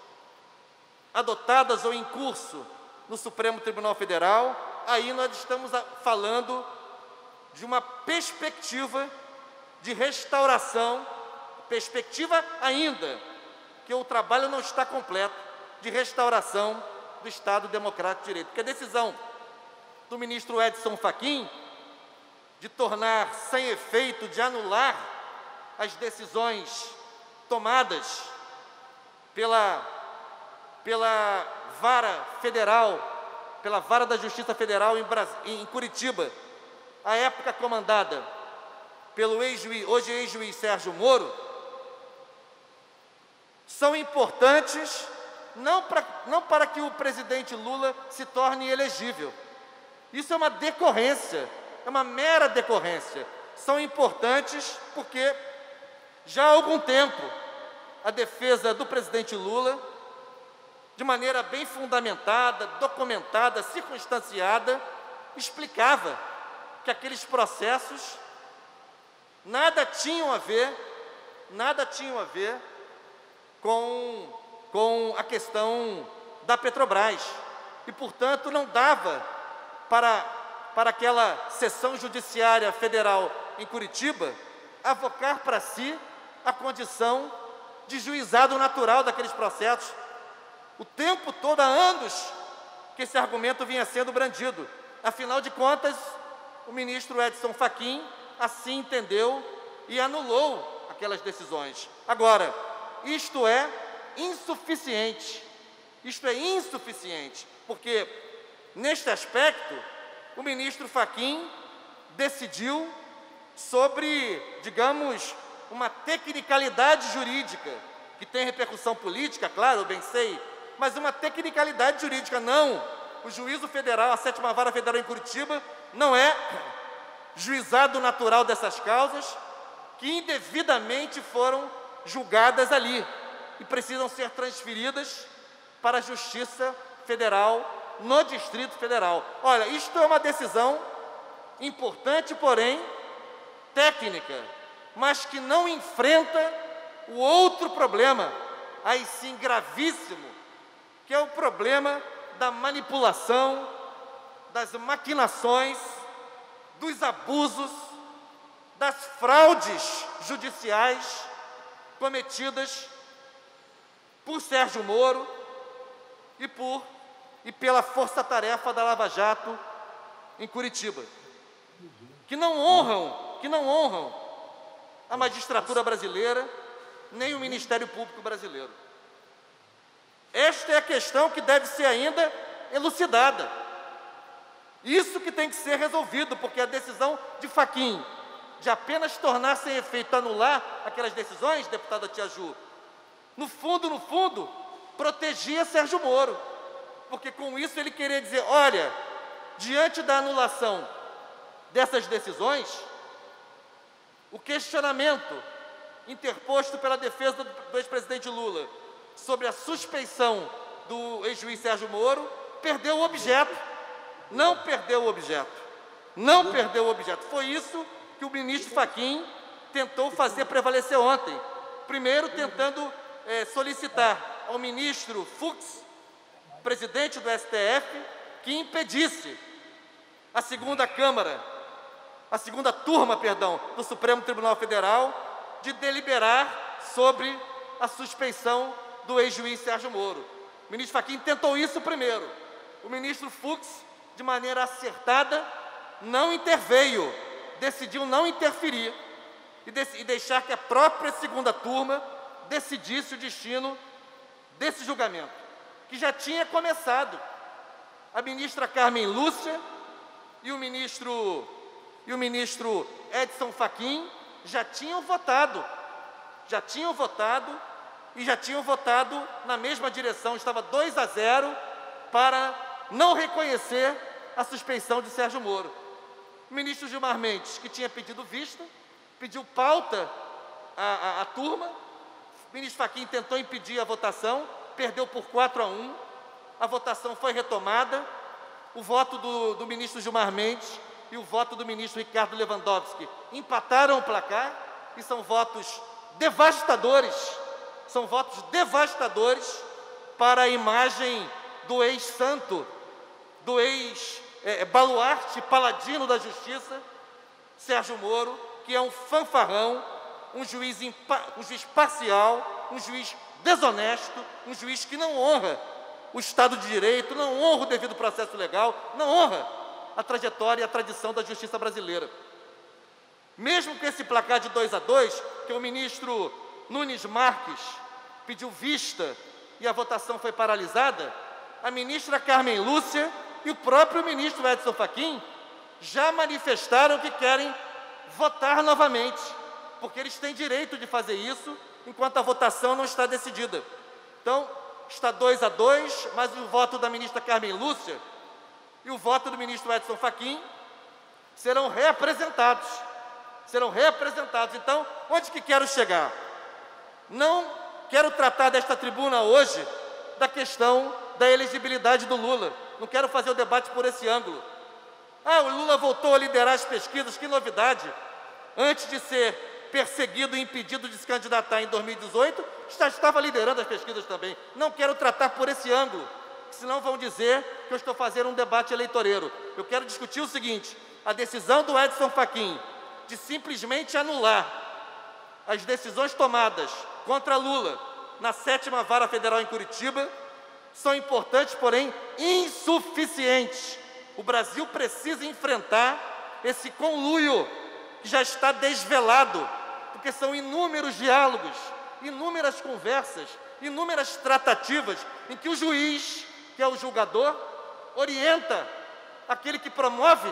adotadas ou em curso no Supremo Tribunal Federal, aí nós estamos falando de uma perspectiva de restauração, perspectiva ainda, que o trabalho não está completo, de restauração do Estado Democrático de Direito. Porque a decisão do ministro Edson Fachin de tornar sem efeito, de anular as decisões tomadas pela, pela vara federal, pela vara da Justiça Federal em, Bras... em Curitiba, à época comandada pelo ex-juiz, hoje ex-juiz Sérgio Moro, são importantes não, pra, não para que o presidente Lula se torne elegível. Isso é uma decorrência, é uma mera decorrência. São importantes porque já há algum tempo a defesa do presidente Lula, de maneira bem fundamentada, documentada, circunstanciada, explicava que aqueles processos nada tinham a ver, nada tinham a ver com, com a questão da Petrobras. E, portanto, não dava para, para aquela sessão judiciária federal em Curitiba avocar para si a condição de juizado natural daqueles processos. O tempo todo, há anos, que esse argumento vinha sendo brandido. Afinal de contas, o ministro Edson Fachin assim entendeu e anulou aquelas decisões. Agora, isto é insuficiente. Isto é insuficiente, porque, neste aspecto, o ministro Fachin decidiu sobre, digamos, uma tecnicalidade jurídica, que tem repercussão política, claro, eu bem sei, mas uma tecnicalidade jurídica. Não, o juízo federal, a sétima vara federal em Curitiba, não é juizado natural dessas causas, que indevidamente foram julgadas ali e precisam ser transferidas para a Justiça Federal, no Distrito Federal. Olha, isto é uma decisão importante, porém técnica, mas que não enfrenta o outro problema, aí sim gravíssimo, que é o problema da manipulação, das maquinações, dos abusos, das fraudes judiciais cometidas por Sérgio Moro e, por, e pela força-tarefa da Lava Jato em Curitiba, que não honram, que não honram a magistratura brasileira, nem o Ministério Público brasileiro. Esta é a questão que deve ser ainda elucidada. Isso que tem que ser resolvido, porque a decisão de Fachin de apenas tornar sem efeito, anular aquelas decisões, deputada Tia Ju, no fundo, no fundo, protegia Sérgio Moro, porque com isso ele queria dizer, olha, diante da anulação dessas decisões, o questionamento interposto pela defesa do ex-presidente Lula sobre a suspeição do ex-juiz Sérgio Moro perdeu o objeto. Não perdeu o objeto. Não perdeu o objeto. Foi isso que o ministro Fachin tentou fazer prevalecer ontem. Primeiro, tentando é, solicitar ao ministro Fux, presidente do S T F, que impedisse a segunda Câmara, a segunda turma, perdão, do Supremo Tribunal Federal de deliberar sobre a suspeição do ex-juiz Sérgio Moro. O ministro Fachin tentou isso primeiro. O ministro Fux, de maneira acertada, não interveio, decidiu não interferir e, de e deixar que a própria segunda turma decidisse o destino desse julgamento, que já tinha começado. A ministra Carmen Lúcia e o ministro, e o ministro Edson Fachin já tinham votado, já tinham votado e já tinham votado na mesma direção, estava dois a zero para não reconhecer a suspeição de Sérgio Moro. O ministro Gilmar Mendes, que tinha pedido vista, pediu pauta à, à, à turma, o ministro Fachin tentou impedir a votação, perdeu por quatro a um, a votação foi retomada, o voto do, do ministro Gilmar Mendes e o voto do ministro Ricardo Lewandowski empataram o placar, e são votos devastadores, são votos devastadores para a imagem do ex-santo, do ex-baluarte, paladino da justiça, Sérgio Moro, que é um fanfarrão, um juiz, um juiz parcial, um juiz desonesto, um juiz que não honra o Estado de Direito, não honra o devido processo legal, não honra a trajetória e a tradição da justiça brasileira. Mesmo com esse placar de dois a dois, que o ministro Nunes Marques pediu vista e a votação foi paralisada, a ministra Carmen Lúcia e o próprio ministro Edson Fachin já manifestaram que querem votar novamente, porque eles têm direito de fazer isso enquanto a votação não está decidida. Então, está dois a dois, mas o voto da ministra Carmen Lúcia e o voto do ministro Edson Fachin serão reapresentados. Serão reapresentados. Então, onde que quero chegar? Não quero tratar desta tribuna hoje da questão da elegibilidade do Lula. Não quero fazer o debate por esse ângulo. Ah, o Lula voltou a liderar as pesquisas, que novidade. Antes de ser perseguido e impedido de se candidatar em dois mil e dezoito, estava liderando as pesquisas também. Não quero tratar por esse ângulo, senão vão dizer que eu estou fazendo um debate eleitoreiro. Eu quero discutir o seguinte: a decisão do Edson Fachin de simplesmente anular as decisões tomadas contra Lula na sétima Vara Federal em Curitiba são importantes, porém insuficientes. O Brasil precisa enfrentar esse conluio que já está desvelado, porque são inúmeros diálogos, inúmeras conversas, inúmeras tratativas em que o juiz, que é o julgador, orienta aquele que promove,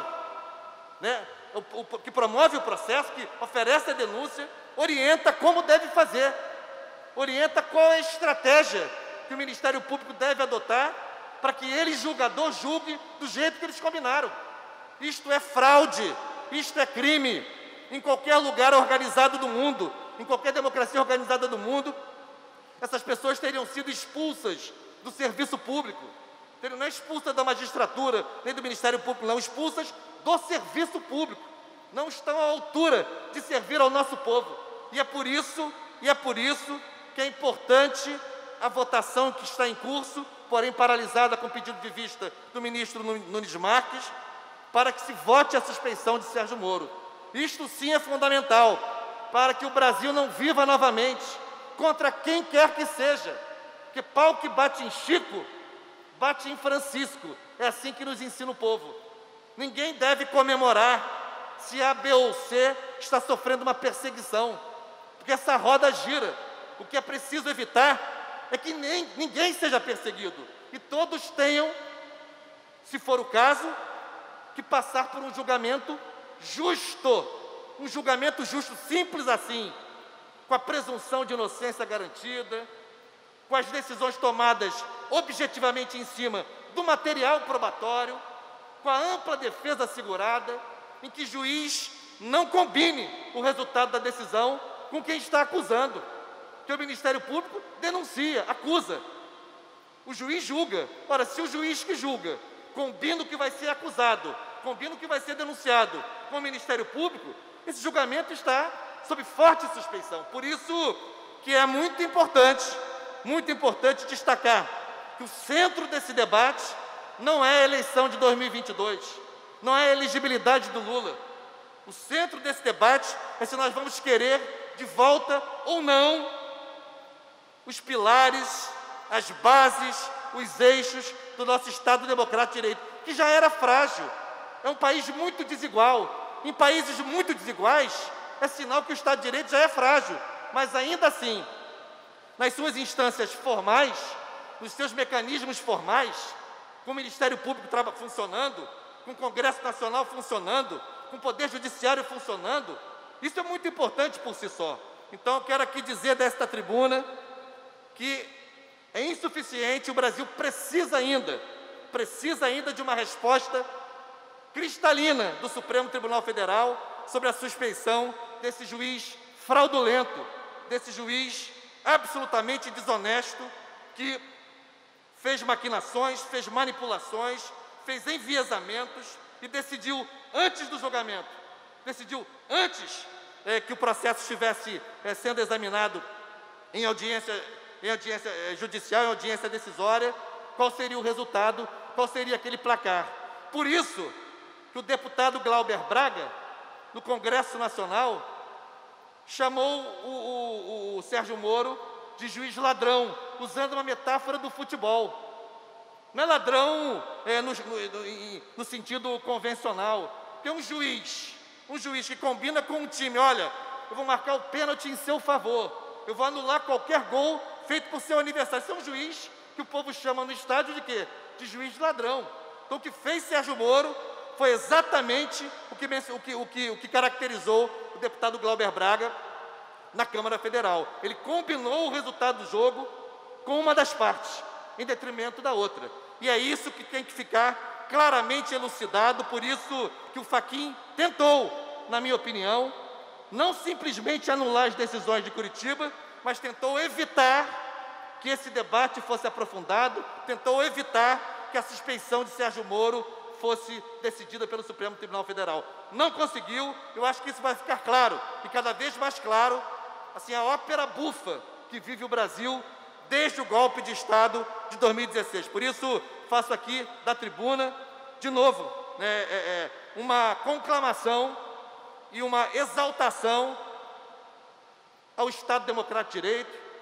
né, o, o, que promove o processo, que oferece a denúncia, orienta como deve fazer, orienta qual é a estratégia que o Ministério Público deve adotar para que ele, julgador, julgue do jeito que eles combinaram. Isto é fraude, isto é crime. Em qualquer lugar organizado do mundo, em qualquer democracia organizada do mundo, essas pessoas teriam sido expulsas do serviço público, teriam não expulsas da magistratura, nem do Ministério Público, não, expulsas do serviço público. Não estão à altura de servir ao nosso povo. E é por isso, e é por isso que é importante a votação que está em curso, porém paralisada com pedido de vista do ministro Nunes Marques, para que se vote a suspeição de Sérgio Moro. Isto sim é fundamental, para que o Brasil não viva novamente contra quem quer que seja, que pau que bate em Chico, bate em Francisco. É assim que nos ensina o povo. Ninguém deve comemorar se A, B ou C está sofrendo uma perseguição, porque essa roda gira. O que é preciso evitar é que nem, ninguém seja perseguido e todos tenham, se for o caso, que passar por um julgamento justo, um julgamento justo, simples assim, com a presunção de inocência garantida, com as decisões tomadas objetivamente em cima do material probatório, com a ampla defesa assegurada, em que juiz não combine o resultado da decisão com quem está acusando, que o Ministério Público denuncia, acusa. O juiz julga. Ora, se o juiz que julga combina o que vai ser acusado, combina o que vai ser denunciado com o Ministério Público, esse julgamento está sob forte suspeição. Por isso que é muito importante, muito importante destacar que o centro desse debate não é a eleição de dois mil e vinte e dois, não é a elegibilidade do Lula. O centro desse debate é se nós vamos querer de volta ou não os pilares, as bases, os eixos do nosso Estado Democrático de Direito, que já era frágil. É um país muito desigual. Em países muito desiguais, é sinal que o Estado de Direito já é frágil. Mas ainda assim, nas suas instâncias formais, nos seus mecanismos formais, com o Ministério Público funcionando, com o Congresso Nacional funcionando, com o Poder Judiciário funcionando, isso é muito importante por si só. Então, eu quero aqui dizer desta tribuna que é insuficiente, o Brasil precisa ainda, precisa ainda de uma resposta cristalina do Supremo Tribunal Federal sobre a suspeição desse juiz fraudulento, desse juiz absolutamente desonesto, que fez maquinações, fez manipulações, fez enviesamentos e decidiu antes do julgamento, decidiu antes é, que o processo estivesse é, sendo examinado em audiência, em audiência é, judicial, em audiência decisória, qual seria o resultado, qual seria aquele placar. Por isso que o deputado Glauber Braga, no Congresso Nacional, chamou o, o, o Sérgio Moro de juiz ladrão, usando uma metáfora do futebol. Não é ladrão é, no, no, no sentido convencional, que é um juiz, um juiz que combina com um time, olha, eu vou marcar o pênalti em seu favor, eu vou anular qualquer gol feito por seu aniversário. Esse é um juiz que o povo chama no estádio de quê? De juiz ladrão. Então o que fez Sérgio Moro foi exatamente o que, o que, o que, o que caracterizou o deputado Glauber Braga na Câmara Federal. Ele combinou o resultado do jogo com uma das partes, em detrimento da outra. E é isso que tem que ficar claramente elucidado, por isso que o Fachin tentou, na minha opinião, não simplesmente anular as decisões de Curitiba, mas tentou evitar que esse debate fosse aprofundado, tentou evitar que a suspeição de Sérgio Moro fosse decidida pelo Supremo Tribunal Federal. Não conseguiu. Eu acho que isso vai ficar claro, e cada vez mais claro, assim, a ópera bufa que vive o Brasil desde o golpe de Estado de dois mil e dezesseis. Por isso, faço aqui da tribuna, de novo, né, é, é, uma conclamação e uma exaltação ao Estado Democrático de Direito,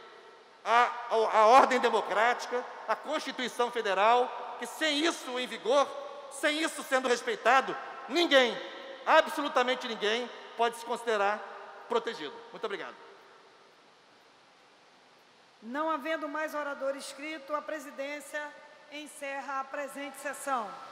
a, a, a ordem democrática, a Constituição Federal, que sem isso em vigor, sem isso sendo respeitado, ninguém, absolutamente ninguém, pode se considerar protegido. Muito obrigado. Não havendo mais orador inscrito, a presidência encerra a presente sessão.